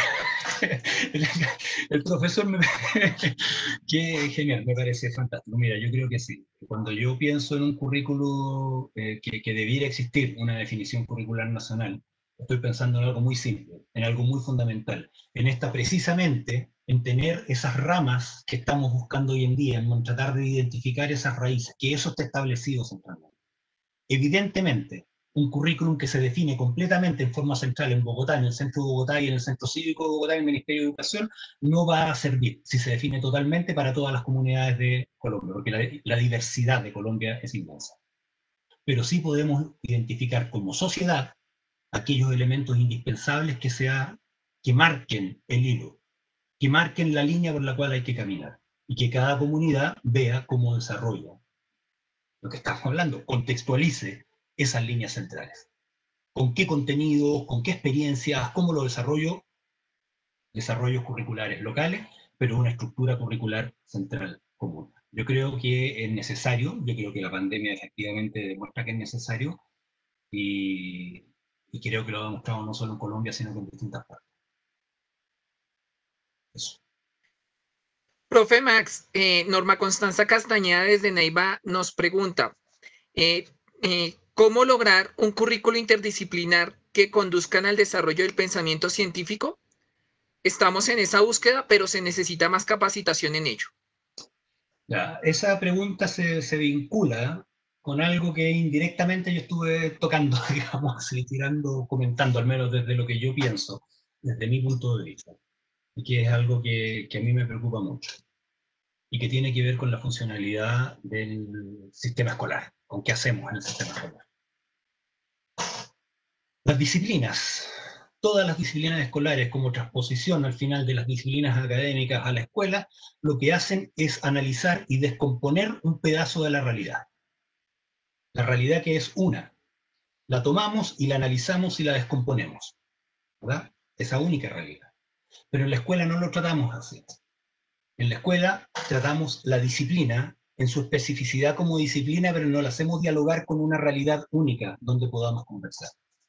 El profesor qué genial, me parece fantástico. Mira, yo creo que sí. Cuando yo pienso en un currículo que debiera existir, una definición curricular nacional, estoy pensando en algo muy simple, en algo muy fundamental, precisamente en tener esas ramas que estamos buscando hoy en día, en tratar de identificar esas raíces, que eso esté establecido centralmente. Evidentemente, un currículum que se define completamente en forma central en Bogotá, en el centro de Bogotá y en el centro cívico de Bogotá, en el Ministerio de Educación, no va a servir si se define totalmente para todas las comunidades de Colombia, porque la diversidad de Colombia es inmensa. Pero sí podemos identificar como sociedad aquellos elementos indispensables que marquen el hilo, que marquen la línea por la cual hay que caminar, y que cada comunidad vea cómo desarrolla lo que estamos hablando, contextualice esas líneas centrales. ¿Con qué contenidos, con qué experiencias, cómo lo desarrollo? Desarrollos curriculares locales, pero una estructura curricular central común. Yo creo que es necesario, yo creo que la pandemia efectivamente demuestra que es necesario, y creo que lo ha demostrado no solo en Colombia, sino que en distintas partes. Eso. Profe Max, Norma Constanza Castañeda desde Neiva nos pregunta, ¿cómo lograr un currículo interdisciplinar que conduzcan al desarrollo del pensamiento científico? Estamos en esa búsqueda, pero se necesita más capacitación en ello. Ya, esa pregunta se vincula con algo que indirectamente yo estuve tocando, digamos, comentando, al menos desde lo que yo pienso, desde mi punto de vista, y que es algo que a mí me preocupa mucho, y que tiene que ver con la funcionalidad del sistema escolar, con qué hacemos en el sistema escolar. Las disciplinas todas las disciplinas escolares como transposición al final de las disciplinas académicas a la escuela, lo que hacen es analizar y descomponer un pedazo de la realidad. La realidad que es una. La tomamos y la analizamos y la descomponemos, ¿verdad? Esa única realidad. Pero en la escuela no lo tratamos así. En la escuela tratamos la disciplina en su especificidad como disciplina, pero no la hacemos dialogar con una realidad única donde podamos conversar.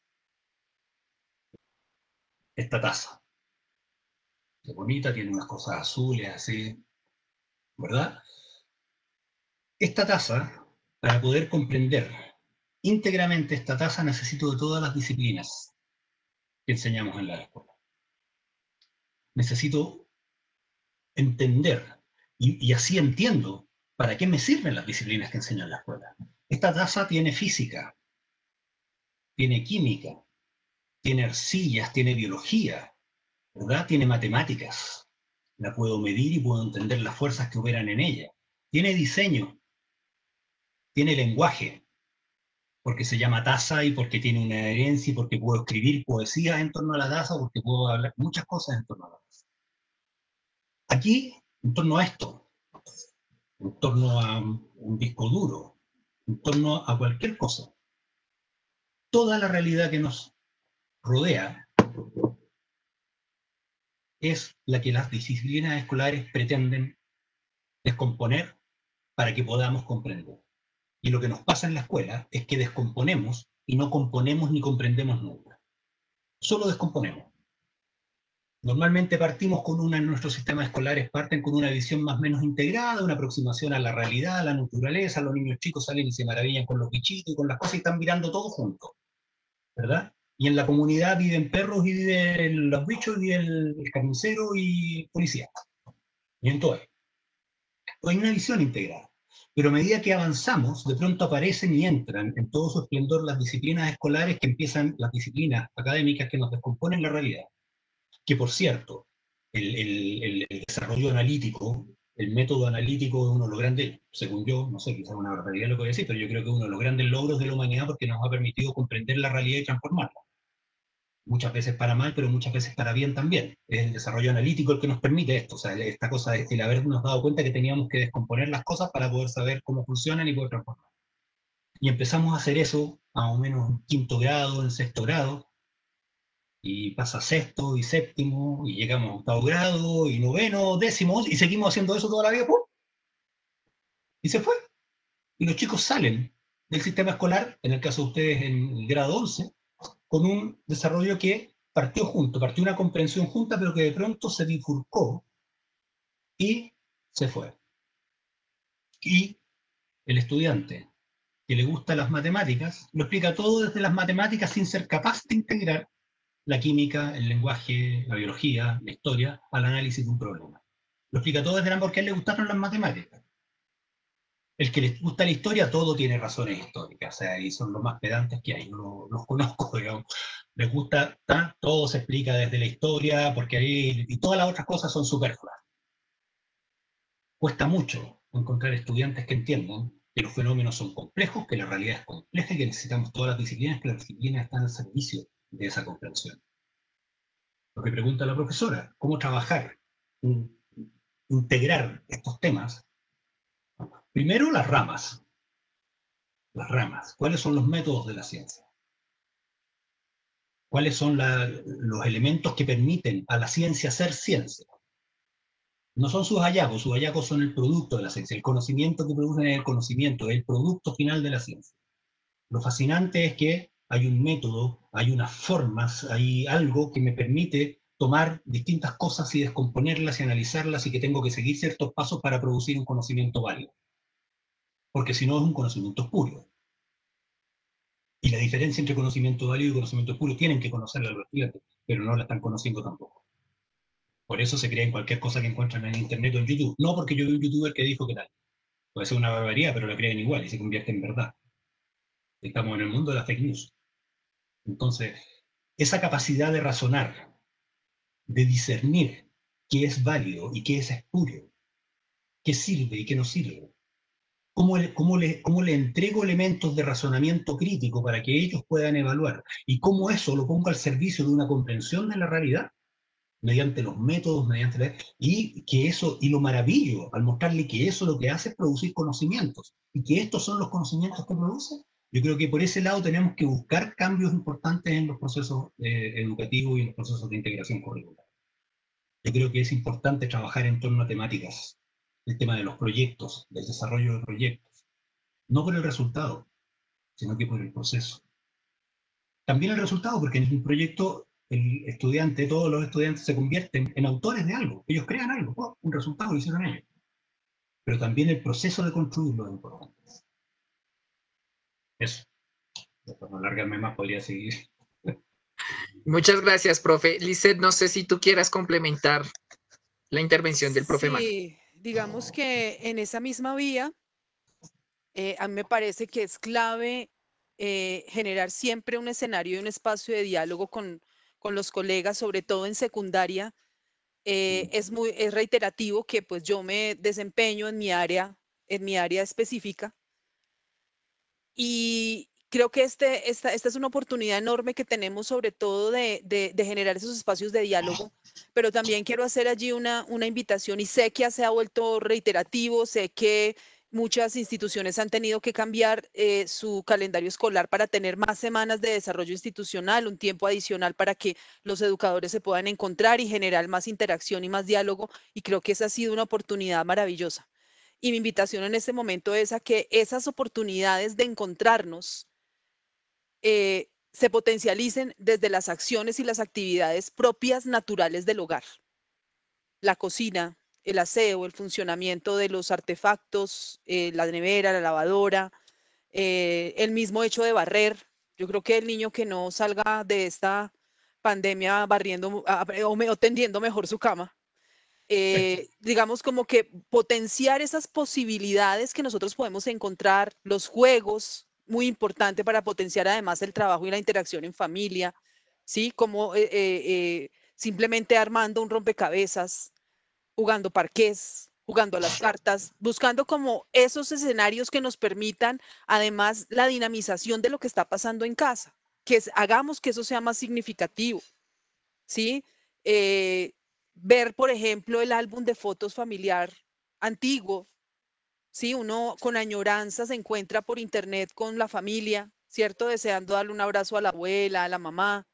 Esta taza. Qué bonita, tiene unas cosas azules así, ¿verdad? Esta taza, para poder comprender íntegramente esta taza, necesito de todas las disciplinas que enseñamos en la escuela. Necesito entender, y así entiendo para qué me sirven las disciplinas que enseño en la escuela. Esta taza tiene física, tiene química, tiene arcillas, tiene biología, ¿verdad? Tiene matemáticas. La puedo medir y puedo entender las fuerzas que operan en ella. Tiene diseño, tiene lenguaje, porque se llama taza y porque tiene una herencia y porque puedo escribir poesía en torno a la taza, porque puedo hablar muchas cosas en torno a la taza. Aquí, en torno a esto, en torno a un disco duro, en torno a cualquier cosa, toda la realidad que nos rodea es la que las disciplinas escolares pretenden descomponer para que podamos comprender. Y lo que nos pasa en la escuela es que descomponemos y no componemos ni comprendemos nunca. Solo descomponemos. Normalmente partimos con nuestros sistemas escolares parten con una visión más o menos integrada, una aproximación a la realidad, a la naturaleza. Los niños chicos salen y se maravillan con los bichitos y con las cosas y están mirando todo junto, ¿verdad? Y en la comunidad viven perros y viven los bichos y el carnicero y policía. Y entonces, hay una visión integrada. Pero a medida que avanzamos, de pronto aparecen y entran en todo su esplendor las disciplinas escolares que empiezan, las disciplinas académicas que nos descomponen la realidad. Que por cierto, el desarrollo analítico, el método analítico es uno de los grandes, según yo, no sé, quizás es una barbaridad lo que voy a decir, pero yo creo que es uno de los grandes logros de la humanidad porque nos ha permitido comprender la realidad y transformarla. Muchas veces para mal, pero muchas veces para bien también. Es el desarrollo analítico el que nos permite esto, o sea, esta cosa es el habernos dado cuenta que teníamos que descomponer las cosas para poder saber cómo funcionan y poder transformar. Y empezamos a hacer eso a más o menos en quinto grado, en sexto grado, y pasa sexto y séptimo, y llegamos a octavo grado, y noveno, décimo, y seguimos haciendo eso toda la vida, ¡pum! Y se fue. Y los chicos salen del sistema escolar, en el caso de ustedes en el grado 11, con un desarrollo que partió junto, partió una comprensión junta, pero que de pronto se bifurcó y se fue. Y el estudiante que le gusta las matemáticas, lo explica todo desde las matemáticas sin ser capaz de integrar la química, el lenguaje, la biología, la historia, al análisis de un problema. Lo explica todo desde la porque a él le gustaron las matemáticas. El que les gusta la historia, todo tiene razones históricas, o sea, y son los más pedantes que hay, yo los conozco, digamos. Les gusta, todo se explica desde la historia, porque ahí, y todas las otras cosas son superfluas. Cuesta mucho encontrar estudiantes que entiendan que los fenómenos son complejos, que la realidad es compleja y que necesitamos todas las disciplinas, que las disciplinas están al servicio de esa comprensión. Lo que pregunta la profesora, ¿cómo trabajar, integrar estos temas? Primero, las ramas. Las ramas. ¿Cuáles son los métodos de la ciencia? ¿Cuáles son los elementos que permiten a la ciencia ser ciencia? No son sus hallazgos son el producto de la ciencia. El conocimiento que producen es el conocimiento, es el producto final de la ciencia. Lo fascinante es que hay un método, hay unas formas, hay algo que me permite tomar distintas cosas y descomponerlas y analizarlas y que tengo que seguir ciertos pasos para producir un conocimiento válido. Porque si no es un conocimiento espurio. Y la diferencia entre conocimiento válido y conocimiento espurio tienen que conocerla los estudiantes, pero no la están conociendo tampoco. Por eso se creen cualquier cosa que encuentran en internet o en YouTube. No porque yo vi un youtuber que dijo que tal. Puede ser una barbaridad, pero la creen igual y se convierte en verdad. Estamos en el mundo de las fake news. Entonces, esa capacidad de razonar, de discernir qué es válido y qué es espurio, qué sirve y qué no sirve, cómo le entrego elementos de razonamiento crítico para que ellos puedan evaluar y cómo eso lo pongo al servicio de una comprensión de la realidad mediante los métodos, y lo maravillo al mostrarle que eso lo que hace es producir conocimientos y que estos son los conocimientos que produce. Yo creo que por ese lado tenemos que buscar cambios importantes en los procesos educativos y en los procesos de integración curricular. Yo creo que es importante trabajar en torno a temáticas, el tema de los proyectos, del desarrollo de proyectos, no por el resultado, sino que por el proceso. También el resultado, porque en un proyecto el estudiante, todos los estudiantes se convierten en autores de algo, ellos crean algo, un resultado lo hicieron ellos. Pero también el proceso de construirlo es importante. Eso. Para no alargarme más, podría seguir. Muchas gracias, profe. Lizeth, no sé si tú quieras complementar la intervención del profe Mario. Sí, digamos que en esa misma vía, a mí me parece que es clave generar siempre un escenario y un espacio de diálogo con los colegas, sobre todo en secundaria. Es reiterativo que pues yo me desempeño en mi área específica, y creo que esta es una oportunidad enorme que tenemos, sobre todo de generar esos espacios de diálogo, pero también quiero hacer allí una invitación, y sé que se ha vuelto reiterativo, sé que muchas instituciones han tenido que cambiar su calendario escolar para tener más semanas de desarrollo institucional, un tiempo adicional para que los educadores se puedan encontrar y generar más interacción y más diálogo, y creo que esa ha sido una oportunidad maravillosa. Y mi invitación en este momento es a que esas oportunidades de encontrarnos se potencialicen desde las acciones y las actividades propias naturales del hogar. La cocina, el aseo, el funcionamiento de los artefactos, la nevera, la lavadora, el mismo hecho de barrer. Yo creo que el niño que no salga de esta pandemia barriendo o tendiendo mejor su cama, digamos, como que potenciar esas posibilidades que nosotros podemos encontrar, los juegos, muy importante para potenciar además el trabajo y la interacción en familia, ¿sí? Como simplemente armando un rompecabezas, jugando parqués, jugando a las cartas, buscando como esos escenarios que nos permitan además la dinamización de lo que está pasando en casa, hagamos que eso sea más significativo, ¿sí? Ver, por ejemplo, el álbum de fotos familiar antiguo, ¿sí? Uno con añoranza se encuentra por internet con la familia, ¿cierto? Deseando darle un abrazo a la abuela, a la mamá.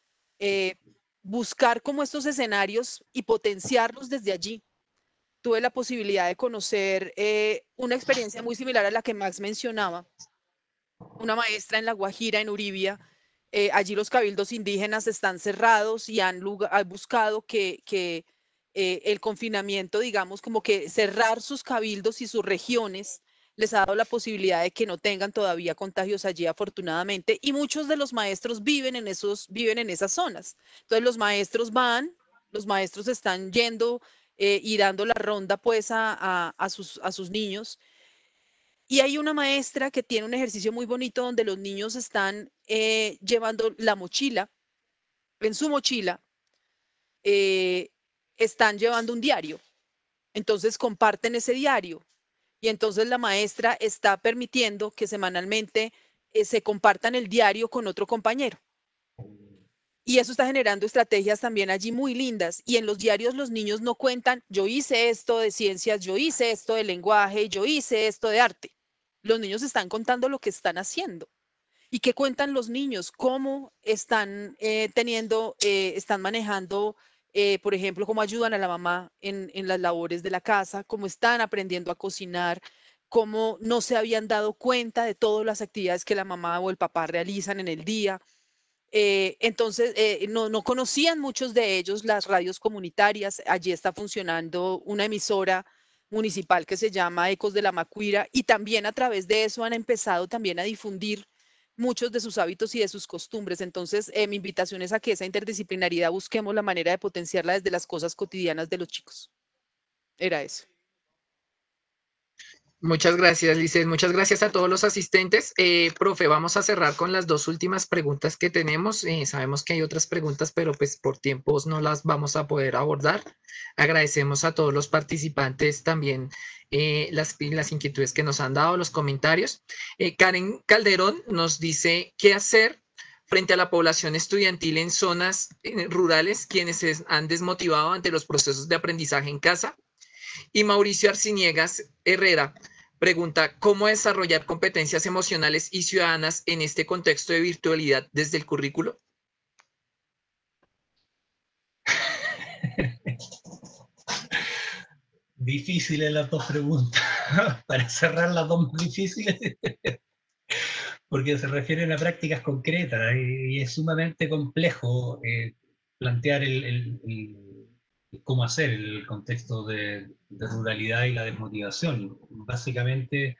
Buscar como estos escenarios y potenciarlos desde allí. Tuve la posibilidad de conocer una experiencia muy similar a la que Max mencionaba, una maestra en La Guajira, en Uribia. Allí los cabildos indígenas están cerrados y han buscado que el confinamiento, digamos, como que cerrar sus cabildos y sus regiones les ha dado la posibilidad de que no tengan todavía contagios allí, afortunadamente, y muchos de los maestros viven en esas zonas. Entonces los maestros están yendo y dando la ronda pues a sus niños. Y hay una maestra que tiene un ejercicio muy bonito donde los niños están llevando la mochila. En su mochila eh, están llevando un diario. Entonces comparten ese diario. Y entonces la maestra está permitiendo que semanalmente se compartan el diario con otro compañero. Y eso está generando estrategias también allí muy lindas. Y en los diarios los niños no cuentan, yo hice esto de ciencias, yo hice esto de lenguaje, yo hice esto de arte. Los niños están contando lo que están haciendo. ¿Y qué cuentan los niños? ¿Cómo están están manejando, por ejemplo, cómo ayudan a la mamá en las labores de la casa, cómo están aprendiendo a cocinar, cómo no se habían dado cuenta de todas las actividades que la mamá o el papá realizan en el día? Entonces, no conocían muchos de ellos las radios comunitarias. Allí está funcionando una emisora municipal que se llama Ecos de la Macuira, y también a través de eso han empezado también a difundir muchos de sus hábitos y de sus costumbres. Entonces, mi invitación es a que esa interdisciplinariedad busquemos la manera de potenciarla desde las cosas cotidianas de los chicos. Era eso. Muchas gracias, Lizeth. Muchas gracias a todos los asistentes. Profe, vamos a cerrar con las dos últimas preguntas que tenemos. Sabemos que hay otras preguntas, pero pues por tiempos no las vamos a poder abordar. Agradecemos a todos los participantes también las inquietudes que nos han dado, los comentarios. Karen Calderón nos dice, ¿qué hacer frente a la población estudiantil en zonas rurales quienes se han desmotivado ante los procesos de aprendizaje en casa? Y Mauricio Arciniegas Herrera pregunta, ¿cómo desarrollar competencias emocionales y ciudadanas en este contexto de virtualidad desde el currículo? Difíciles las dos preguntas. Para cerrar las dos más difíciles, porque se refieren a prácticas concretas y es sumamente complejo plantear cómo hacer el contexto de ruralidad y la desmotivación. Básicamente,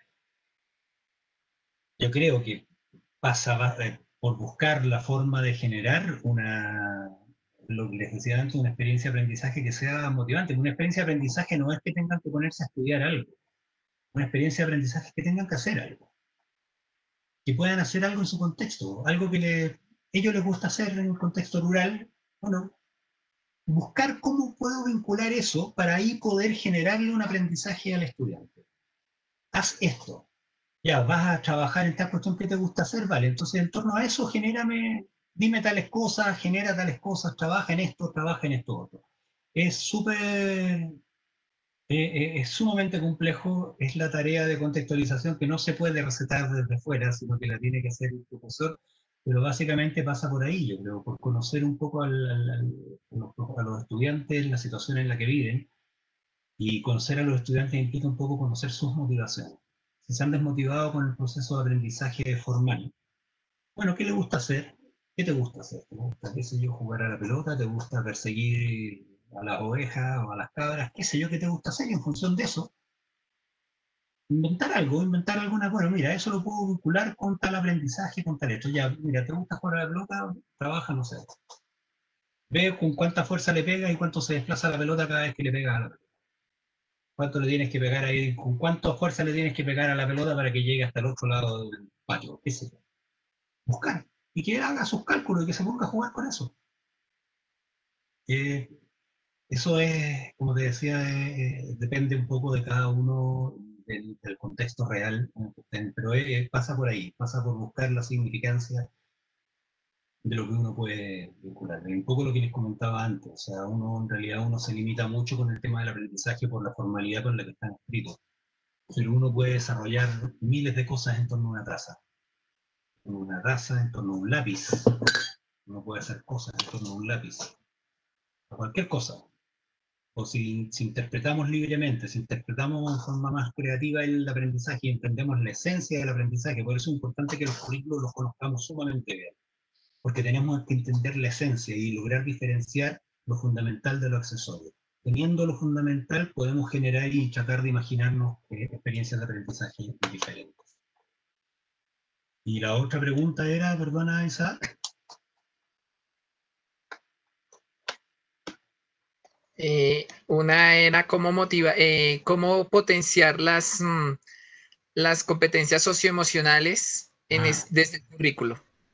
yo creo que pasa por buscar la forma de generar lo que les decía antes, una experiencia de aprendizaje que sea motivante. Una experiencia de aprendizaje no es que tengan que ponerse a estudiar algo. Una experiencia de aprendizaje es que tengan que hacer algo. Que puedan hacer algo en su contexto, algo que ellos les gusta hacer en un contexto rural. Bueno, buscar cómo puedo vincular eso para ahí poder generarle un aprendizaje al estudiante. Haz esto. Ya, vas a trabajar en tal cuestión que te gusta hacer, vale. Entonces, en torno a eso, dime tales cosas, genera tales cosas, trabaja en esto otro. Es sumamente complejo, es la tarea de contextualización que no se puede recetar desde fuera, sino que la tiene que hacer el profesor, pero básicamente pasa por ahí, yo creo, por conocer un poco a los estudiantes, la situación en la que viven, y conocer a los estudiantes implica un poco conocer sus motivaciones. Si se han desmotivado con el proceso de aprendizaje formal, bueno, ¿qué le gusta hacer? ¿Qué te gusta hacer? ¿Te gusta, qué sé yo, jugar a la pelota? ¿Te gusta perseguir a las ovejas o a las cabras? ¿Qué sé yo qué te gusta hacer? Y en función de eso, inventar alguna, bueno, mira, eso lo puedo vincular con tal aprendizaje, con tal esto. Ya, mira, ¿te gusta jugar a la pelota? Trabaja, no sé. Ve con cuánta fuerza le pega y cuánto se desplaza la pelota cada vez que le pega a la pelota. ¿Cuánto le tienes que pegar ahí? ¿Con cuánta fuerza le tienes que pegar a la pelota para que llegue hasta el otro lado del patio? ¿Qué sé yo? Buscar. Y que él haga sus cálculos y que se ponga a jugar con eso. Eso es, como te decía, depende un poco de cada uno del contexto real en el que estén, pero pasa por ahí, pasa por buscar la significancia de lo que uno puede vincular. Un poco lo que les comentaba antes, o sea, en realidad uno se limita mucho con el tema del aprendizaje por la formalidad con la que están escritos, pero uno puede desarrollar miles de cosas en torno a una taza, en torno a un lápiz. Uno puede hacer cosas en torno a un lápiz, a cualquier cosa. O si interpretamos libremente, si interpretamos de forma más creativa el aprendizaje y entendemos la esencia del aprendizaje, por eso es importante que los currículos los conozcamos sumamente bien, porque tenemos que entender la esencia y lograr diferenciar lo fundamental de lo accesorio. Teniendo lo fundamental, podemos generar y tratar de imaginarnos experiencias de aprendizaje diferentes. Y la otra pregunta era, perdona, Isaac. Una era cómo potenciar las competencias socioemocionales desde el currículo.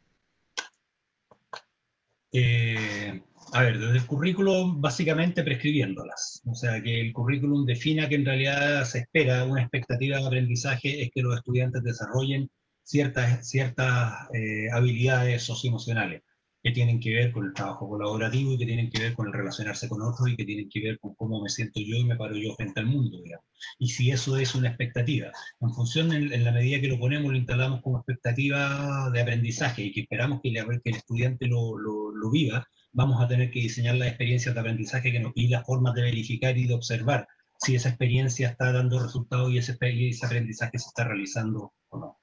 A ver, desde el currículum básicamente prescribiéndolas. O sea, que el currículum defina que en realidad se espera, una expectativa de aprendizaje es que los estudiantes desarrollen ciertas habilidades socioemocionales que tienen que ver con el trabajo colaborativo y que tienen que ver con el relacionarse con otros y que tienen que ver con cómo me siento yo y me paro yo frente al mundo, digamos. Y si eso es una expectativa, en función, en la medida que lo ponemos, lo instalamos como expectativa de aprendizaje y que esperamos que el estudiante lo viva, vamos a tener que diseñar las experiencias de aprendizaje y las formas de verificar y de observar si esa experiencia está dando resultados y ese aprendizaje se está realizando o no.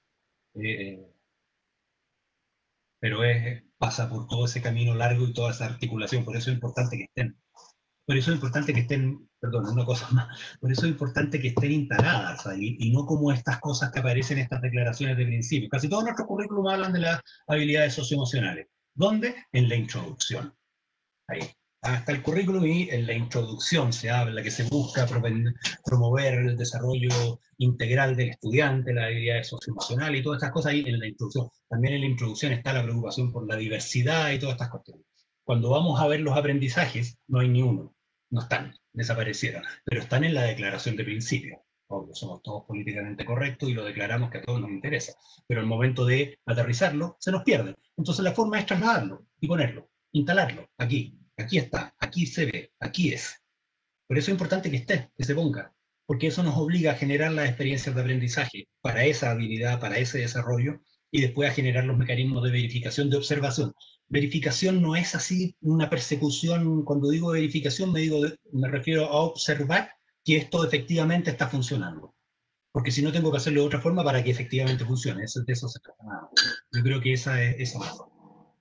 Pero pasa por todo ese camino largo y toda esa articulación, por eso es importante que estén. Por eso es importante que estén, perdón, una cosa más, por eso es importante que estén instaladas ahí, y no como estas cosas que aparecen en estas declaraciones de principio. Casi todos nuestros currículums hablan de las habilidades socioemocionales. ¿Dónde? En la introducción. Ahí. hasta el currículum, y en la introducción se habla que se busca promover el desarrollo integral del estudiante, la habilidad socioemocional y todas estas cosas ahí en la introducción. También en la introducción está la preocupación por la diversidad y todas estas cuestiones. Cuando vamos a ver los aprendizajes, no hay ni uno, no están, desaparecieron, pero están en la declaración de principios. Obvio, somos todos políticamente correctos y lo declaramos que a todos nos interesa, pero el momento de aterrizarlo se nos pierde. Entonces la forma es trasladarlo y ponerlo, instalarlo aquí. Aquí está, aquí se ve, aquí es. Por eso es importante que esté, que se ponga, porque eso nos obliga a generar las experiencias de aprendizaje para esa habilidad, para ese desarrollo, y después a generar los mecanismos de verificación, de observación. Verificación no es así una persecución. Cuando digo verificación me refiero a observar que esto efectivamente está funcionando. Porque si no, tengo que hacerlo de otra forma para que efectivamente funcione. De eso se trata. Yo creo que esa es la forma.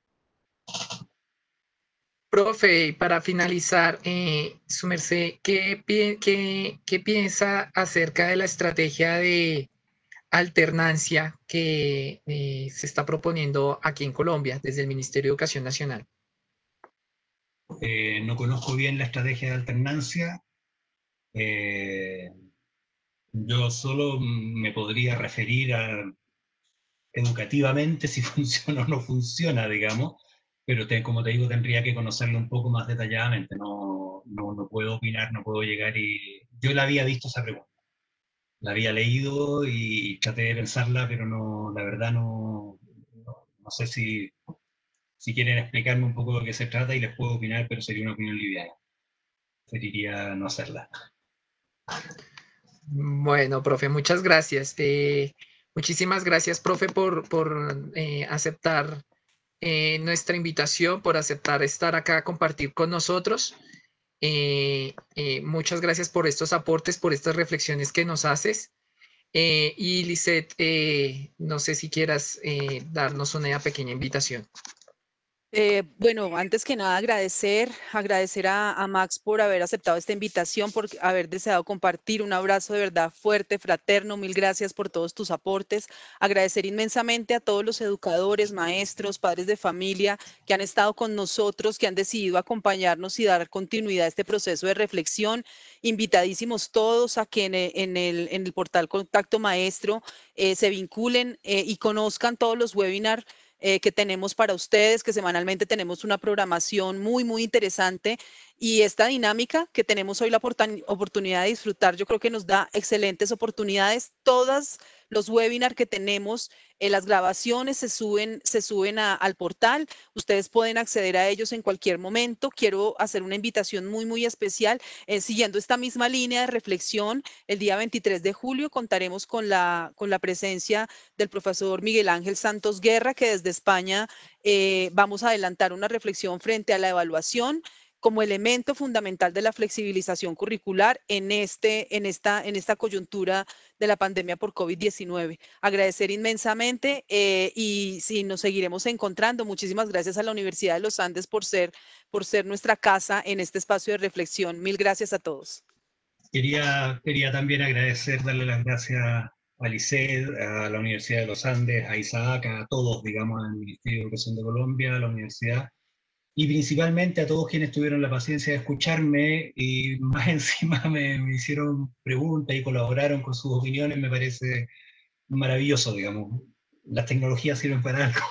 Profe, para finalizar, su merced, ¿qué piensa acerca de la estrategia de alternancia que se está proponiendo aquí en Colombia desde el Ministerio de Educación Nacional? No conozco bien la estrategia de alternancia. Yo solo me podría referir a educativamente si funciona o no funciona, digamos, pero como te digo, tendría que conocerlo un poco más detalladamente. No puedo opinar, no puedo llegar y... Yo la había visto esa pregunta, la había leído y traté de pensarla, pero no, la verdad no sé si quieren explicarme un poco de qué se trata y les puedo opinar, pero sería una opinión liviana. Preferiría no hacerla. Bueno, profe, muchas gracias. Muchísimas gracias, profe, por aceptar nuestra invitación, por aceptar estar acá a compartir con nosotros. Muchas gracias por estos aportes, por estas reflexiones que nos haces. Y Lisette, no sé si quieras darnos una pequeña invitación. Bueno, antes que nada agradecer a Max por haber aceptado esta invitación, por haber deseado compartir. Un abrazo de verdad fuerte, fraterno. Mil gracias por todos tus aportes. Agradecer inmensamente a todos los educadores, maestros, padres de familia que han estado con nosotros, que han decidido acompañarnos y dar continuidad a este proceso de reflexión. Invitadísimos todos a que en el portal Contacto Maestro se vinculen y conozcan todos los webinars que tenemos para ustedes, que semanalmente tenemos una programación muy interesante, y esta dinámica que tenemos hoy la oportunidad de disfrutar, yo creo que nos da excelentes oportunidades. Todos los webinars que tenemos, las grabaciones se suben al portal. Ustedes pueden acceder a ellos en cualquier momento. Quiero hacer una invitación muy especial. Siguiendo esta misma línea de reflexión, el día 23 de julio contaremos con la presencia del profesor Miguel Ángel Santos Guerra, que desde España vamos a adelantar una reflexión frente a la evaluación como elemento fundamental de la flexibilización curricular en esta coyuntura de la pandemia por COVID-19. Agradecer inmensamente y sí, nos seguiremos encontrando. Muchísimas gracias a la Universidad de los Andes por ser nuestra casa en este espacio de reflexión. Mil gracias a todos. Quería también darle las gracias a Lisette, a la Universidad de los Andes, a Isaac, a todos, digamos, al Ministerio de Educación de Colombia, a la universidad, y principalmente a todos quienes tuvieron la paciencia de escucharme y más encima me hicieron preguntas y colaboraron con sus opiniones. Me parece maravilloso, digamos. Las tecnologías sirven para algo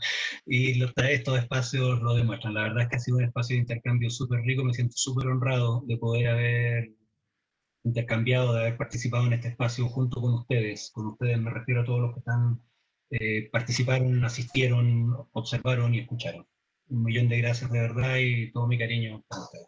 y estos espacios lo demuestran. La verdad es que ha sido un espacio de intercambio súper rico. Me siento súper honrado de poder haber intercambiado, de haber participado en este espacio junto con ustedes. Con ustedes me refiero a todos los que están, participaron, asistieron, observaron y escucharon. Un millón de gracias de verdad y todo mi cariño para ustedes.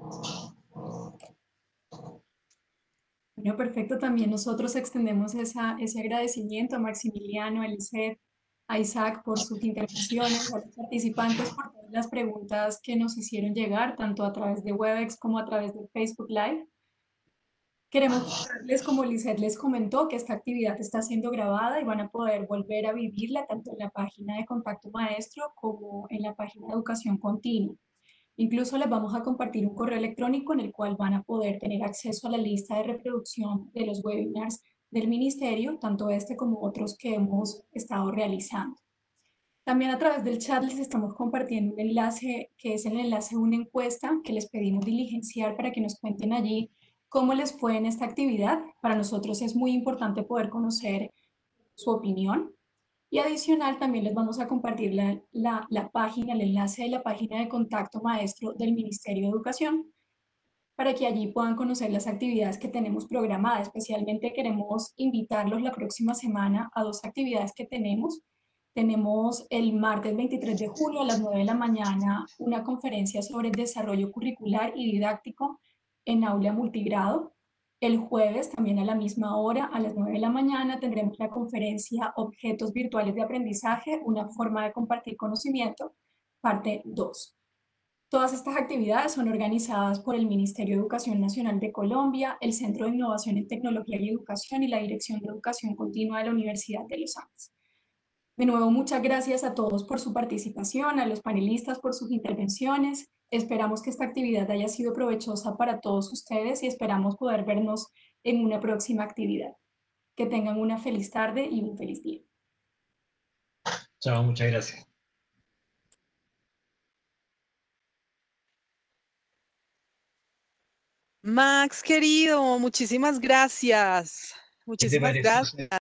Bueno, perfecto. También nosotros extendemos ese agradecimiento a Maximiliano, a Lisette, a Isaac por sus intervenciones, a los participantes por todas las preguntas que nos hicieron llegar, tanto a través de Webex como a través de Facebook Live. Queremos contarles, como Lisette les comentó, que esta actividad está siendo grabada y van a poder volver a vivirla tanto en la página de Contacto Maestro como en la página de Educación Continua. Incluso les vamos a compartir un correo electrónico en el cual van a poder tener acceso a la lista de reproducción de los webinars del Ministerio, tanto este como otros que hemos estado realizando. También a través del chat les estamos compartiendo un enlace que es el enlace de una encuesta que les pedimos diligenciar para que nos cuenten allí cómo les fue en esta actividad. Para nosotros es muy importante poder conocer su opinión. Y adicional también les vamos a compartir la página, el enlace de la página de contacto maestro del Ministerio de Educación para que allí puedan conocer las actividades que tenemos programadas. Especialmente queremos invitarlos la próxima semana a dos actividades que tenemos. Tenemos el martes 23 de julio a las 9 de la mañana una conferencia sobre desarrollo curricular y didáctico en aula multigrado. El jueves, también a la misma hora, a las 9 de la mañana, tendremos la conferencia Objetos Virtuales de Aprendizaje, una forma de compartir conocimiento, parte 2. Todas estas actividades son organizadas por el Ministerio de Educación Nacional de Colombia, el Centro de Innovación en Tecnología y Educación y la Dirección de Educación Continua de la Universidad de los Andes. De nuevo, muchas gracias a todos por su participación, a los panelistas por sus intervenciones. Esperamos que esta actividad haya sido provechosa para todos ustedes y esperamos poder vernos en una próxima actividad. Que tengan una feliz tarde y un feliz día. Chao, muchas gracias. Max, querido, muchísimas gracias. ¿Qué te Muchísimas pareció? gracias.